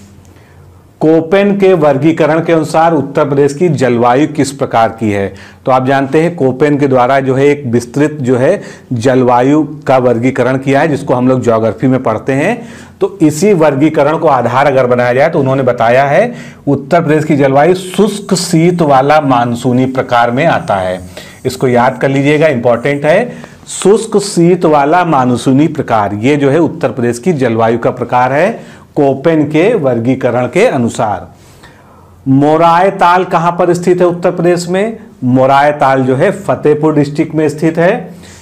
कोपेन के वर्गीकरण के अनुसार उत्तर प्रदेश की जलवायु किस प्रकार की है? तो आप जानते हैं कोपेन के द्वारा जो है एक विस्तृत जो है जलवायु का वर्गीकरण किया है जिसको हम लोग ज्योग्राफी में पढ़ते हैं। तो इसी वर्गीकरण को आधार अगर बनाया जाए तो उन्होंने बताया है उत्तर प्रदेश की जलवायु शुष्क शीत वाला मानसूनी प्रकार में आता है। इसको याद कर लीजिएगा, इंपॉर्टेंट है। शुष्क शीत वाला मानसूनी प्रकार, ये जो है उत्तर प्रदेश की जलवायु का प्रकार है कोपेन के वर्गीकरण के अनुसार। मोराय ताल कहां पर स्थित है उत्तर प्रदेश में? मोराय ताल जो है फतेहपुर डिस्ट्रिक्ट में स्थित है।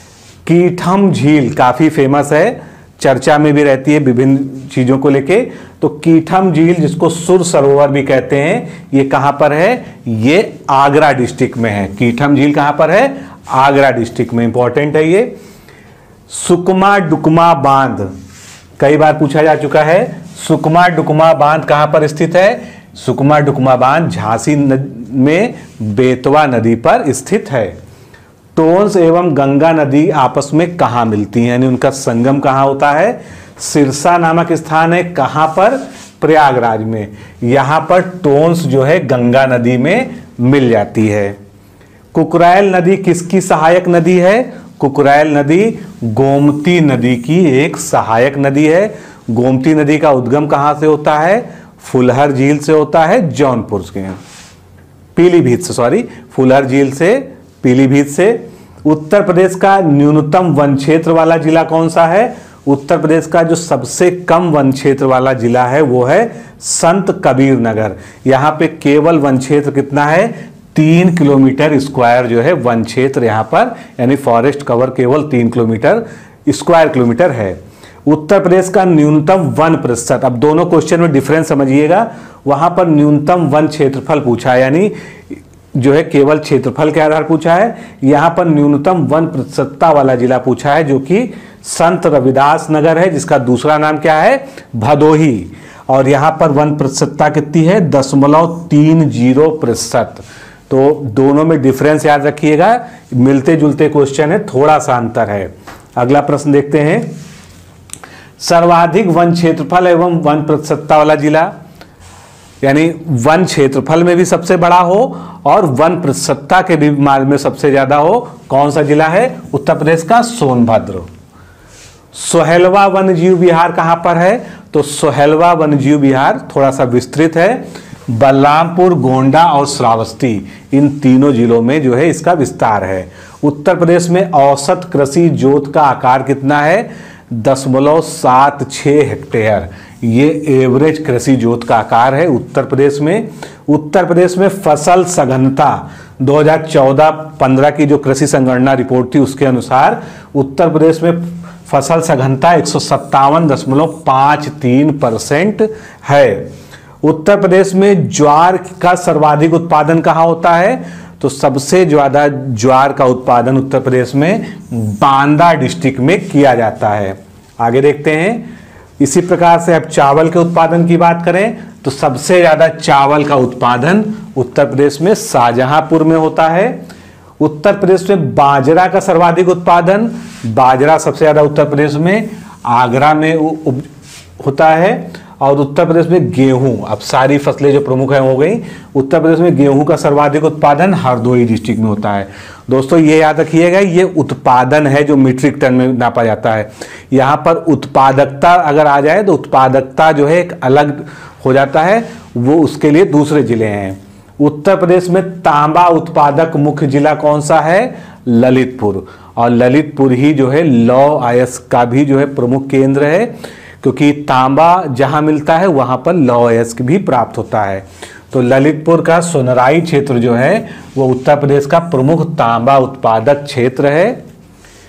कीठम झील काफी फेमस है, चर्चा में भी रहती है विभिन्न चीजों को लेके। तो कीठम झील जिसको सुर सरोवर भी कहते हैं, ये कहां पर है? ये आगरा डिस्ट्रिक्ट में है। कीठम झील कहां पर है? आगरा डिस्ट्रिक्ट में, इंपॉर्टेंट है ये। सुकमा डुकमा बांध कई बार पूछा जा चुका है। सुकमा डुकमा बांध कहां पर स्थित है? सुकमा डुकमा बांध झांसी में बेतवा नदी पर स्थित है। टोंस एवं गंगा नदी आपस में कहां मिलती हैं, यानी उनका संगम कहां होता है? सिरसा नामक स्थान है, कहां पर? प्रयागराज में। यहां पर टोंस जो है गंगा नदी में मिल जाती है। कुकरायल नदी किसकी सहायक नदी है? कुकरायल नदी गोमती नदी की एक सहायक नदी है। गोमती नदी का उद्गम कहां से होता है? फुलहर झील से होता है, जौनपुर के पीलीभीत से, सॉरी फुलहर झील से, पीलीभीत से। उत्तर प्रदेश का न्यूनतम वन क्षेत्र वाला जिला कौन सा है? उत्तर प्रदेश का जो सबसे कम वन क्षेत्र वाला जिला है वो है संत कबीर नगर। यहां पे केवल वन क्षेत्र कितना है? तीन किलोमीटर स्क्वायर जो है वन क्षेत्र यहां पर, यानी फॉरेस्ट कवर केवल तीन किलोमीटर स्क्वायर किलोमीटर है। उत्तर प्रदेश का न्यूनतम वन प्रतिशत, अब दोनों क्वेश्चन में डिफरेंस समझिएगा। वहां पर न्यूनतम वन क्षेत्रफल पूछा है, यानी जो है केवल क्षेत्रफल के आधार पूछा है। यहां पर न्यूनतम वन प्रतिशतता वाला जिला पूछा है जो कि संत रविदास नगर है, जिसका दूसरा नाम क्या है? भदोही। और यहां पर वन प्रतिशतता कितनी है? दशमलव तीन जीरो प्रतिशत। तो दोनों में डिफरेंस याद रखिएगा, मिलते जुलते क्वेश्चन है, थोड़ा सा अंतर है। अगला प्रश्न देखते हैं। सर्वाधिक वन क्षेत्रफल एवं वन प्रतिशतता वाला जिला, यानी वन क्षेत्रफल में भी सबसे बड़ा हो और वन प्रतिशतता के भी माल में सबसे ज्यादा हो, कौन सा जिला है? उत्तर प्रदेश का सोनभद्र। सोहेलवा वन्यजीव विहार कहां पर है? तो सोहेलवा वन्यजीव विहार थोड़ा सा विस्तृत है, बलरामपुर, गोंडा और श्रावस्ती, इन तीनों जिलों में जो है इसका विस्तार है। उत्तर प्रदेश में औसत कृषि जोत का आकार कितना है? दशमलव सात छः हेक्टेयर, ये एवरेज कृषि जोत का आकार है उत्तर प्रदेश में। उत्तर प्रदेश में फसल सघनता दो हज़ार चौदह पंद्रह की जो कृषि संगणना रिपोर्ट थी उसके अनुसार उत्तर प्रदेश में फसल सघनता एक सौ सत्तावन दशमलव पाँच तीन परसेंट है। उत्तर प्रदेश में ज्वार का सर्वाधिक उत्पादन कहाँ होता है? तो सबसे ज्यादा ज्वार का उत्पादन उत्तर प्रदेश में बांदा डिस्ट्रिक्ट में किया जाता है। आगे देखते हैं। इसी प्रकार से अब चावल के उत्पादन की बात करें तो सबसे ज्यादा चावल का उत्पादन उत्तर प्रदेश में शाहजहांपुर में होता है। उत्तर प्रदेश में बाजरा का सर्वाधिक उत्पादन, बाजरा सबसे ज्यादा उत्तर प्रदेश में आगरा में होता है। और उत्तर प्रदेश में गेहूं, अब सारी फसलें जो प्रमुख हैं हो गई। उत्तर प्रदेश में गेहूं का सर्वाधिक उत्पादन हरदोई डिस्ट्रिक्ट में होता है। दोस्तों ये याद रखिएगा, ये उत्पादन है जो मीट्रिक टन में नापा जाता है। यहाँ पर उत्पादकता अगर आ जाए तो उत्पादकता जो है एक अलग हो जाता है, वो उसके लिए दूसरे जिले हैं। उत्तर प्रदेश में तांबा उत्पादक मुख्य जिला कौन सा है? ललितपुर। और ललितपुर ही जो है लौह अयस्क का भी जो है प्रमुख केंद्र है, क्योंकि तांबा जहां मिलता है वहां पर लौह अयस्क भी प्राप्त होता है। तो ललितपुर का सोनराई क्षेत्र जो है वो उत्तर प्रदेश का प्रमुख तांबा उत्पादक क्षेत्र है।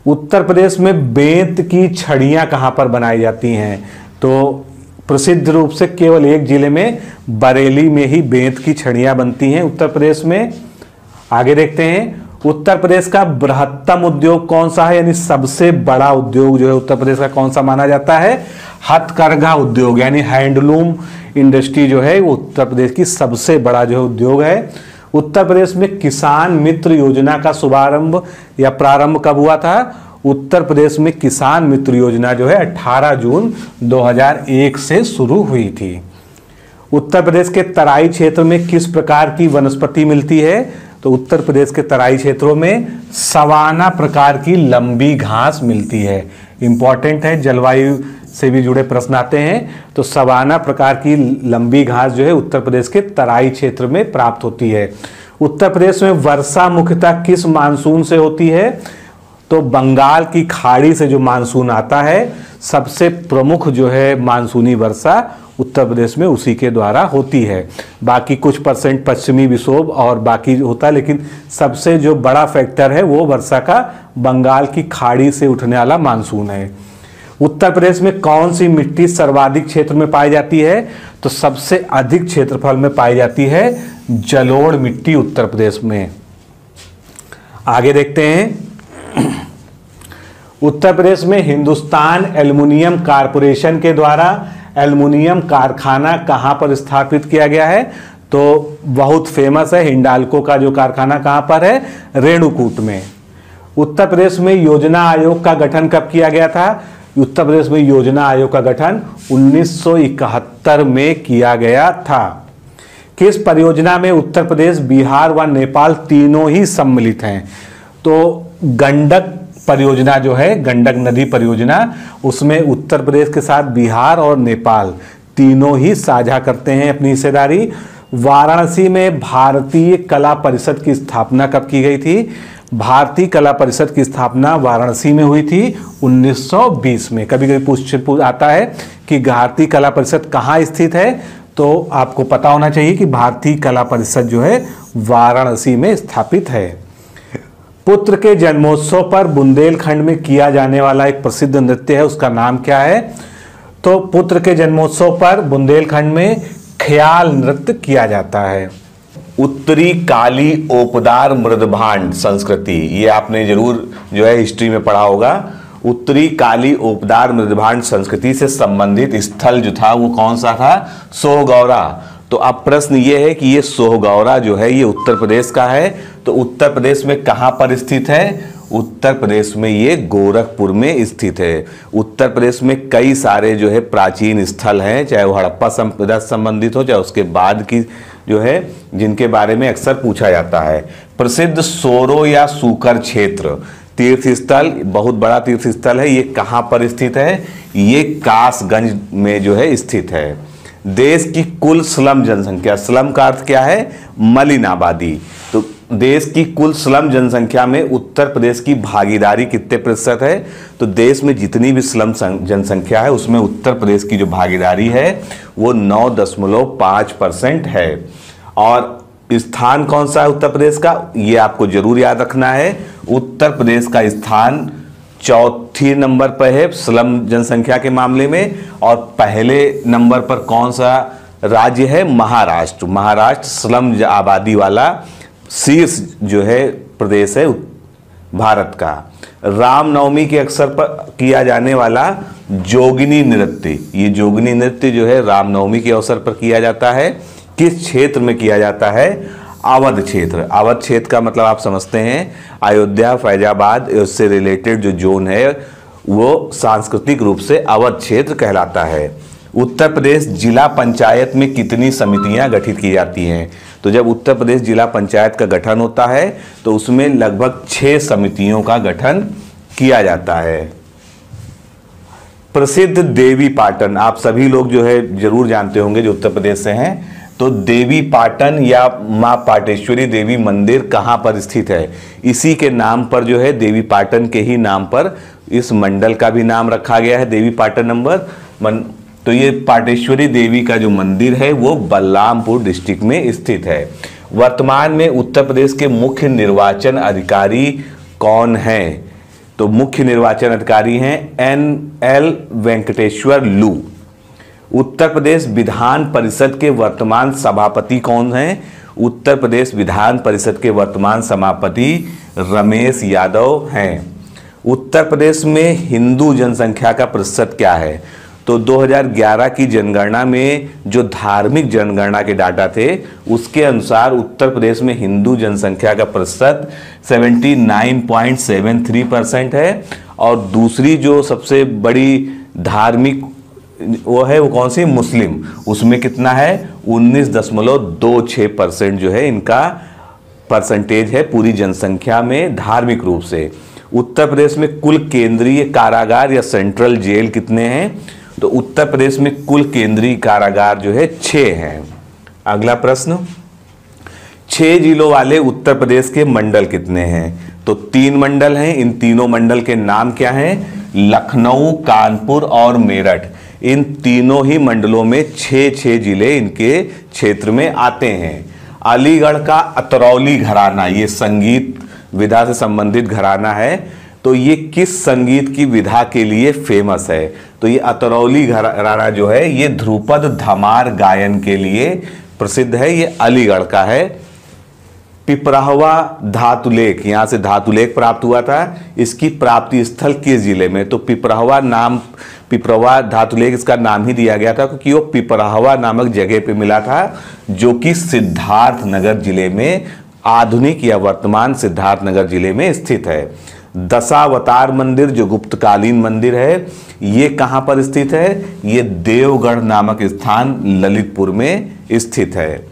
उत्तर प्रदेश में बेंत की छड़ियाँ कहाँ पर बनाई जाती हैं? तो प्रसिद्ध रूप से केवल एक जिले में बरेली में ही बेंत की छड़ियाँ बनती हैं उत्तर प्रदेश में। आगे देखते हैं, उत्तर प्रदेश का बृहत्तम उद्योग कौन सा है, यानी सबसे बड़ा उद्योग जो है उत्तर प्रदेश का कौन सा माना जाता है? हथकरघा उद्योग यानी हैंडलूम इंडस्ट्री जो है वो उत्तर प्रदेश की सबसे बड़ा जो है उद्योग है। उत्तर प्रदेश में किसान मित्र योजना का शुभारंभ या प्रारंभ कब हुआ था? उत्तर प्रदेश में किसान मित्र योजना जो है अठारह जून दो हज़ार एक से शुरू हुई थी। उत्तर प्रदेश के तराई क्षेत्र में किस प्रकार की वनस्पति मिलती है? तो उत्तर प्रदेश के तराई क्षेत्रों में सवाना प्रकार की लंबी घास मिलती है। इंपॉर्टेंट है, जलवायु से भी जुड़े प्रश्न आते हैं। तो सवाना प्रकार की लंबी घास जो है उत्तर प्रदेश के तराई क्षेत्र में प्राप्त होती है। उत्तर प्रदेश में वर्षा मुख्यतः किस मानसून से होती है? तो बंगाल की खाड़ी से जो मानसून आता है, सबसे प्रमुख जो है मानसूनी वर्षा उत्तर प्रदेश में उसी के द्वारा होती है। बाकी कुछ परसेंट पश्चिमी विक्षोभ और बाकी होता है, लेकिन सबसे जो बड़ा फैक्टर है वो वर्षा का बंगाल की खाड़ी से उठने वाला मानसून है। उत्तर प्रदेश में कौन सी मिट्टी सर्वाधिक क्षेत्र में पाई जाती है? तो सबसे अधिक क्षेत्रफल में पाई जाती है जलोढ़ मिट्टी उत्तर प्रदेश में। आगे देखते हैं, उत्तर प्रदेश में हिंदुस्तान एल्युमिनियम कॉरपोरेशन के द्वारा एल्युमिनियम कारखाना कहां पर स्थापित किया गया है? तो बहुत फेमस है, हिंडाल्को का जो कारखाना कहां पर है? रेणुकूट में। उत्तर प्रदेश में योजना आयोग का गठन कब किया गया था? उत्तर प्रदेश में योजना आयोग का गठन उन्नीस सौ इकहत्तर में किया गया था। किस परियोजना में उत्तर प्रदेश, बिहार व नेपाल तीनों ही सम्मिलित हैं? तो गंडक परियोजना जो है, गंडक नदी परियोजना, उसमें उत्तर प्रदेश के साथ बिहार और नेपाल तीनों ही साझा करते हैं अपनी हिस्सेदारी। वाराणसी में भारतीय कला परिषद की स्थापना कब की गई थी? भारतीय कला परिषद की स्थापना वाराणसी में हुई थी उन्नीस सौ बीस में। कभी कभी पूछ आता है कि भारतीय कला परिषद कहाँ स्थित है, तो आपको पता होना चाहिए कि भारतीय कला परिषद जो है वाराणसी में स्थापित है। पुत्र के जन्मोत्सव पर बुंदेलखंड में किया जाने वाला एक प्रसिद्ध नृत्य है, उसका नाम क्या है? तो पुत्र के जन्मोत्सव पर बुंदेलखंड में ख्याल नृत्य किया जाता है। उत्तरी काली ओपदार मृदभांड संस्कृति, ये आपने जरूर जो है हिस्ट्री में पढ़ा होगा। उत्तरी काली ओपदार मृदभांड संस्कृति से संबंधित स्थल जो था वो कौन सा था? सोहगौरा। तो अब प्रश्न ये है कि ये सोहगौरा जो है ये उत्तर प्रदेश का है, तो उत्तर प्रदेश में कहाँ पर स्थित है? उत्तर प्रदेश में ये गोरखपुर में स्थित है। उत्तर प्रदेश में कई सारे जो है प्राचीन स्थल हैं, चाहे वो हड़प्पा सभ्यता से संबंधित हो, चाहे उसके बाद की जो है, जिनके बारे में अक्सर पूछा जाता है। प्रसिद्ध सोरो या सूकर क्षेत्र तीर्थ स्थल, बहुत बड़ा तीर्थ स्थल है, ये कहाँ पर स्थित है? ये कासगंज में जो है स्थित है। देश की कुल स्लम जनसंख्या, स्लम का अर्थ क्या है? मलिन आबादी। तो देश की कुल स्लम जनसंख्या में उत्तर प्रदेश की भागीदारी कितने प्रतिशत है? तो देश में जितनी भी स्लम जनसंख्या है उसमें उत्तर प्रदेश की जो भागीदारी है वो नौ दशमलव पाँच परसेंट है। और स्थान कौन सा है उत्तर प्रदेश का, ये आपको जरूर याद रखना है। उत्तर प्रदेश का स्थान चौथी नंबर पर है स्लम जनसंख्या के मामले में, और पहले नंबर पर कौन सा राज्य है? महाराष्ट्र। महाराष्ट्र स्लम आबादी वाला शीर्ष जो है प्रदेश है भारत का। रामनवमी के अवसर पर किया जाने वाला जोगिनी नृत्य, ये जोगिनी नृत्य जो है रामनवमी के अवसर पर किया जाता है। किस क्षेत्र में किया जाता है? अवध क्षेत्र। अवध क्षेत्र का मतलब आप समझते हैं, अयोध्या, फैजाबाद, उससे रिलेटेड जो जोन है वो सांस्कृतिक रूप से अवध क्षेत्र कहलाता है। उत्तर प्रदेश जिला पंचायत में कितनी समितियां गठित की जाती हैं? तो जब उत्तर प्रदेश जिला पंचायत का गठन होता है तो उसमें लगभग छह समितियों का गठन किया जाता है। प्रसिद्ध देवी पाटन, आप सभी लोग जो है जरूर जानते होंगे जो उत्तर प्रदेश से हैं। तो देवी पाटन या मां पाटेश्वरी देवी मंदिर कहां पर स्थित है? इसी के नाम पर जो है, देवी पाटन के ही नाम पर इस मंडल का भी नाम रखा गया है, देवी पाटन नंबर मन। तो ये पाटेश्वरी देवी का जो मंदिर है वो बलरामपुर डिस्ट्रिक्ट में स्थित है। वर्तमान में उत्तर प्रदेश के मुख्य निर्वाचन अधिकारी कौन हैं? तो मुख्य निर्वाचन अधिकारी हैं एन एल वेंकटेश्वर लू। उत्तर प्रदेश विधान परिषद के वर्तमान सभापति कौन हैं? उत्तर प्रदेश विधान परिषद के वर्तमान सभापति रमेश यादव हैं। उत्तर प्रदेश में हिंदू जनसंख्या का प्रतिशत क्या है? तो दो हज़ार ग्यारह की जनगणना में जो धार्मिक जनगणना के डाटा थे उसके अनुसार उत्तर प्रदेश में हिंदू जनसंख्या का प्रतिशत उन्यासी पॉइंट सात तीन परसेंट है। और दूसरी जो सबसे बड़ी धार्मिक वो है वो कौन सी? मुस्लिम। उसमें कितना है? उन्नीस दशमलव दो छः परसेंट जो है इनका परसेंटेज है पूरी जनसंख्या में धार्मिक रूप से। उत्तर प्रदेश में कुल केंद्रीय कारागार या सेंट्रल जेल कितने हैं? तो उत्तर प्रदेश में कुल केंद्रीय कारागार जो है छह हैं। अगला प्रश्न, छह जिलों वाले उत्तर प्रदेश के मंडल कितने हैं? तो तीन मंडल हैं। इन तीनों मंडल के नाम क्या हैं? लखनऊ, कानपुर और मेरठ। इन तीनों ही मंडलों में छह छह जिले इनके क्षेत्र में आते हैं। अलीगढ़ का अतरौली घराना, ये संगीत विधा से संबंधित घराना है, तो ये किस संगीत की विधा के लिए फेमस है? तो ये अतरौली घराना जो है ये ध्रुपद धमार गायन के लिए प्रसिद्ध है। ये अलीगढ़ का है। पिपराहवा धातुलेख, यहाँ से धातुलेख प्राप्त हुआ था। इसकी प्राप्ति स्थल किस जिले में? तो पिपराहवा नाम पिपराहवा धातुलेख इसका नाम ही दिया गया था क्योंकि वो पिपराहवा नामक जगह पे मिला था जो कि सिद्धार्थनगर जिले में, आधुनिक या वर्तमान सिद्धार्थनगर जिले में स्थित है। दशावतार मंदिर जो गुप्तकालीन मंदिर है ये कहां पर स्थित है? ये देवगढ़ नामक स्थान ललितपुर में स्थित है।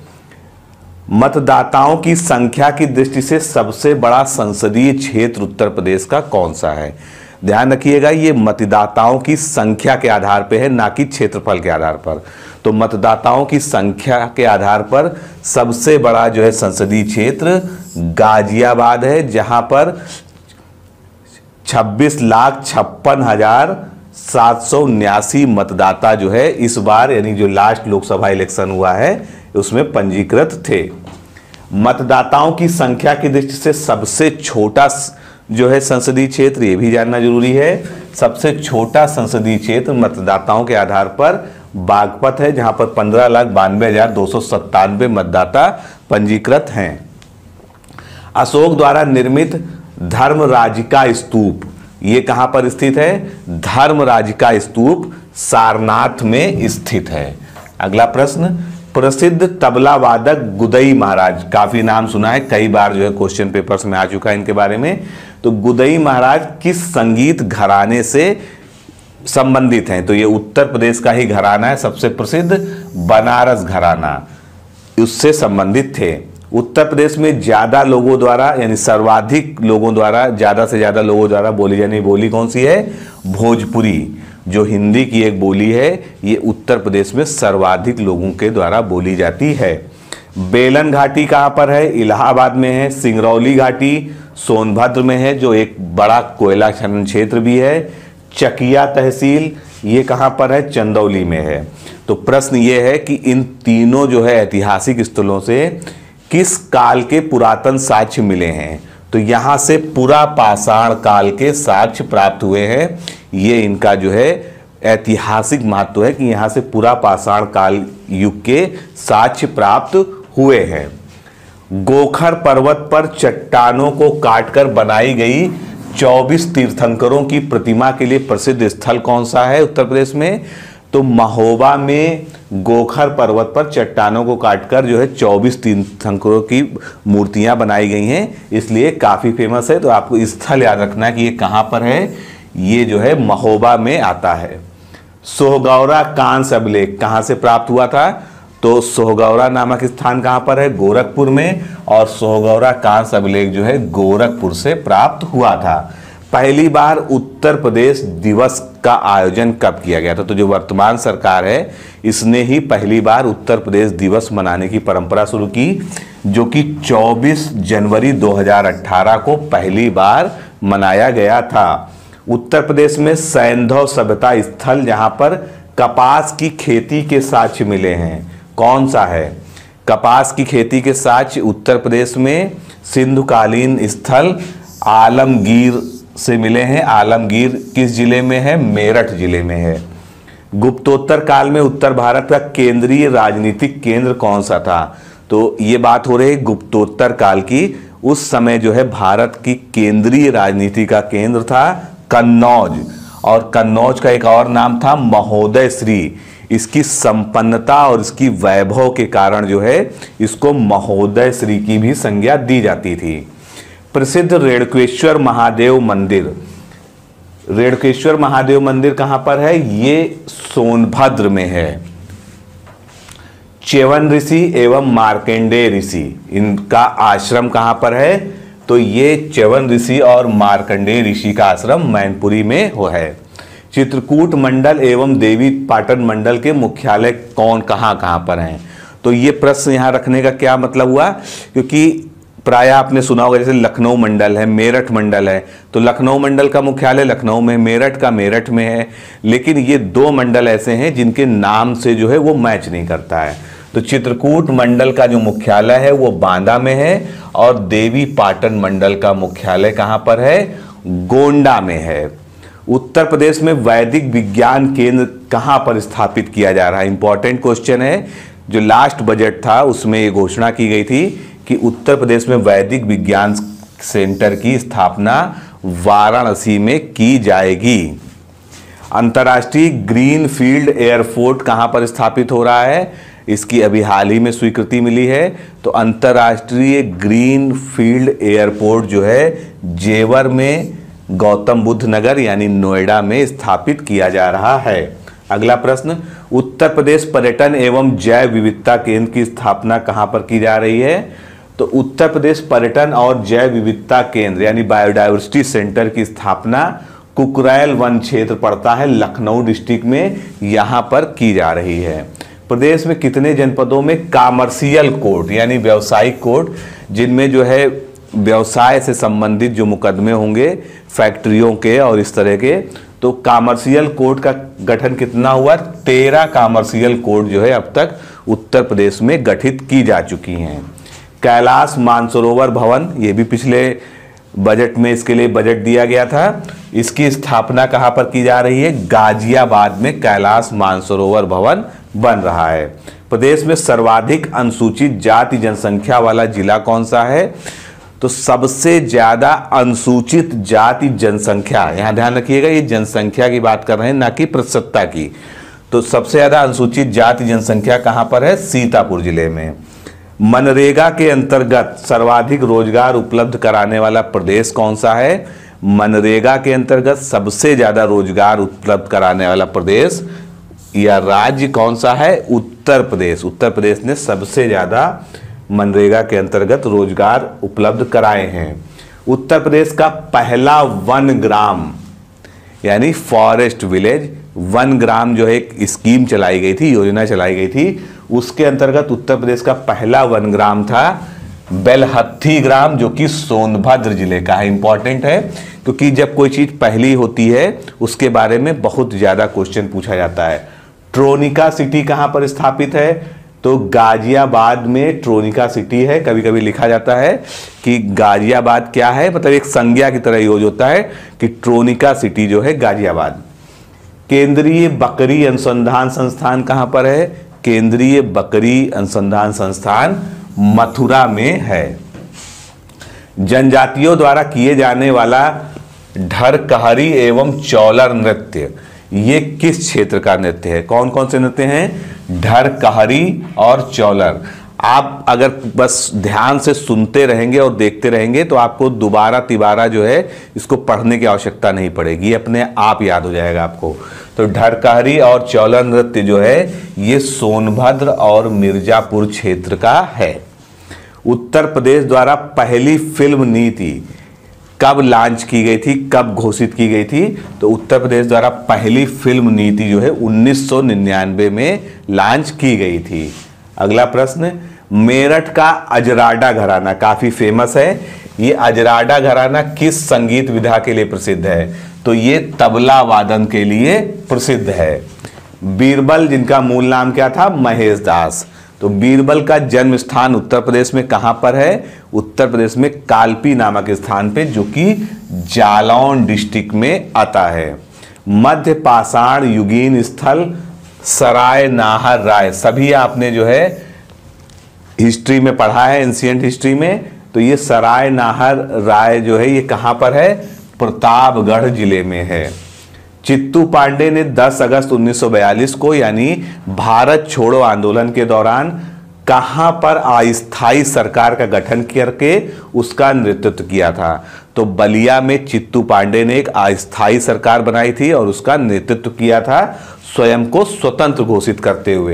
मतदाताओं की संख्या की दृष्टि से सबसे बड़ा संसदीय क्षेत्र उत्तर प्रदेश का कौन सा है? ध्यान रखिएगा, ये मतदाताओं की संख्या के आधार पर है, ना कि क्षेत्रफल के आधार पर। तो मतदाताओं की संख्या के आधार पर सबसे बड़ा जो है संसदीय क्षेत्र गाजियाबाद है, जहां पर छब्बीस लाख छप्पन हजार सात सौ उन्यासी मतदाता जो है इस बार यानी जो लास्ट लोकसभा इलेक्शन हुआ है उसमें पंजीकृत थे। मतदाताओं की संख्या की दृष्टि से सबसे छोटा जो है संसदीय क्षेत्र, ये भी जानना जरूरी है। सबसे छोटा संसदीय क्षेत्र मतदाताओं के आधार पर बागपत है, जहां पर पंद्रह लाख बानवे हजार दो सौ सत्तानवे मतदाता पंजीकृत हैं। अशोक द्वारा निर्मित धर्मराजिका स्तूप ये कहां पर स्थित है? धर्मराजिका स्तूप सारनाथ में स्थित है। अगला प्रश्न, प्रसिद्ध तबला वादक गुदई महाराज, काफी नाम सुना है, कई बार जो है क्वेश्चन पेपर्स में आ चुका है इनके बारे में। तो गुदई महाराज किस संगीत घराने से संबंधित हैं? तो ये उत्तर प्रदेश का ही घराना है, सबसे प्रसिद्ध बनारस घराना, उससे संबंधित थे। उत्तर प्रदेश में ज्यादा लोगों द्वारा यानी सर्वाधिक लोगों द्वारा, ज्यादा से ज्यादा लोगों द्वारा बोली जाने बोली कौन सी है? भोजपुरी, जो हिंदी की एक बोली है, ये उत्तर प्रदेश में सर्वाधिक लोगों के द्वारा बोली जाती है। बेलन घाटी कहाँ पर है? इलाहाबाद में है। सिंगरौली घाटी सोनभद्र में है, जो एक बड़ा कोयला खनन क्षेत्र भी है। चकिया तहसील ये कहाँ पर है? चंदौली में है। तो प्रश्न ये है कि इन तीनों जो है ऐतिहासिक स्थलों से किस काल के पुरातन साक्ष्य मिले हैं? तो यहाँ से पुरा पाषाण काल के साक्ष्य प्राप्त हुए हैं। ये इनका जो है ऐतिहासिक महत्व है कि यहाँ से पुरा पाषाण काल युग के साक्ष्य प्राप्त हुए हैं। गोखर पर्वत पर चट्टानों को काटकर बनाई गई चौबीस तीर्थंकरों की प्रतिमा के लिए प्रसिद्ध स्थल कौन सा है उत्तर प्रदेश में? तो महोबा में गोखर पर्वत पर चट्टानों को काटकर जो है चौबीस तीर्थंकरों की मूर्तियां बनाई गई हैं, इसलिए काफी फेमस है। तो आपको स्थल याद रखना है कि ये कहां पर है, ये जो है महोबा में आता है। सोहगौरा कांस्य अभिलेख कहां से प्राप्त हुआ था? तो सोहगौरा नामक स्थान कहां पर है? गोरखपुर में। और सोहगौरा कांस्य अभिलेख जो है गोरखपुर से प्राप्त हुआ था। पहली बार उत्तर प्रदेश दिवस का आयोजन कब किया गया था? तो जो वर्तमान सरकार है इसने ही पहली बार उत्तर प्रदेश दिवस मनाने की परंपरा शुरू की, जो कि चौबीस जनवरी दो हज़ार अठारह को पहली बार मनाया गया था। उत्तर प्रदेश में सैंधव सभ्यता स्थल जहां पर कपास की खेती के साक्ष्य मिले हैं, कौन सा है? कपास की खेती के साक्ष्य उत्तर प्रदेश में सिंधुकालीन स्थल आलमगीर से मिले हैं। आलमगीर किस जिले में है? मेरठ जिले में है। गुप्तोत्तर काल में उत्तर भारत का केंद्रीय राजनीतिक केंद्र कौन सा था? तो ये बात हो रही है गुप्तोत्तर काल की। उस समय जो है भारत की केंद्रीय राजनीति का केंद्र था कन्नौज, और कन्नौज का एक और नाम था महोदय श्री। इसकी संपन्नता और इसकी वैभव के कारण जो है इसको महोदय श्री की भी संज्ञा दी जाती थी। प्रसिद्ध रेणुकेश्वर महादेव मंदिर, रेणुकेश्वर महादेव मंदिर कहां पर है? ये सोनभद्र में है। च्यवन ऋषि एवं मार्कंडेय ऋषि, इनका आश्रम कहां पर है? तो ये च्यवन ऋषि और मार्कंडेय ऋषि का आश्रम मैनपुरी में हो है। चित्रकूट मंडल एवं देवी पाटन मंडल के मुख्यालय कौन कहां कहां पर हैं? तो ये प्रश्न यहां रखने का क्या मतलब हुआ, क्योंकि प्राय आपने सुना होगा जैसे लखनऊ मंडल है, मेरठ मंडल है, तो लखनऊ मंडल का मुख्यालय लखनऊ में, मेरठ का मेरठ में है, लेकिन ये दो मंडल ऐसे हैं जिनके नाम से जो है वो मैच नहीं करता है। तो चित्रकूट मंडल का जो मुख्यालय है वो बांदा में है, और देवी पाटन मंडल का मुख्यालय कहां पर है? गोंडा में है। उत्तर प्रदेश में वैदिक विज्ञान केंद्र कहां पर स्थापित किया जा रहा है? इंपॉर्टेंट क्वेश्चन है। जो लास्ट बजट था उसमें ये घोषणा की गई थी कि उत्तर प्रदेश में वैदिक विज्ञान सेंटर की स्थापना वाराणसी में की जाएगी। अंतर्राष्ट्रीय ग्रीन फील्ड एयरपोर्ट कहां पर स्थापित हो रहा है? इसकी अभी हाल ही में स्वीकृति मिली है। तो अंतर्राष्ट्रीय ग्रीन फील्ड एयरपोर्ट जो है जेवर में गौतम बुद्ध नगर यानी नोएडा में स्थापित किया जा रहा है। अगला प्रश्न, उत्तर प्रदेश पर्यटन एवं जैव विविधता केंद्र की स्थापना कहां पर की जा रही है? तो उत्तर प्रदेश पर्यटन और जैव विविधता केंद्र यानी बायोडायवर्सिटी सेंटर की स्थापना कुकरैल वन क्षेत्र पड़ता है लखनऊ डिस्ट्रिक्ट में, यहां पर की जा रही है। प्रदेश में कितने जनपदों में कॉमर्शियल कोर्ट यानी व्यावसायिक कोर्ट, जिनमें जो है व्यवसाय से संबंधित जो मुकदमे होंगे फैक्ट्रियों के और इस तरह के, तो कॉमर्शियल कोर्ट का गठन कितना हुआ? तेरह कॉमर्शियल कोर्ट जो है अब तक उत्तर प्रदेश में गठित की जा चुकी हैं। कैलाश मानसरोवर भवन, ये भी पिछले बजट में इसके लिए बजट दिया गया था। इसकी स्थापना कहां पर की जा रही है? गाजियाबाद में कैलाश मानसरोवर भवन बन रहा है। प्रदेश में सर्वाधिक अनुसूचित जाति जनसंख्या वाला जिला कौन सा है? तो सबसे ज्यादा अनुसूचित जाति जनसंख्या, यहां ध्यान रखिएगा ये जनसंख्या की बात कर रहे हैं ना कि प्रतिशतता की। तो सबसे ज्यादा अनुसूचित जाति जनसंख्या कहां पर है? सीतापुर जिले में। मनरेगा के अंतर्गत सर्वाधिक रोजगार उपलब्ध कराने वाला प्रदेश कौन सा है? मनरेगा के अंतर्गत सबसे ज्यादा रोजगार उपलब्ध कराने वाला प्रदेश या राज्य कौन सा है? उत्तर प्रदेश। उत्तर प्रदेश ने सबसे ज्यादा मनरेगा के अंतर्गत रोजगार उपलब्ध कराए हैं। उत्तर प्रदेश का पहला वन ग्राम यानी फॉरेस्ट विलेज, वन ग्राम जो है एक स्कीम चलाई गई थी, योजना चलाई गई थी, उसके अंतर्गत उत्तर प्रदेश का पहला वन ग्राम था बेलहत्थी ग्राम, जो कि सोनभद्र जिले का है। इंपॉर्टेंट है क्योंकि जब कोई चीज पहली होती है उसके बारे में बहुत ज्यादा क्वेश्चन पूछा जाता है। ट्रोनिका सिटी कहां पर स्थापित है? तो गाजियाबाद में ट्रोनिका सिटी है। कभी कभी लिखा जाता है कि गाजियाबाद क्या है, मतलब एक संज्ञा की तरह यूज होता है कि ट्रोनिका सिटी जो है गाजियाबाद। केंद्रीय बकरी अनुसंधान संस्थान कहां पर है? केंद्रीय बकरी अनुसंधान संस्थान मथुरा में है। जनजातियों द्वारा किए जाने वाला ढरकहरी एवं चौलर नृत्य, ये किस क्षेत्र का नृत्य है? कौन कौन से नृत्य हैं? ढरकहरी और चौलर। आप अगर बस ध्यान से सुनते रहेंगे और देखते रहेंगे तो आपको दोबारा तिबारा जो है इसको पढ़ने की आवश्यकता नहीं पड़ेगी, अपने आप याद हो जाएगा आपको। तो ढरकहरी और चौलर नृत्य जो है ये सोनभद्र और मिर्जापुर क्षेत्र का है। उत्तर प्रदेश द्वारा पहली फिल्म नीति कब लॉन्च की गई थी, कब घोषित की गई थी? तो उत्तर प्रदेश द्वारा पहली फिल्म नीति जो है उन्नीस सौ निन्यानवे में लॉन्च की गई थी। अगला प्रश्न, मेरठ का अजराडा घराना काफी फेमस है। ये अजराडा घराना किस संगीत विधा के लिए प्रसिद्ध है? तो ये तबला वादन के लिए प्रसिद्ध है। बीरबल जिनका मूल नाम क्या था? महेश दास। तो बीरबल का जन्म स्थान उत्तर प्रदेश में कहां पर है? उत्तर प्रदेश में कालपी नामक स्थान पे, जो कि जालौन डिस्ट्रिक्ट में आता है। मध्य पाषाण युगीन स्थल सराय नाहर राय, सभी आपने जो है हिस्ट्री में पढ़ा है, एंशिएंट हिस्ट्री में। तो ये सराय नाहर राय जो है ये कहां पर है? प्रतापगढ़ जिले में है। चित्तू पांडे ने दस अगस्त उन्नीस सौ बयालीस को यानी भारत छोड़ो आंदोलन के दौरान कहां पर अस्थायी सरकार का गठन करके उसका नेतृत्व किया था? तो बलिया में चित्तू पांडे ने एक अस्थायी सरकार बनाई थी और उसका नेतृत्व किया था, स्वयं को स्वतंत्र घोषित करते हुए।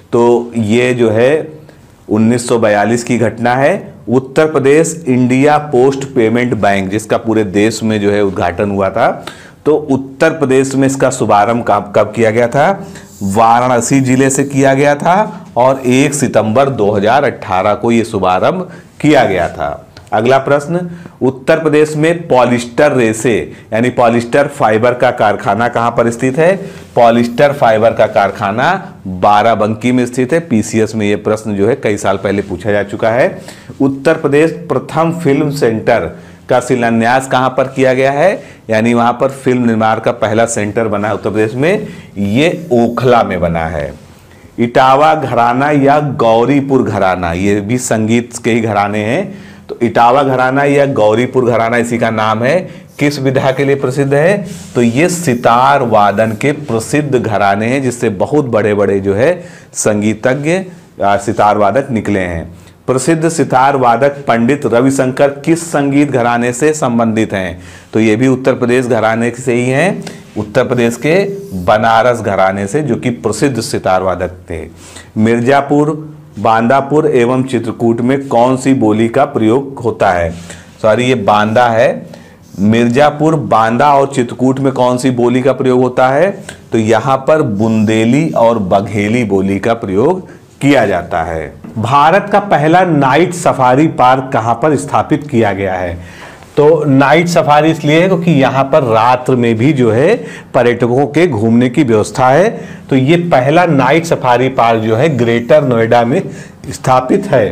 तो ये जो है उन्नीस सौ बयालीस की घटना है। Uttar Pradesh India post payment bank, जिसका पूरे देश में जो है उद्घाटन हुआ था, तो उत्तर प्रदेश में इसका शुभारंभ कब कब किया गया था? वाराणसी जिले से किया गया था और एक सितंबर दो हज़ार अठारह को यह शुभारंभ किया गया था। अगला प्रश्न, उत्तर प्रदेश में पॉलिस्टर रेसे यानी पॉलिस्टर फाइबर का कारखाना कहां पर स्थित है? पॉलिस्टर फाइबर का कारखाना बाराबंकी में स्थित है। पीसीएस में यह प्रश्न जो है कई साल पहले पूछा जा चुका है। उत्तर प्रदेश प्रथम फिल्म सेंटर का शिलान्यास कहां पर किया गया है? यानी वहां पर फिल्म निर्माण का पहला सेंटर बना है उत्तर प्रदेश में, ये ओखला में बना है। इटावा घराना या गौरीपुर घराना, ये भी संगीत के ही घराने हैं। तो इटावा घराना या गौरीपुर घराना इसी का नाम है। किस विधा के लिए प्रसिद्ध है? तो ये सितार वादन के प्रसिद्ध घराने हैं, जिससे बहुत बड़े बड़े जो है संगीतज्ञ सितार वादक निकले हैं। प्रसिद्ध सितार वादक पंडित रविशंकर किस संगीत घराने से संबंधित हैं? तो ये भी उत्तर प्रदेश घराने से ही हैं, उत्तर प्रदेश के बनारस घराने से, जो कि प्रसिद्ध सितार वादक थे। मिर्जापुर, बांदापुर एवं चित्रकूट में कौन सी बोली का प्रयोग होता है? सॉरी, ये बांदा है। मिर्जापुर, बांदा और चित्रकूट में कौन सी बोली का प्रयोग होता है? तो यहाँ पर बुंदेली और बघेली बोली का प्रयोग किया जाता है। भारत का पहला नाइट सफारी पार्क कहां पर स्थापित किया गया है? तो नाइट सफारी इसलिए है क्योंकि यहाँ पर रात्र में भी जो है पर्यटकों के घूमने की व्यवस्था है। तो ये पहला नाइट सफारी पार्क जो है ग्रेटर नोएडा में स्थापित है।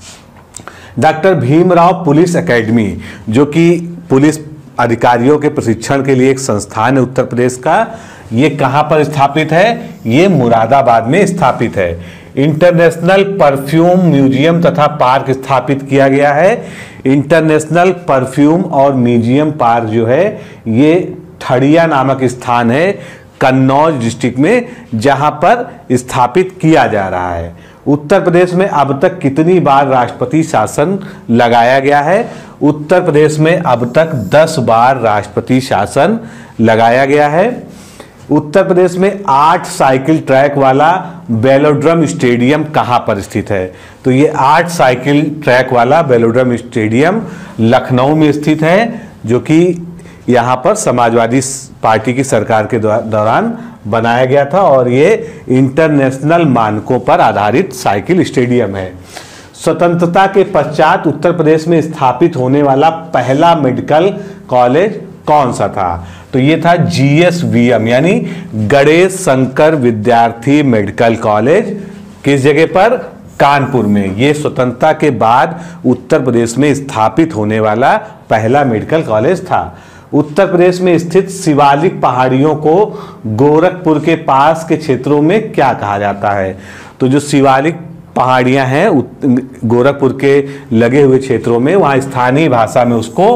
डॉक्टर भीमराव पुलिस एकेडमी, जो कि पुलिस अधिकारियों के प्रशिक्षण के लिए एक संस्थान है उत्तर प्रदेश का, ये कहां पर स्थापित है? ये मुरादाबाद में स्थापित है। इंटरनेशनल परफ्यूम म्यूजियम तथा पार्क स्थापित किया गया है। इंटरनेशनल परफ्यूम और म्यूजियम पार्क जो है ये ठड़िया नामक स्थान है कन्नौज डिस्ट्रिक्ट में, जहां पर स्थापित किया जा रहा है। उत्तर प्रदेश में अब तक कितनी बार राष्ट्रपति शासन लगाया गया है? उत्तर प्रदेश में अब तक दस बार राष्ट्रपति शासन लगाया गया है। उत्तर प्रदेश में आठ साइकिल ट्रैक वाला वेलोड्रम स्टेडियम कहां पर स्थित है? तो ये आठ साइकिल ट्रैक वाला वेलोड्रम स्टेडियम लखनऊ में स्थित है, जो कि यहाँ पर समाजवादी पार्टी की सरकार के दौरान बनाया गया था और ये इंटरनेशनल मानकों पर आधारित साइकिल स्टेडियम है। स्वतंत्रता के पश्चात उत्तर प्रदेश में स्थापित होने वाला पहला मेडिकल कॉलेज कौन सा था? तो ये था जीएसवीएम यानी गणेश शंकर विद्यार्थी मेडिकल कॉलेज। किस जगह पर? कानपुर में। ये स्वतंत्रता के बाद उत्तर प्रदेश में स्थापित होने वाला पहला मेडिकल कॉलेज था। उत्तर प्रदेश में स्थित शिवालिक पहाड़ियों को गोरखपुर के पास के क्षेत्रों में क्या कहा जाता है? तो जो शिवालिक पहाड़ियां हैं गोरखपुर के लगे हुए क्षेत्रों में, वहां स्थानीय भाषा में उसको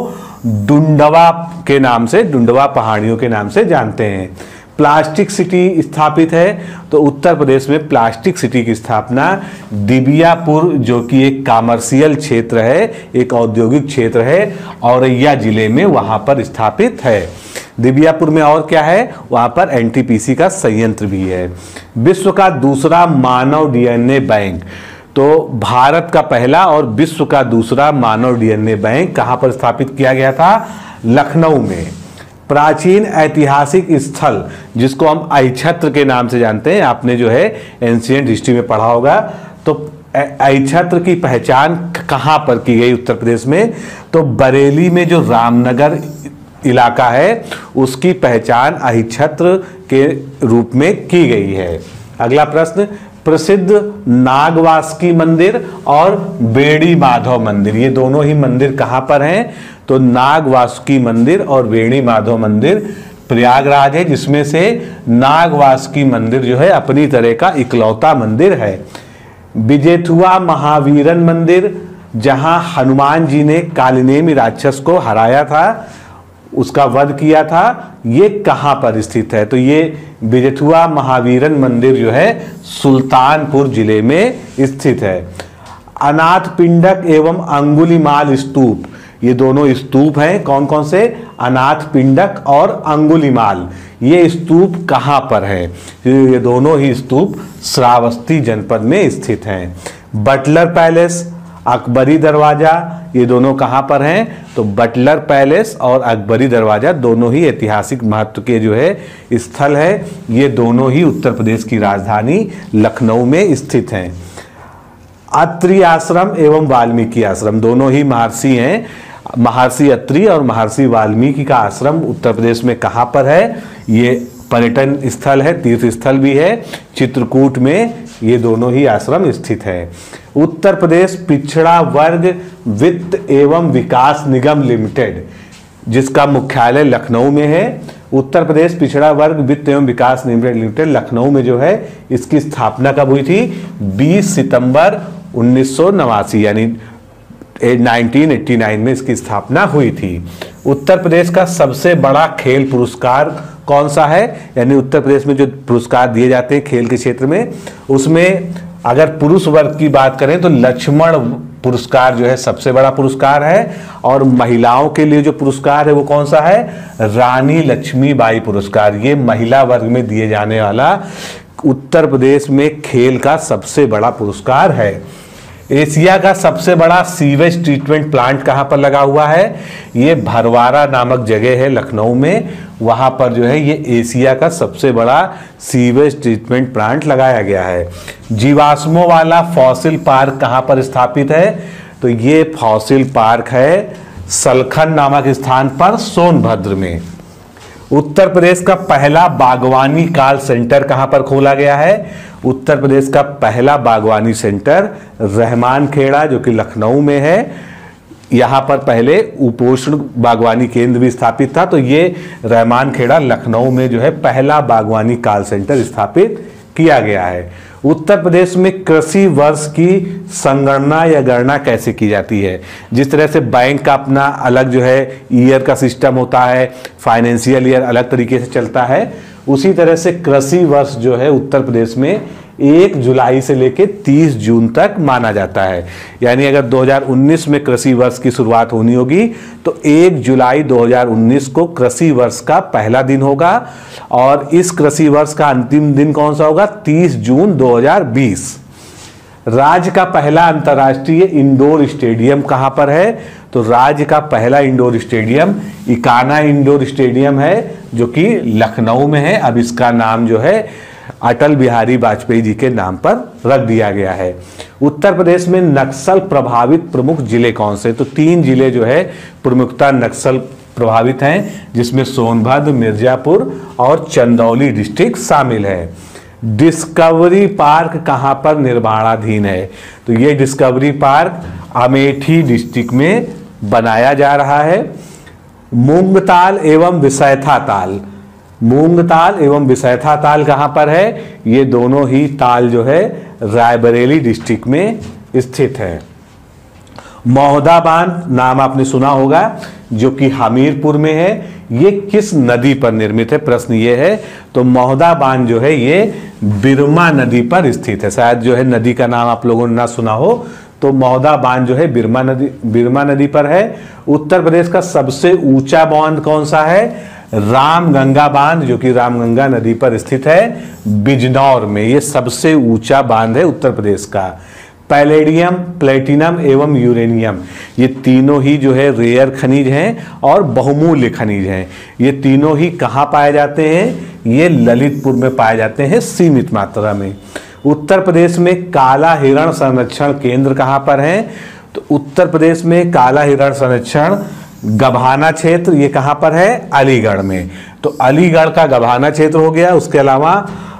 डुंडवा के नाम से, डुंडवा पहाड़ियों के नाम से जानते हैं। प्लास्टिक सिटी स्थापित है, तो उत्तर प्रदेश में प्लास्टिक सिटी की स्थापना दिबियापुर, जो कि एक कॉमर्शियल क्षेत्र है, एक औद्योगिक क्षेत्र है, औरैया जिले में वहां पर स्थापित है। दिबियापुर में और क्या है? वहां पर एनटीपीसी का संयंत्र भी है। विश्व का दूसरा मानव डीएनए बैंक, तो भारत का पहला और विश्व का दूसरा मानव डीएनए बैंक कहां पर स्थापित किया गया था? लखनऊ में। प्राचीन ऐतिहासिक स्थल जिसको हम अहिच्छत्र के नाम से जानते हैं, आपने जो है एंशिएंट हिस्ट्री में पढ़ा होगा, तो अहिच्छत्र की पहचान कहां पर की गई उत्तर प्रदेश में? तो बरेली में जो रामनगर इलाका है उसकी पहचान अहिच्छत्र के रूप में की गई है। अगला प्रश्न, प्रसिद्ध नागवासुकी मंदिर और वेणी माधव मंदिर, ये दोनों ही मंदिर कहां पर हैं? तो नागवासुकी मंदिर और वेणी माधव मंदिर प्रयागराज है, जिसमें से नागवासुकी मंदिर जो है अपनी तरह का इकलौता मंदिर है। विजेथुआ महावीरन मंदिर, जहां हनुमान जी ने कालिनेमि राक्षस को हराया था, उसका वध किया था, ये कहां पर स्थित है? तो ये विजेथुआ महावीरन मंदिर जो है सुल्तानपुर जिले में स्थित है। अनाथ पिंडक एवं अंगुलीमाल स्तूप, ये दोनों स्तूप हैं, कौन कौन से? अनाथ पिंडक और अंगुलीमाल, ये स्तूप कहां पर है? ये दोनों ही स्तूप श्रावस्ती जनपद में स्थित हैं। बटलर पैलेस, अकबरी दरवाजा, ये दोनों कहां पर हैं? तो बटलर पैलेस और अकबरी दरवाजा दोनों ही ऐतिहासिक महत्व के जो है स्थल है, ये दोनों ही उत्तर प्रदेश की राजधानी लखनऊ में स्थित हैं। अत्रि आश्रम एवं वाल्मीकि आश्रम, दोनों ही महर्षि हैं, महर्षि अत्रि और महर्षि वाल्मीकि का आश्रम उत्तर प्रदेश में कहां पर है? ये पर्यटन स्थल है, तीर्थ स्थल भी है, चित्रकूट में ये दोनों ही आश्रम स्थित है। उत्तर प्रदेश पिछड़ा वर्ग वित्त एवं विकास निगम लिमिटेड, जिसका मुख्यालय लखनऊ में है, उत्तर प्रदेश पिछड़ा वर्ग वित्त एवं विकास निगम लिमिटेड लखनऊ में जो है, इसकी स्थापना कब हुई थी? बीस सितंबर उन्नीस सौ नवासी, यानी उन्नीस सौ नवासी में इसकी स्थापना हुई थी। उत्तर प्रदेश का सबसे बड़ा खेल पुरस्कार कौन सा है? यानी उत्तर प्रदेश में जो पुरस्कार दिए जाते हैं खेल के क्षेत्र में, उसमें अगर पुरुष वर्ग की बात करें तो लक्ष्मण पुरस्कार जो है सबसे बड़ा पुरस्कार है, और महिलाओं के लिए जो पुरस्कार है वो कौन सा है? रानी लक्ष्मीबाई पुरस्कार, ये महिला वर्ग में दिए जाने वाला उत्तर प्रदेश में खेल का सबसे बड़ा पुरस्कार है। एशिया का सबसे बड़ा सीवेज ट्रीटमेंट प्लांट कहां पर लगा हुआ है? ये भरवारा नामक जगह है लखनऊ में, वहां पर जो है ये एशिया का सबसे बड़ा सीवेज ट्रीटमेंट प्लांट लगाया गया है। जीवाश्मों वाला फॉसिल पार्क कहां पर स्थापित है? तो ये फॉसिल पार्क है सलखन नामक स्थान पर सोनभद्र में। उत्तर प्रदेश का पहला बागवानी कॉल सेंटर कहां पर खोला गया है? उत्तर प्रदेश का पहला बागवानी सेंटर रहमान खेड़ा, जो कि लखनऊ में है, यहाँ पर पहले उपोष्ण बागवानी केंद्र भी स्थापित था, तो ये रहमान खेड़ा लखनऊ में जो है पहला बागवानी कॉल सेंटर स्थापित किया गया है। उत्तर प्रदेश में कृषि वर्ष की संगणना या गणना कैसे की जाती है? जिस तरह से बैंक का अपना अलग जो है ईयर का सिस्टम होता है, फाइनेंशियल ईयर अलग तरीके से चलता है, उसी तरह से कृषि वर्ष जो है उत्तर प्रदेश में एक जुलाई से लेकर तीस जून तक माना जाता है। यानी अगर दो हज़ार उन्नीस में कृषि वर्ष की शुरुआत होनी होगी तो एक जुलाई दो हज़ार उन्नीस को कृषि वर्ष का पहला दिन होगा, और इस कृषि वर्ष का अंतिम दिन कौन सा होगा? तीस जून दो हज़ार बीस। राज्य का पहला अंतर्राष्ट्रीय इंडोर स्टेडियम कहां पर है? तो राज्य का पहला indoor stadium Ekana indoor stadium है, जो कि लखनऊ में है। अब इसका नाम जो है अटल बिहारी वाजपेयी जी के नाम पर रख दिया गया है। उत्तर प्रदेश में नक्सल प्रभावित प्रमुख जिले कौन से? तो तीन जिले जो है प्रमुखता नक्सल प्रभावित हैं, जिसमें सोनभद्र, मिर्जापुर और चंदौली डिस्ट्रिक्ट शामिल है। डिस्कवरी पार्क कहां पर निर्माणाधीन है? तो ये डिस्कवरी पार्क अमेठी डिस्ट्रिक्ट में बनाया जा रहा है। मूंगताल एवं विसैथा ताल, मूंगताल एवं विसैथा ताल कहां पर है? ये दोनों ही ताल जो है रायबरेली डिस्ट्रिक्ट में स्थित है। मौहदा बांध नाम आपने सुना होगा, जो कि हमीरपुर में है, ये किस नदी पर निर्मित है? प्रश्न ये है। तो मौहदा बांध जो है ये बिरमा नदी पर स्थित है। शायद जो है नदी का नाम आप लोगों ने ना सुना हो, तो मौहदा बांध जो है बिरमा नदी बिरमा नदी पर है। उत्तर प्रदेश का सबसे ऊंचा बांध कौन सा है? रामगंगा बांध, जो कि रामगंगा नदी पर स्थित है बिजनौर में, ये सबसे ऊंचा बांध है उत्तर प्रदेश का। पैलेडियम, प्लेटिनम एवं यूरेनियम, ये तीनों ही जो है रेयर खनिज हैं और बहुमूल्य खनिज हैं। ये तीनों ही कहाँ पाए जाते हैं? ये ललितपुर में पाए जाते हैं सीमित मात्रा में। उत्तर प्रदेश में काला हिरण संरक्षण केंद्र कहाँ पर है? तो उत्तर प्रदेश में काला हिरण संरक्षण गभाना क्षेत्र, ये कहाँ पर है? अलीगढ़ में। तो अलीगढ़ का गभाना क्षेत्र हो गया। उसके अलावा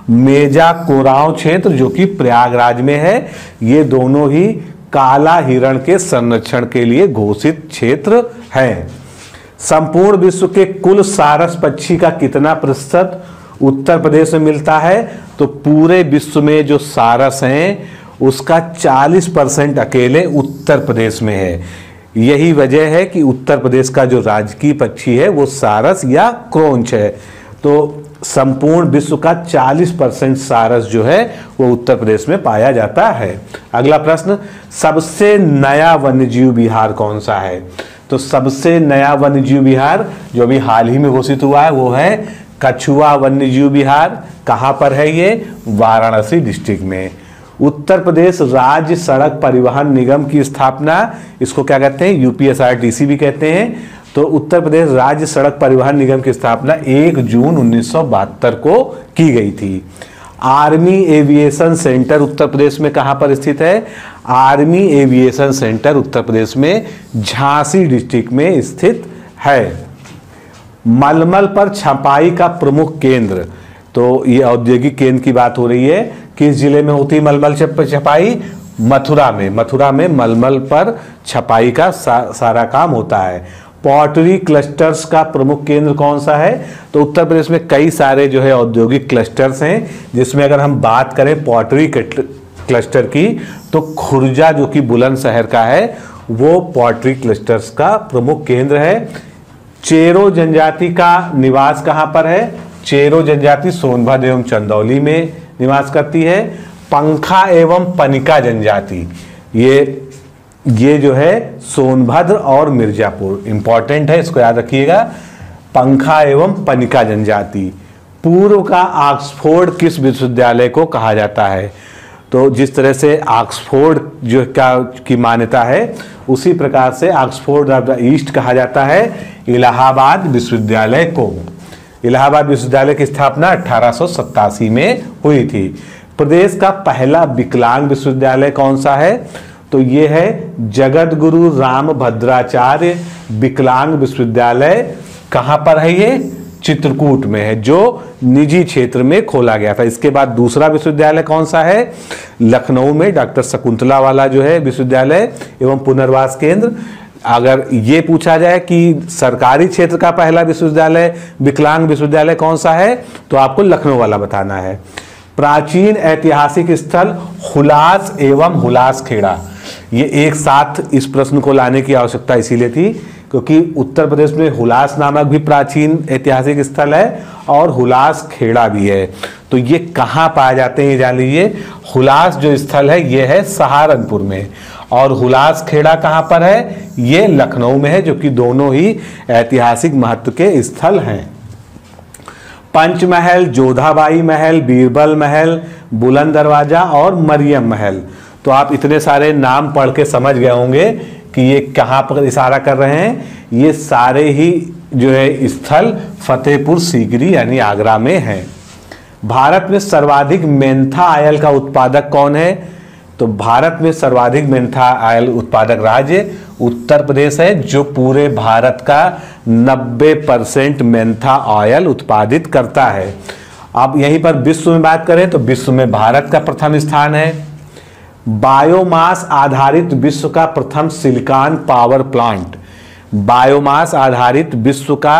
मेजा कोरांव क्षेत्र जो कि प्रयागराज में है। ये दोनों ही काला हिरण के संरक्षण के लिए घोषित क्षेत्र हैं। संपूर्ण विश्व के कुल सारस पक्षी का कितना प्रतिशत उत्तर प्रदेश में मिलता है? तो पूरे विश्व में जो सारस हैं उसका चालीस परसेंट अकेले उत्तर प्रदेश में है। यही वजह है कि उत्तर प्रदेश का जो राजकीय पक्षी है वो सारस या क्रोंच है। तो संपूर्ण विश्व का चालीस परसेंट सारस जो है वो उत्तर प्रदेश में पाया जाता है। अगला प्रश्न, सबसे नया वन्यजीव विहार कौन सा है? तो सबसे नया वन्यजीव विहार जो अभी हाल ही में घोषित हुआ है वो है कछुआ वन्यजीव विहार। कहाँ पर है ये? वाराणसी डिस्ट्रिक्ट में। उत्तर प्रदेश राज्य सड़क परिवहन निगम की स्थापना, इसको क्या कहते हैं? यूपीएसआरटीसी भी कहते हैं। तो उत्तर प्रदेश राज्य सड़क परिवहन निगम की स्थापना एक जून उन्नीस सौ बहत्तर को की गई थी। Army aviation centre Uttar Pradesh में कहां पर स्थित है? Army aviation centre Uttar Pradesh में झांसी डिस्ट्रिक्ट में स्थित है। मलमल पर छपाई का प्रमुख केंद्र, तो ये औद्योगिक केंद्र की बात हो रही है। किस जिले में होती है मलमल छपाई? मथुरा में। मथुरा में मलमल पर छपाई का सा, सारा काम होता है। पॉटरी क्लस्टर्स का प्रमुख केंद्र कौन सा है? तो उत्तर प्रदेश में कई सारे जो है औद्योगिक क्लस्टर्स हैं, जिसमें अगर हम बात करें पॉटरी क्लस्टर की तो खुर्जा जो कि बुलंदशहर का है वो पॉटरी क्लस्टर्स का प्रमुख केंद्र है। चेरो जनजाति का निवास कहाँ पर है? चेरो जनजाति सोनभद्र एवं चंदौली में निवास करती है। पंखा एवं पनिका जनजाति ये ये जो है सोनभद्र और मिर्जापुर, इंपॉर्टेंट है, इसको याद रखिएगा। पंखा एवं पनिका जनजाति। पूर्व का ऑक्सफोर्ड किस विश्वविद्यालय को कहा जाता है? तो जिस तरह से ऑक्सफोर्ड जो का की मान्यता है उसी प्रकार से ऑक्सफोर्ड ऑफ द ईस्ट कहा जाता है इलाहाबाद विश्वविद्यालय को। इलाहाबाद विश्वविद्यालय की स्थापना अठारह सौ सत्तासी में हुई थी। प्रदेश का पहला विकलांग विश्वविद्यालय कौन सा है? तो ये है जगत गुरु राम भद्राचार्य विकलांग विश्वविद्यालय। कहाँ पर है ये? चित्रकूट में है, जो निजी क्षेत्र में खोला गया था। इसके बाद दूसरा विश्वविद्यालय कौन सा है? लखनऊ में डॉक्टर शकुंतला वाला जो है विश्वविद्यालय एवं पुनर्वास केंद्र। अगर ये पूछा जाए कि सरकारी क्षेत्र का पहला विश्वविद्यालय विकलांग विश्वविद्यालय कौन सा है तो आपको लखनऊ वाला बताना है। प्राचीन ऐतिहासिक स्थल हुलास एवं हुलास खेड़ा, ये एक साथ इस प्रश्न को लाने की आवश्यकता इसीलिए थी क्योंकि उत्तर प्रदेश में हुलास नामक भी प्राचीन ऐतिहासिक स्थल है और हुलास खेड़ा भी है। तो ये कहाँ पाए जाते हैं ये जान लीजिए। हुलास जो स्थल है ये है सहारनपुर में और हुलास खेड़ा कहाँ पर है? ये लखनऊ में है, जो कि दोनों ही ऐतिहासिक महत्व के स्थल हैं। पंचमहल, जोधाबाई महल, बीरबल महल, बुलंद दरवाजा और मरियम महल। तो आप इतने सारे नाम पढ़ के समझ गए होंगे कि ये कहाँ पर इशारा कर रहे हैं। ये सारे ही जो है स्थल फतेहपुर सीकरी यानी आगरा में हैं। भारत में सर्वाधिक मेंथा आयल का उत्पादक कौन है? तो भारत में सर्वाधिक मेंथा आयल उत्पादक राज्य उत्तर प्रदेश है, जो पूरे भारत का नब्बे परसेंट मेंथा ऑयल उत्पादित करता है। अब यहीं पर विश्व में बात करें तो विश्व में भारत का प्रथम स्थान है। बायोमास आधारित विश्व का प्रथम सिलिकॉन पावर प्लांट, बायोमास आधारित विश्व का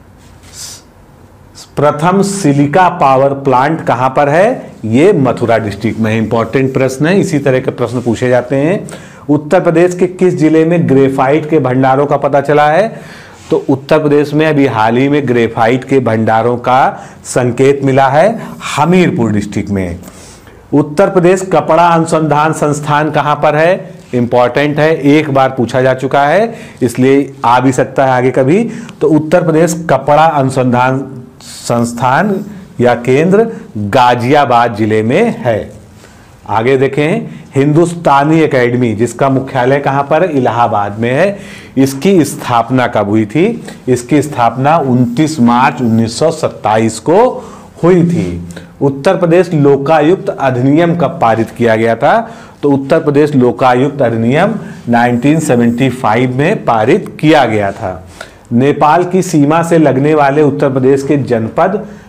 प्रथम सिलिका पावर प्लांट कहां पर है? ये मथुरा डिस्ट्रिक्ट में। इंपॉर्टेंट प्रश्न है, इसी तरह के प्रश्न पूछे जाते हैं। उत्तर प्रदेश के किस जिले में ग्रेफाइट के भंडारों का पता चला है? तो उत्तर प्रदेश में अभी हाल ही में ग्रेफाइट के भंडारों का संकेत मिला है हमीरपुर डिस्ट्रिक्ट में। उत्तर प्रदेश कपड़ा अनुसंधान संस्थान कहां पर है? इंपॉर्टेंट है, एक बार पूछा जा चुका है इसलिए आ भी सकता है आगे कभी। तो उत्तर प्रदेश कपड़ा अनुसंधान संस्थान या केंद्र गाजियाबाद जिले में है। आगे देखें, हिंदुस्तानी एकेडमी जिसका मुख्यालय कहां पर है? इलाहाबाद में है। इसकी स्थापना कब हुई थी? इसकी स्थापना उनतीस मार्च उन्नीस सौ सत्ताईस को हुई थी। उत्तर प्रदेश लोकायुक्त अधिनियम कब पारित किया गया था? तो उत्तर प्रदेश लोकायुक्त अधिनियम उन्नीस सौ पचहत्तर में पारित किया गया था। नेपाल की सीमा से लगने वाले उत्तर प्रदेश के जनपद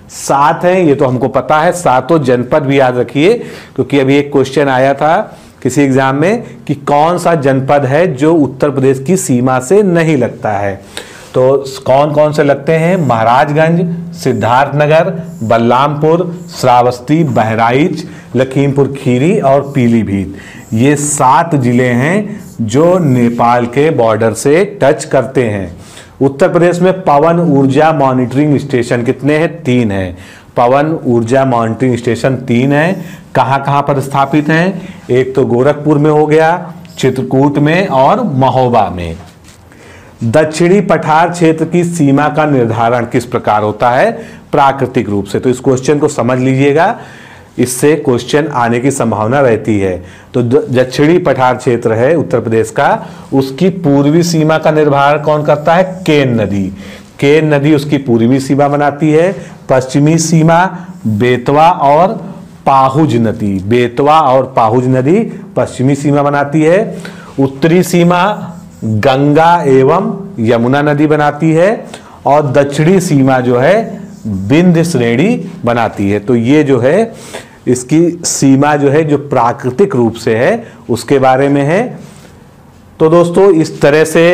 सात हैं, ये तो हमको पता है। सातों जनपद भी याद रखिए, क्योंकि अभी एक क्वेश्चन आया था किसी एग्जाम में कि कौन सा जनपद है जो उत्तर प्रदेश की सीमा से नहीं लगता है। तो कौन कौन से लगते हैं? महाराजगंज, सिद्धार्थनगर, बलरामपुर, श्रावस्ती, बहराइच, लखीमपुर खीरी और पीलीभीत। ये सात जिले हैं जो नेपाल के बॉर्डर से टच करते हैं। उत्तर प्रदेश में पवन ऊर्जा मॉनिटरिंग स्टेशन कितने हैं? तीन हैं। पवन ऊर्जा मॉनिटरिंग स्टेशन तीन है। कहाँ कहाँ पर स्थापित हैं? एक तो गोरखपुर में हो गया, चित्रकूट में और महोबा में। दक्षिणी पठार क्षेत्र की सीमा का निर्धारण किस प्रकार होता है? प्राकृतिक रूप से। तो इस क्वेश्चन को समझ लीजिएगा, इससे क्वेश्चन आने की संभावना रहती है। तो दक्षिणी पठार क्षेत्र है उत्तर प्रदेश का, उसकी पूर्वी सीमा का निर्धारण कौन करता है? केन नदी। केन नदी उसकी पूर्वी सीमा बनाती है। पश्चिमी सीमा बेतवा और पाहुज नदी, बेतवा और पाहुज नदी पश्चिमी सीमा बनाती है। उत्तरी सीमा गंगा एवं यमुना नदी बनाती है और दक्षिणी सीमा जो है विंध्य श्रेणी बनाती है। तो ये जो है इसकी सीमा जो है जो प्राकृतिक रूप से है उसके बारे में है। तो दोस्तों इस तरह से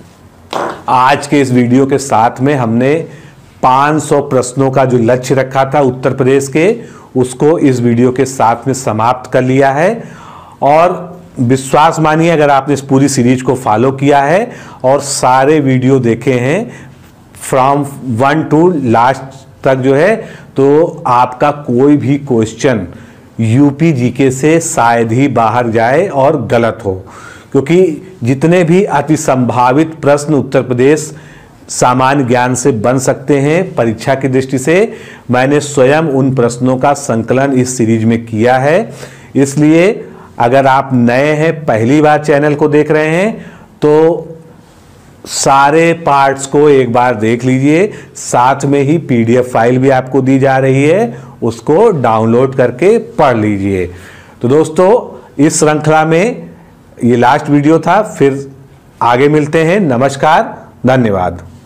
आज के इस वीडियो के साथ में हमने पाँच सौ प्रश्नों का जो लक्ष्य रखा था उत्तर प्रदेश के, उसको इस वीडियो के साथ में समाप्त कर लिया है। और विश्वास मानिए अगर आपने इस पूरी सीरीज को फॉलो किया है और सारे वीडियो देखे हैं फ्रॉम वन टू लास्ट तक जो है, तो आपका कोई भी क्वेश्चन यूपी जीके से शायद ही बाहर जाए और गलत हो, क्योंकि जितने भी अति संभावित प्रश्न उत्तर प्रदेश सामान्य ज्ञान से बन सकते हैं परीक्षा की दृष्टि से, मैंने स्वयं उन प्रश्नों का संकलन इस सीरीज में किया है। इसलिए अगर आप नए हैं, पहली बार चैनल को देख रहे हैं, तो सारे पार्ट्स को एक बार देख लीजिए। साथ में ही पीडीएफ फाइल भी आपको दी जा रही है, उसको डाउनलोड करके पढ़ लीजिए। तो दोस्तों इस श्रृंखला में ये लास्ट वीडियो था, फिर आगे मिलते हैं। नमस्कार, धन्यवाद।